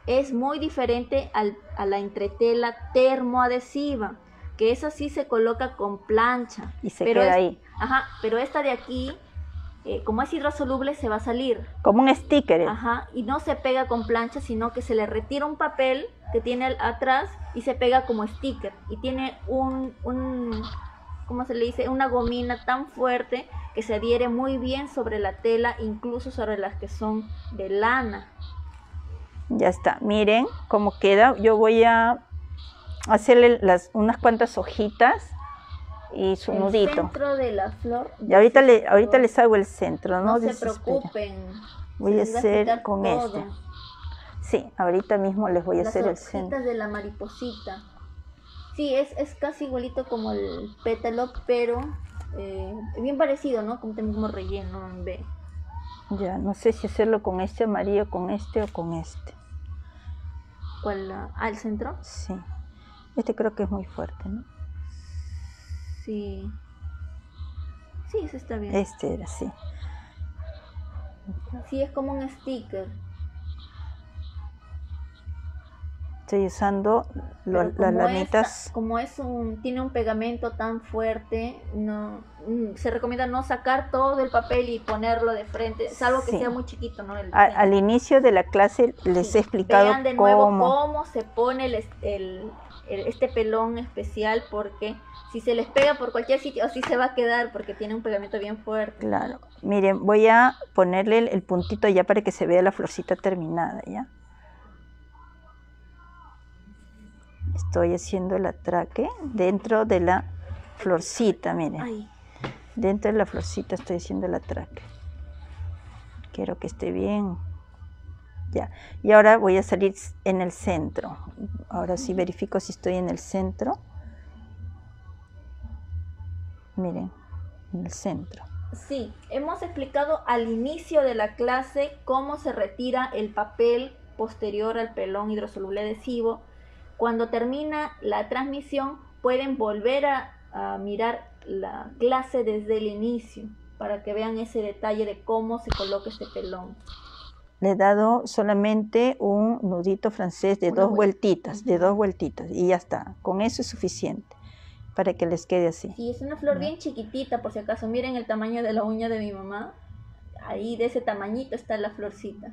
es muy diferente al, a la entretela termoadhesiva, que esa sí se coloca con plancha. Y se pero queda es, ahí. Ajá, pero esta de aquí, eh, como es hidrosoluble, se va a salir. Como un sticker. Ajá, y no se pega con plancha, sino que se le retira un papel que tiene al, atrás y se pega como sticker. Y tiene un, un, ¿cómo se le dice? Una gomina tan fuerte que se adhiere muy bien sobre la tela, incluso sobre las que son de lana. Ya está, miren cómo queda. Yo voy a hacerle las, unas cuantas hojitas y su el nudito. El centro de la flor. Y ahorita, le, ahorita les hago el centro, ¿no? No se preocupen. Voy a hacer con todo. este. Sí, ahorita mismo les voy a las hacer el centro. Las de la mariposita. Sí, es, es casi igualito como el pétalo, pero eh, bien parecido, ¿no? Como tenemos relleno en B. Ya, no sé si hacerlo con este amarillo, con este o con este. ¿Cuál? ¿Ah, el centro? Sí. Este creo que es muy fuerte, ¿no? Sí. Sí, ese está bien. Este era, sí. Sí, es como un sticker. Estoy usando lo, las lanitas. Esta, como es un, tiene un pegamento tan fuerte, no se recomienda no sacar todo el papel y ponerlo de frente, salvo que sí. sea muy chiquito, ¿no? El, A, al inicio de la clase les sí. he explicado Vean de nuevo cómo, cómo se pone el, el, el, este pelón especial, porque si se les pega por cualquier sitio, así se va a quedar porque tiene un pegamento bien fuerte. Claro. Miren, voy a ponerle el, el puntito ya para que se vea la florcita terminada, ¿ya? Estoy haciendo el atraque dentro de la florcita, miren. Ay. Dentro de la florcita estoy haciendo el atraque. Quiero que esté bien. Ya. Y ahora voy a salir en el centro. Ahora sí verifico si estoy en el centro. Miren, en el centro. Sí, hemos explicado al inicio de la clase cómo se retira el papel posterior al pelón hidrosoluble adhesivo. Cuando termina la transmisión, pueden volver a, a mirar la clase desde el inicio para que vean ese detalle de cómo se coloca este pelón. Le he dado solamente un nudito francés de Una dos vueltitas, uh-huh. de dos vueltitas, y ya está. Con eso es suficiente para que les quede así. Sí, es una flor ¿no? bien chiquitita, por si acaso. Miren el tamaño de la uña de mi mamá. Ahí de ese tamañito está la florcita.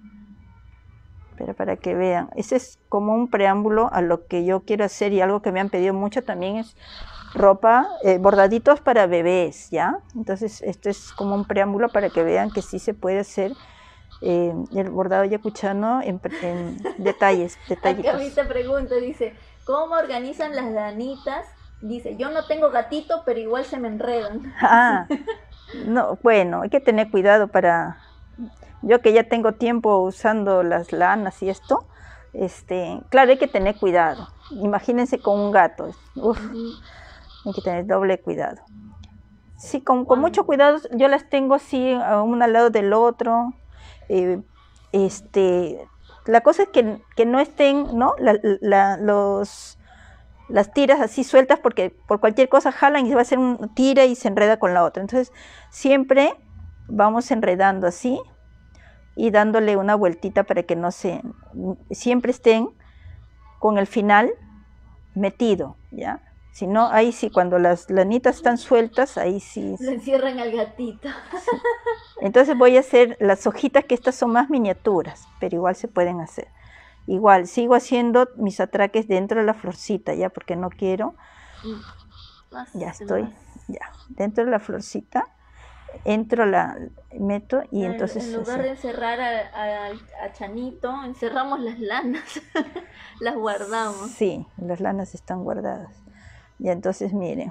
Pero para que vean, ese es como un preámbulo a lo que yo quiero hacer, y algo que me han pedido mucho también es ropa, eh, bordaditos para bebés, ¿ya? Entonces esto es como un preámbulo para que vean que sí se puede hacer eh, el bordado yacuchano en, en detalles, detallitos. Acá a mí te pregunta, dice, ¿cómo organizan las lanitas? Dice, yo no tengo gatito, pero igual se me enredan. Ah, no, bueno, hay que tener cuidado para... Yo que ya tengo tiempo usando las lanas y esto, este, claro, hay que tener cuidado. Imagínense con un gato. Uf, hay que tener doble cuidado. Sí, con, con mucho cuidado. Yo las tengo así, uno al lado del otro. Eh, este, la cosa es que, que no estén, ¿no? La, la, los, las tiras así sueltas, porque por cualquier cosa jalan y se va a hacer un tira y se enreda con la otra. Entonces, siempre vamos enredando así y dándole una vueltita para que no se, siempre estén con el final metido, ¿ya? Si no, ahí sí, cuando las lanitas están sueltas, ahí sí. Le encierran al gatito. Sí. Entonces voy a hacer las hojitas, que estas son más miniaturas, pero igual se pueden hacer. Igual, sigo haciendo mis atraques dentro de la florcita, ¿ya? Porque no quiero. Más, ya estoy, más. ya. Dentro de la florcita. Entro, la meto y en, entonces... En lugar de encerrar a, a, a Chanito, encerramos las lanas, las guardamos. Sí, las lanas están guardadas. Y entonces miren.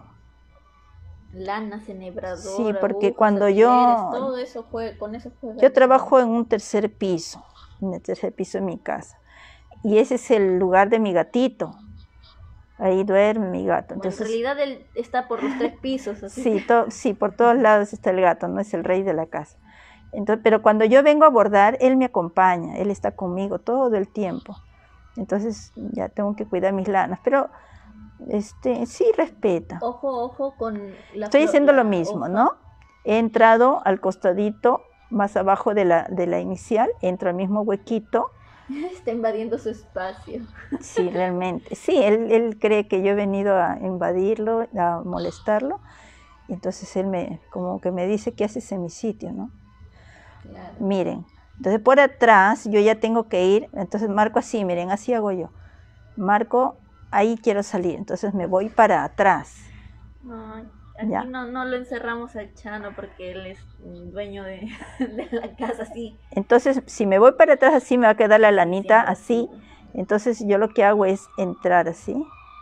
Lanas, enhebradoras, sí, porque agujas, cuando alfileres, yo... todo eso juega, con eso juega. Yo trabajo en un tercer piso, en el tercer piso de mi casa. Y ese es el lugar de mi gatito. Ahí duerme mi gato. Entonces, bueno, en realidad él está por los tres pisos. Así. Sí, to, sí, por todos lados está el gato, no es el rey de la casa. Entonces, pero cuando yo vengo a bordar, él me acompaña, él está conmigo todo el tiempo. Entonces ya tengo que cuidar mis lanas, pero este, sí respeta. Ojo, ojo con la Estoy flor, haciendo la lo mismo, hoja. ¿no? He entrado al costadito más abajo de la, de la inicial, entro al mismo huequito Está invadiendo su espacio. Sí, realmente. Sí, él, él cree que yo he venido a invadirlo, a molestarlo. Y entonces él me, como que me dice, ¿qué haces en mi sitio, no? Claro. Miren, entonces por atrás yo ya tengo que ir, entonces marco así, miren, así hago yo. Marco, ahí quiero salir, entonces me voy para atrás. Ay, aquí ¿Ya? no, no lo encerramos al Chano porque él es dueño de, de la casa, sí. Entonces, si me voy para atrás así, me va a quedar la lanita Siempre así. así. Entonces yo lo que hago es entrar así.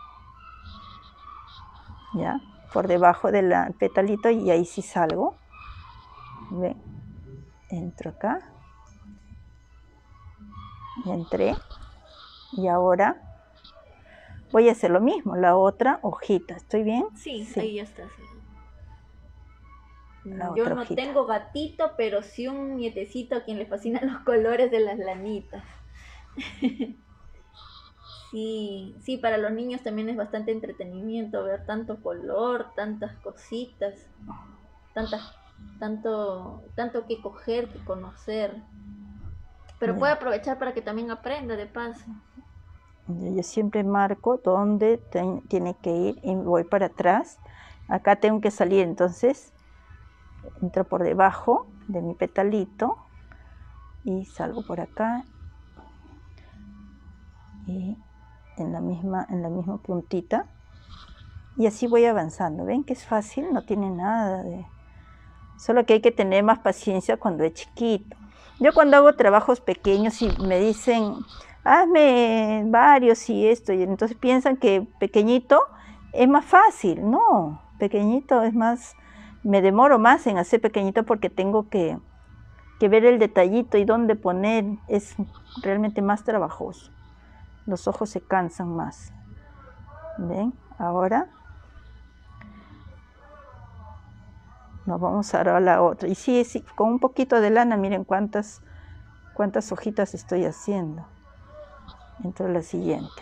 ¿Ya? Por debajo del petalito y ahí sí salgo. ¿Ven? Entro acá. Y entré. Y ahora voy a hacer lo mismo, la otra hojita. ¿Estoy bien? Sí, Sí. ahí ya está. Sí. La Yo otra no hojita. tengo gatito, pero sí un nietecito a quien le fascinan los colores de las lanitas. Sí, sí, para los niños también es bastante entretenimiento ver tanto color, tantas cositas, tantas, tanto, tanto que coger, que conocer. Pero Ya. puede aprovechar para que también aprenda de paso. Yo siempre marco dónde ten, tiene que ir y voy para atrás. Acá tengo que salir, entonces entro por debajo de mi petalito y salgo por acá y en la misma, en la misma puntita. Y así voy avanzando. ¿Ven que es fácil? No tiene nada de... Solo que hay que tener más paciencia cuando es chiquito. Yo cuando hago trabajos pequeños y me dicen, hazme varios y esto, y entonces piensan que pequeñito es más fácil. No, pequeñito es más, me demoro más en hacer pequeñito porque tengo que, que ver el detallito y dónde poner, es realmente más trabajoso. Los ojos se cansan más. ¿Ven? Ahora nos vamos ahora a la otra. Y sí, sí, con un poquito de lana, miren cuántas, cuántas hojitas estoy haciendo. Entro a la siguiente.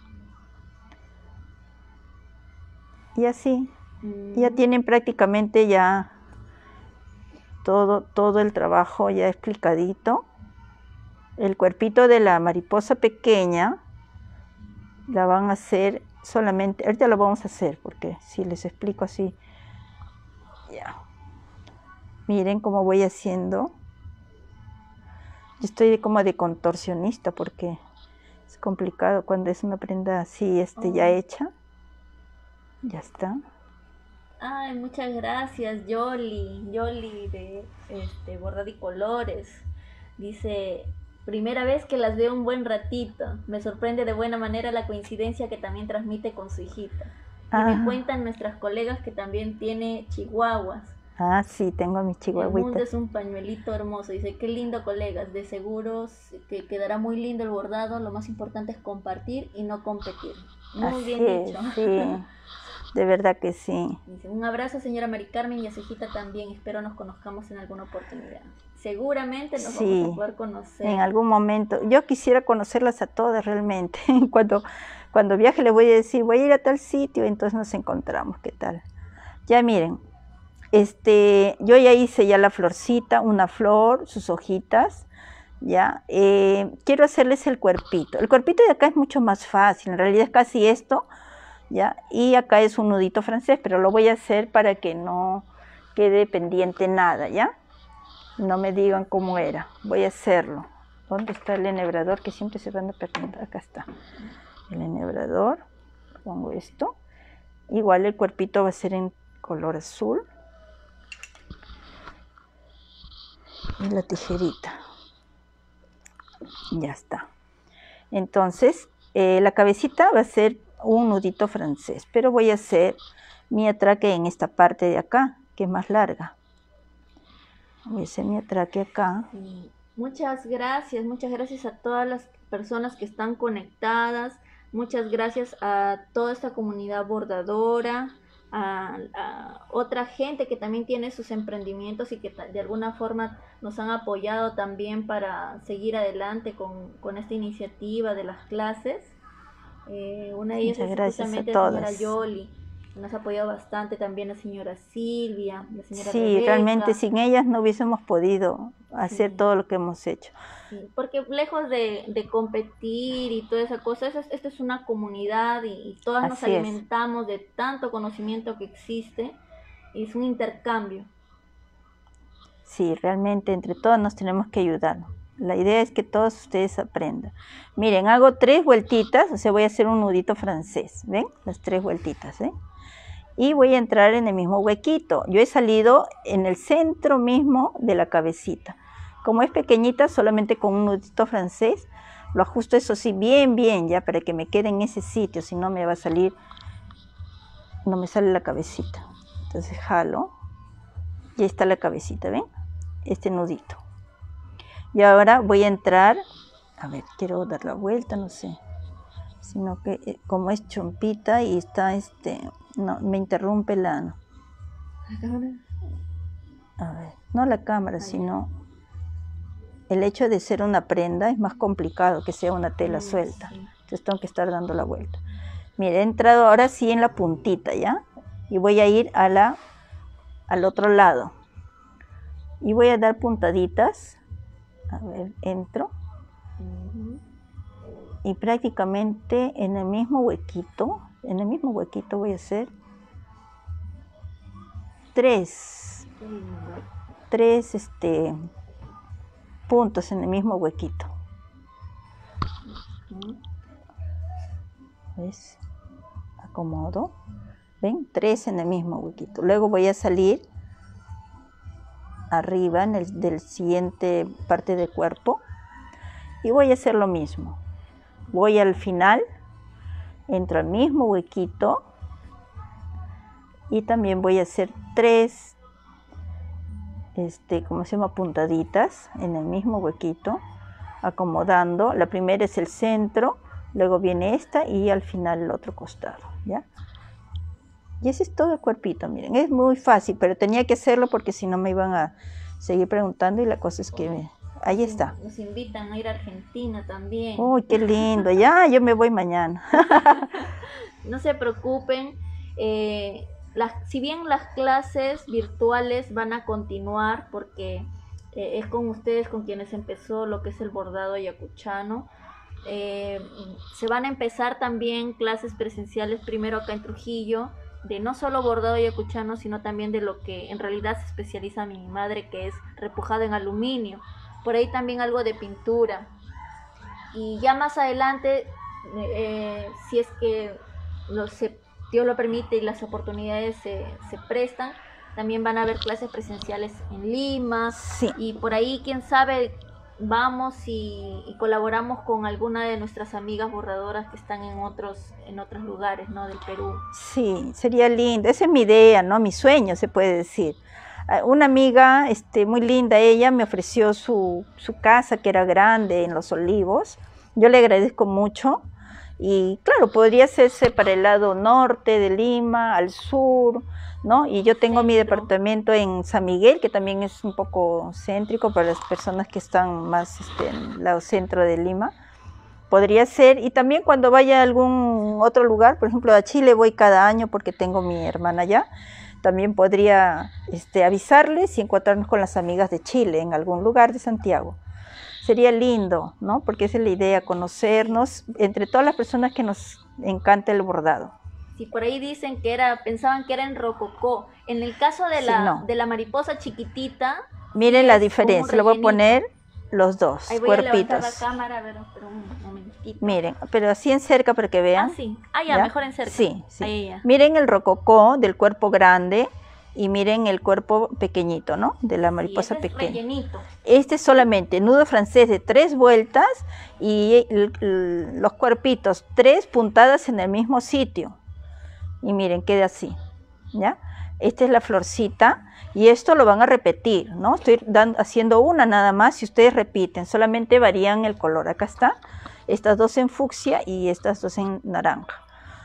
Y así, Mm. ya tienen prácticamente ya todo, todo el trabajo ya explicadito. El cuerpito de la mariposa pequeña la van a hacer solamente, ahorita lo vamos a hacer porque si les explico así, ya. Miren cómo voy haciendo. Yo estoy como de contorsionista porque es complicado cuando es una prenda así este, oh. ya hecha. Ya está. Ay, muchas gracias, Yoli. Yoli de este, Bordado y Colores. Dice, primera vez que las veo un buen ratito. Me sorprende de buena manera la coincidencia que también transmite con su hijita. Y ah. me cuentan nuestras colegas que también tiene chihuahuas. Ah, sí, tengo mis chihuahuitas. El mundo es un pañuelito hermoso. Dice, qué lindo, colegas. De seguro que quedará muy lindo el bordado. Lo más importante es compartir y no competir. Muy Así bien es, dicho. Sí, de verdad que sí. Dice, un abrazo, señora Mari Carmen, y a su hijita también. Espero nos conozcamos en alguna oportunidad. Seguramente nos sí, vamos a poder conocer. En algún momento. Yo quisiera conocerlas a todas realmente. Cuando, cuando viaje les voy a decir, voy a ir a tal sitio, entonces nos encontramos. ¿Qué tal? Ya miren. Este, yo ya hice ya la florcita, una flor, sus hojitas, ya, eh, quiero hacerles el cuerpito. El cuerpito de acá es mucho más fácil, en realidad es casi esto, ya, y acá es un nudito francés, pero lo voy a hacer para que no quede pendiente nada, ya, no me digan cómo era, voy a hacerlo. ¿Dónde está el enhebrador que siempre se van a perder? Acá está, el enhebrador, pongo esto, igual el cuerpito va a ser en color azul. Y la tijerita. Ya está. Entonces, eh, la cabecita va a ser un nudito francés, pero voy a hacer mi atraque en esta parte de acá, que es más larga. Voy a hacer mi atraque acá. Sí. Muchas gracias, muchas gracias a todas las personas que están conectadas. Muchas gracias a toda esta comunidad bordadora. A, a otra gente que también tiene sus emprendimientos y que de alguna forma nos han apoyado también para seguir adelante con, con esta iniciativa de las clases. Eh, una de ellas es justamente la señora Yoli, que nos ha apoyado bastante, también la señora Silvia, la señora Sí, Rebeca. Realmente sin ellas no hubiésemos podido hacer Sí. todo lo que hemos hecho. Sí, porque lejos de, de competir y toda esa cosa, eso es- esto es una comunidad y, y todas nos Así es. alimentamos de tanto conocimiento que existe y es un intercambio. Sí, realmente entre todos nos tenemos que ayudar. La idea es que todos ustedes aprendan. Miren, hago tres vueltitas, o sea, voy a hacer un nudito francés, ¿ven? Las tres vueltitas, ¿eh? Y voy a entrar en el mismo huequito. Yo he salido en el centro mismo de la cabecita. Como es pequeñita, solamente con un nudito francés, lo ajusto eso sí bien, bien, ya, para que me quede en ese sitio, si no me va a salir, no me sale la cabecita. Entonces jalo, y ahí está la cabecita, ¿ven? Este nudito. Y ahora voy a entrar, a ver, quiero dar la vuelta, no sé, sino que eh, como es chompita y está, este, no, me interrumpe la, a ver, no la cámara, sino el hecho de ser una prenda es más complicado que sea una tela Mm, suelta, sí. entonces tengo que estar dando la vuelta. Mire, he entrado ahora sí en la puntita, ¿ya? Y voy a ir a la, al otro lado. Y voy a dar puntaditas. A ver, entro. Ujú. Y prácticamente en el mismo huequito, en el mismo huequito voy a hacer tres, Qué lindo. tres este, puntos en el mismo huequito. Ujú. ¿Ves? Acomodo. ¿Ven? Tres en el mismo huequito. Luego voy a salir arriba en el del siguiente parte del cuerpo y voy a hacer lo mismo. Voy al final, entro al mismo huequito y también voy a hacer tres, este, ¿cómo se llama? Puntaditas en el mismo huequito, acomodando. La primera es el centro, luego viene esta y al final el otro costado, ¿ya? Y ese es todo el cuerpito, miren, es muy fácil, pero tenía que hacerlo porque si no me iban a seguir preguntando y la cosa es que me... ahí está. Nos invitan a ir a Argentina también. Uy, qué lindo, ya, yo me voy mañana. No se preocupen, eh, las, si bien las clases virtuales van a continuar porque eh, es con ustedes con quienes empezó lo que es el bordado ayacuchano, eh, se van a empezar también clases presenciales primero acá en Trujillo, de no solo bordado ayacuchano, sino también de lo que en realidad se especializa mi madre, que es repujado en aluminio. Por ahí también algo de pintura. Y ya más adelante, eh, si es que lo, se, Dios lo permite y las oportunidades se, se prestan, también van a haber clases presenciales en Lima. Sí. Y por ahí, quién sabe, vamos y, y colaboramos con alguna de nuestras amigas bordadoras que están en otros, en otros lugares, ¿no? Del Perú. Sí, sería lindo. Esa es mi idea, ¿no? Mi sueño, se puede decir. Una amiga, este, muy linda, ella me ofreció su, su casa, que era grande, en Los Olivos. Yo le agradezco mucho. Y claro, podría hacerse para el lado norte de Lima, al sur, ¿no? Y yo tengo mi departamento en San Miguel, que también es un poco céntrico para las personas que están más este, en el lado centro de Lima. Podría ser, y también cuando vaya a algún otro lugar, por ejemplo a Chile voy cada año porque tengo mi hermana allá, también podría este, avisarles y encontrarnos con las amigas de Chile en algún lugar de Santiago. Sería lindo, ¿no? Porque esa es la idea, conocernos entre todas las personas que nos encanta el bordado. Si por ahí dicen que era, pensaban que era en rococó. En el caso de, Sí, la, no. de la mariposa chiquitita, miren sí la es diferencia, un le voy a rellenito. poner los dos Ahí voy cuerpitos. a levantar la cámara, a ver, pero un momentito. Miren, pero así en cerca para que vean. Ah, sí. Ah, ya, ¿Ya? mejor en cerca. Sí, sí. Ahí ya. Miren el rococó del cuerpo grande y miren el cuerpo pequeñito, ¿no? De la mariposa sí, ese es pequeña. rellenito. Este es solamente nudo francés de tres vueltas y el, el, los cuerpitos, tres puntadas en el mismo sitio. Y miren, queda así, ¿ya? Esta es la florcita y esto lo van a repetir, ¿no? Estoy dando, haciendo una nada más y ustedes repiten, solamente varían el color. Acá está, estas dos en fucsia y estas dos en naranja.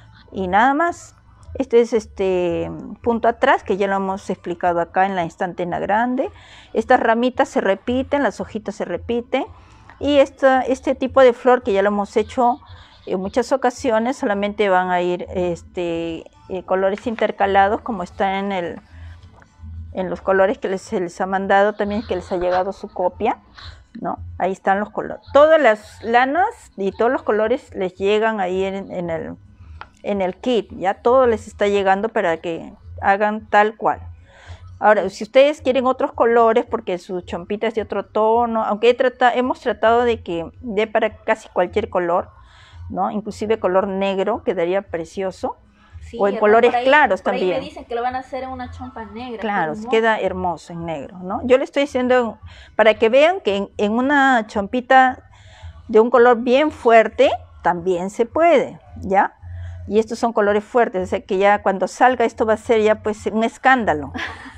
Y nada más. Este es este punto atrás, que ya lo hemos explicado acá en la instantena grande. Estas ramitas se repiten, las hojitas se repiten. Y esta, este tipo de flor, que ya lo hemos hecho en muchas ocasiones, solamente van a ir este, eh, colores intercalados, como está en el, en los colores que les, se les ha mandado, también que les ha llegado su copia, ¿no? Ahí están los colores. Todas las lanas y todos los colores les llegan ahí en, en, el, en el kit, ya todo les está llegando para que hagan tal cual. Ahora, si ustedes quieren otros colores, porque su chompita es de otro tono, aunque he trata, hemos tratado de que dé para casi cualquier color, ¿no? Inclusive color negro, quedaría precioso. Sí, o en hermano, colores por ahí- claros por ahí también. me dicen que lo van a hacer en una chompa negra. Claro, qué hermoso. queda hermoso en negro, ¿no? Yo le estoy diciendo para que vean que en, en una chompita de un color bien fuerte también se puede, ¿ya? Y estos son colores fuertes, o sea que ya cuando salga esto va a ser ya pues un escándalo.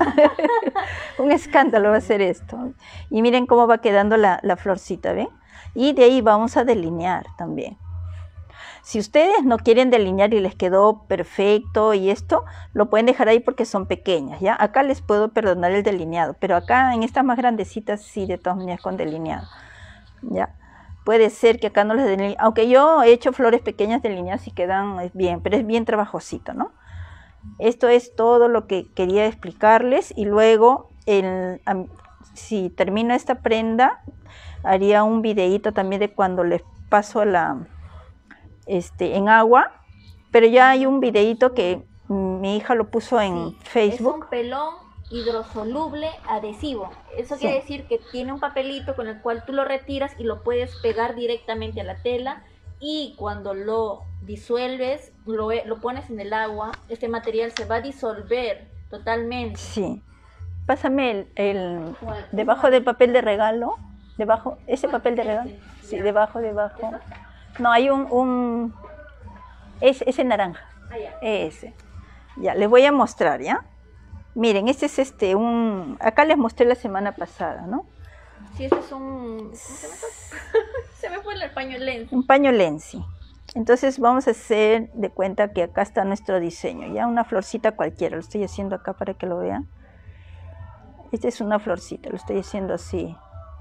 Un escándalo va a ser esto. Y miren cómo va quedando la, la florcita, ¿ven? Y de ahí vamos a delinear también. Si ustedes no quieren delinear y les quedó perfecto y esto, lo pueden dejar ahí porque son pequeñas, ¿ya? Acá les puedo perdonar el delineado, pero acá en estas más grandecitas sí, de todas maneras con delineado, ¿ya? Puede ser que acá no les delinee, aunque yo he hecho flores pequeñas delineadas y quedan bien, pero es bien trabajosito, ¿no? Esto es todo lo que quería explicarles y luego, el, si termino esta prenda, haría un videíto también de cuando les paso la, este, en agua, pero ya hay un videíto que mi hija lo puso en Sí, Facebook. Es un pelón hidrosoluble adhesivo. Eso Sí. quiere decir que tiene un papelito con el cual tú lo retiras y lo puedes pegar directamente a la tela, y cuando lo disuelves, lo, lo pones en el agua, este material se va a disolver totalmente. Sí. Pásame el, el ¿Cuál? debajo del papel de regalo, debajo, ese ¿Cuál? papel de regalo, Este, sí, ya. debajo, debajo. ¿Eso? No, hay un, un es, ese naranja, Ah, ya. ese. Ya, les voy a mostrar, ¿ya? Miren, este es este, un, acá les mostré la semana pasada, ¿no? Sí, este es un... ¿Cómo se llama eso? Se me fue el paño lens. Un paño Lenzi. Entonces vamos a hacer de cuenta que acá está nuestro diseño, ya una florcita cualquiera, lo estoy haciendo acá para que lo vean. Esta es una florcita, lo estoy haciendo así,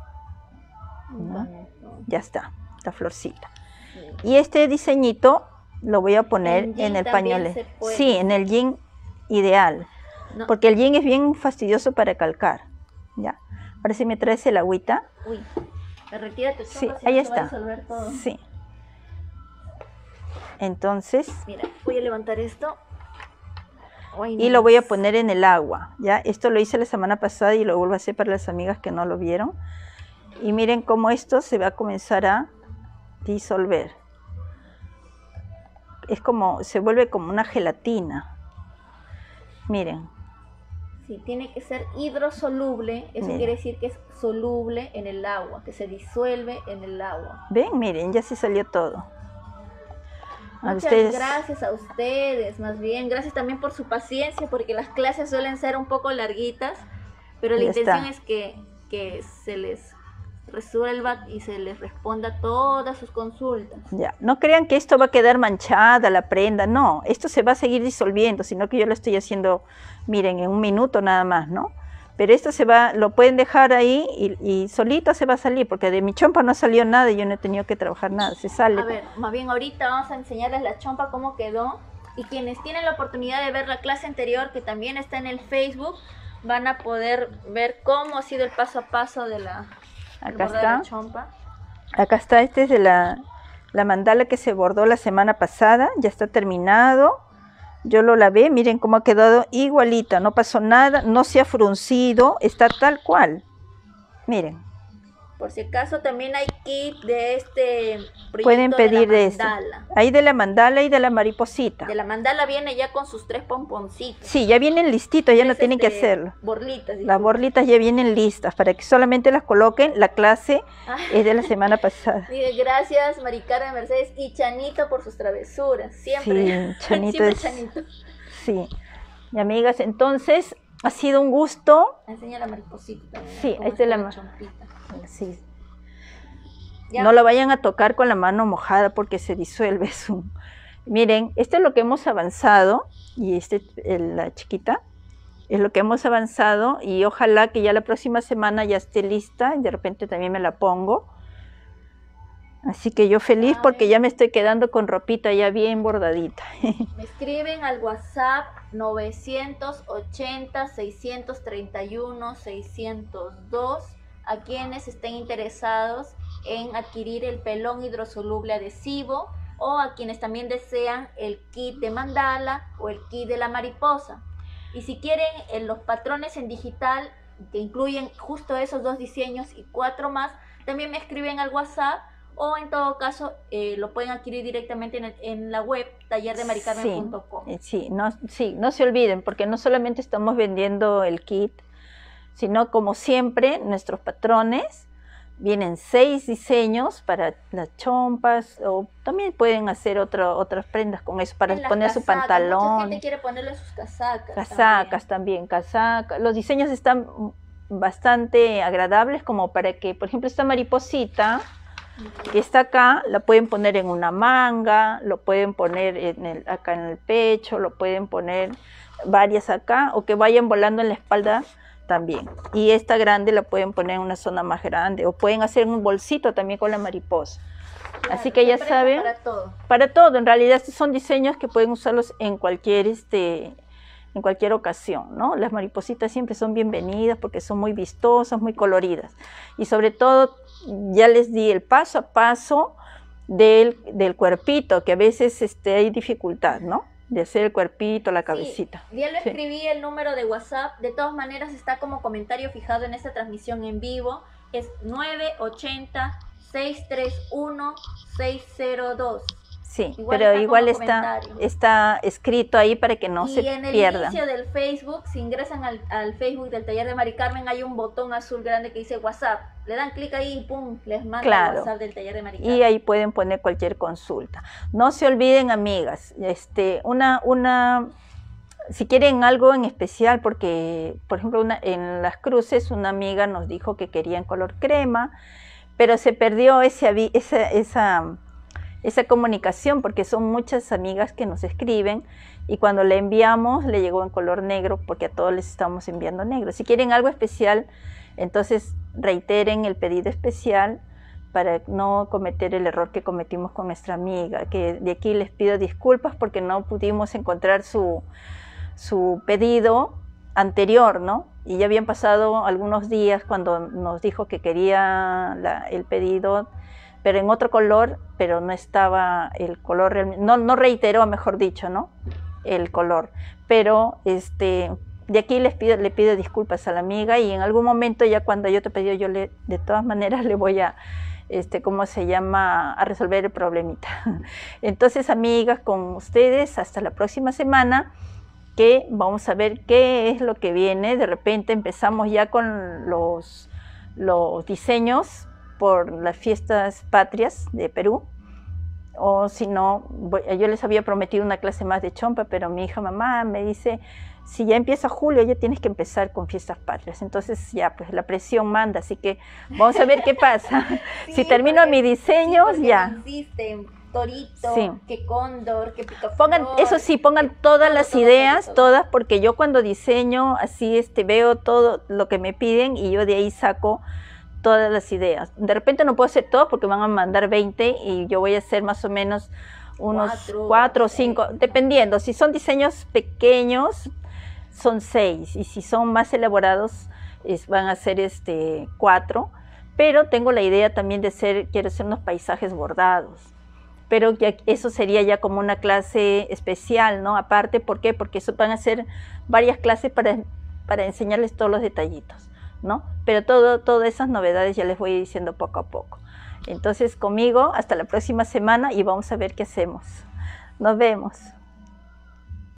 ¿no? Ya está, la florcita. Sí. Y este diseñito lo voy a poner En en, jean el también paño. se puede. Sí, en el jean ideal, No. porque el jean es bien fastidioso para calcar, ¿ya? Ahora si me traes el agüita. Uy, retírate, Sí, chompa, si ahí no se va a está. disolver todo. Sí. Entonces, Mira, voy a levantar esto. Ay, y no lo voy a más. poner en el agua, ¿ya? Esto lo hice la semana pasada y lo vuelvo a hacer para las amigas que no lo vieron. Y miren cómo esto se va a comenzar a disolver. Es como, se vuelve como una gelatina. Miren. Sí, tiene que ser hidrosoluble. Eso Mira. quiere decir que es soluble en el agua, que se disuelve en el agua. ¿Ven? Miren, ya se salió todo. A Muchas ustedes- gracias a ustedes, más bien. Gracias también por su paciencia, porque las clases suelen ser un poco larguitas, pero la Ya intención está. es que, que se les resuelva y se les responda todas sus consultas. Ya, no crean que esto va a quedar manchada la prenda, no, esto se va a seguir disolviendo, sino que yo lo estoy haciendo, miren, en un minuto nada más, ¿no? Pero esto se va, lo pueden dejar ahí y, y solito se va a salir, porque de mi chompa no salió nada y yo no he tenido que trabajar nada, se sale. A ver, más bien ahorita vamos a enseñarles la chompa cómo quedó, y quienes tienen la oportunidad de ver la clase anterior, que también está en el Facebook, van a poder ver cómo ha sido el paso a paso de la, del Acá bordado de la está. chompa. Acá está, este es de la, la mandala que se bordó la semana pasada, ya está terminado. Yo lo lavé, miren cómo ha quedado igualita, no pasó nada, no se ha fruncido, está tal cual. Miren, Por si acaso también hay kit de este proyecto pueden pedir de de la esto. mandala. Ahí de la mandala y de la mariposita. De la mandala viene ya con sus tres pomponcitos. Sí, ya vienen listitos, ya no Tres, tienen que este, hacerlo. Borlitas. Las disculpa. borlitas ya vienen listas para que solamente las coloquen. La clase Ah. es de la semana pasada. Mire, gracias Maricara Mercedes y Chanito por sus travesuras. Siempre. Sí, Chanito Siempre es- Chanito. Sí. Y amigas, entonces ha sido un gusto. Enseña la mariposita también. Sí, cómo ahí está la está ma- chompita. Sí. Ya. No la vayan a tocar con la mano mojada porque se disuelve su... Miren, esto es lo que hemos avanzado, y este, el- la chiquita, es lo que hemos avanzado, y ojalá que ya la próxima semana ya esté lista, y de repente también me la pongo. Así que yo feliz porque ya me estoy quedando con ropita ya bien bordadita. Me escriben al WhatsApp novecientos ochenta, seiscientos treinta y uno, seiscientos dos a quienes estén interesados en adquirir el pelón hidrosoluble adhesivo o a quienes también desean el kit de mandala o el kit de la mariposa. Y si quieren eh, los patrones en digital que incluyen justo esos dos diseños y cuatro más, también me escriben al WhatsApp o en todo caso eh, lo pueden adquirir directamente en, el, en la web taller de maricarmen punto com. Sí, sí, no, sí, no se olviden porque no solamente estamos vendiendo el kit, sino como siempre nuestros patrones vienen seis diseños para las chompas o también pueden hacer otro, otras prendas con eso para poner casacas, su pantalón. Mucha gente quiere ponerle sus casacas. Casacas también, también casacas. Los diseños están bastante agradables como para que, por ejemplo, esta mariposita que está acá, la pueden poner en una manga, lo pueden poner en el, acá en el pecho, lo pueden poner varias acá o que vayan volando en la espalda también. Y esta grande la pueden poner en una zona más grande o pueden hacer un bolsito también con la mariposa. Claro, así que ya saben, para todo. Para todo, en realidad estos son diseños que pueden usarlos en cualquier este en cualquier ocasión, ¿no? Las maripositas siempre son bienvenidas porque son muy vistosas, muy coloridas. Y sobre todo, ya les di el paso a paso del, del cuerpito, que a veces este, hay dificultad, ¿no? De hacer el cuerpito, la cabecita. Sí, ya lo sí. escribí el número de WhatsApp, de todas maneras está como comentario fijado en esta transmisión en vivo, es nueve ochenta, seiscientos treinta y uno, seiscientos dos. Sí, igual pero está igual está, está escrito ahí para que no y se pierda. Y en el pierda. inicio del Facebook, si ingresan al, al Facebook del Taller de Mari Carmen, hay un botón azul grande que dice WhatsApp. Le dan clic ahí y pum, les manda claro. el WhatsApp del Taller de Mari Carmen. Y ahí pueden poner cualquier consulta. No se olviden, amigas, este, una, una, si quieren algo en especial, porque, por ejemplo, una, en las cruces una amiga nos dijo que quería en color crema, pero se perdió ese, esa... esa esa comunicación porque son muchas amigas que nos escriben y cuando le enviamos le llegó en color negro porque a todos les estamos enviando negro. Si quieren algo especial, entonces reiteren el pedido especial para no cometer el error que cometimos con nuestra amiga, que de aquí les pido disculpas porque no pudimos encontrar su, su pedido anterior, ¿no? Y ya habían pasado algunos días cuando nos dijo que quería la, el pedido pero en otro color, pero no estaba el color, no, no reiteró, mejor dicho, ¿no? El color. Pero este, de aquí les pido, le pido disculpas a la amiga y en algún momento ya cuando yo te pedí, yo le, de todas maneras le voy a, este, ¿cómo se llama? A resolver el problemita. Entonces, amigas, con ustedes, hasta la próxima semana, que vamos a ver qué es lo que viene. De repente empezamos ya con los, los diseños por las fiestas patrias de Perú, o si no, yo les había prometido una clase más de chompa, pero mi hija mamá me dice, si ya empieza julio, ya tienes que empezar con fiestas patrias, entonces ya, pues la presión manda, así que vamos a ver qué pasa. Sí, si termino porque, mi diseño, sí, ya. Existen torito, sí. que cóndor, que picaflor. Pongan, eso sí, pongan todas todo, las todo, ideas, todo, todo. todas, porque yo cuando diseño, así este, veo todo lo que me piden y yo de ahí saco todas las ideas. De repente no puedo hacer todo porque van a mandar veinte y yo voy a hacer más o menos unos cuatro o cinco, dependiendo. Si son diseños pequeños, son seis, y si son más elaborados, es, van a ser este, cuatro. Pero tengo la idea también de hacer, quiero hacer unos paisajes bordados. Pero ya, eso sería ya como una clase especial, ¿no? Aparte, ¿por qué? Porque eso van a ser varias clases para, para enseñarles todos los detallitos, ¿no? Pero todo, todas esas novedades ya les voy diciendo poco a poco. Entonces conmigo hasta la próxima semana y vamos a ver qué hacemos. Nos vemos.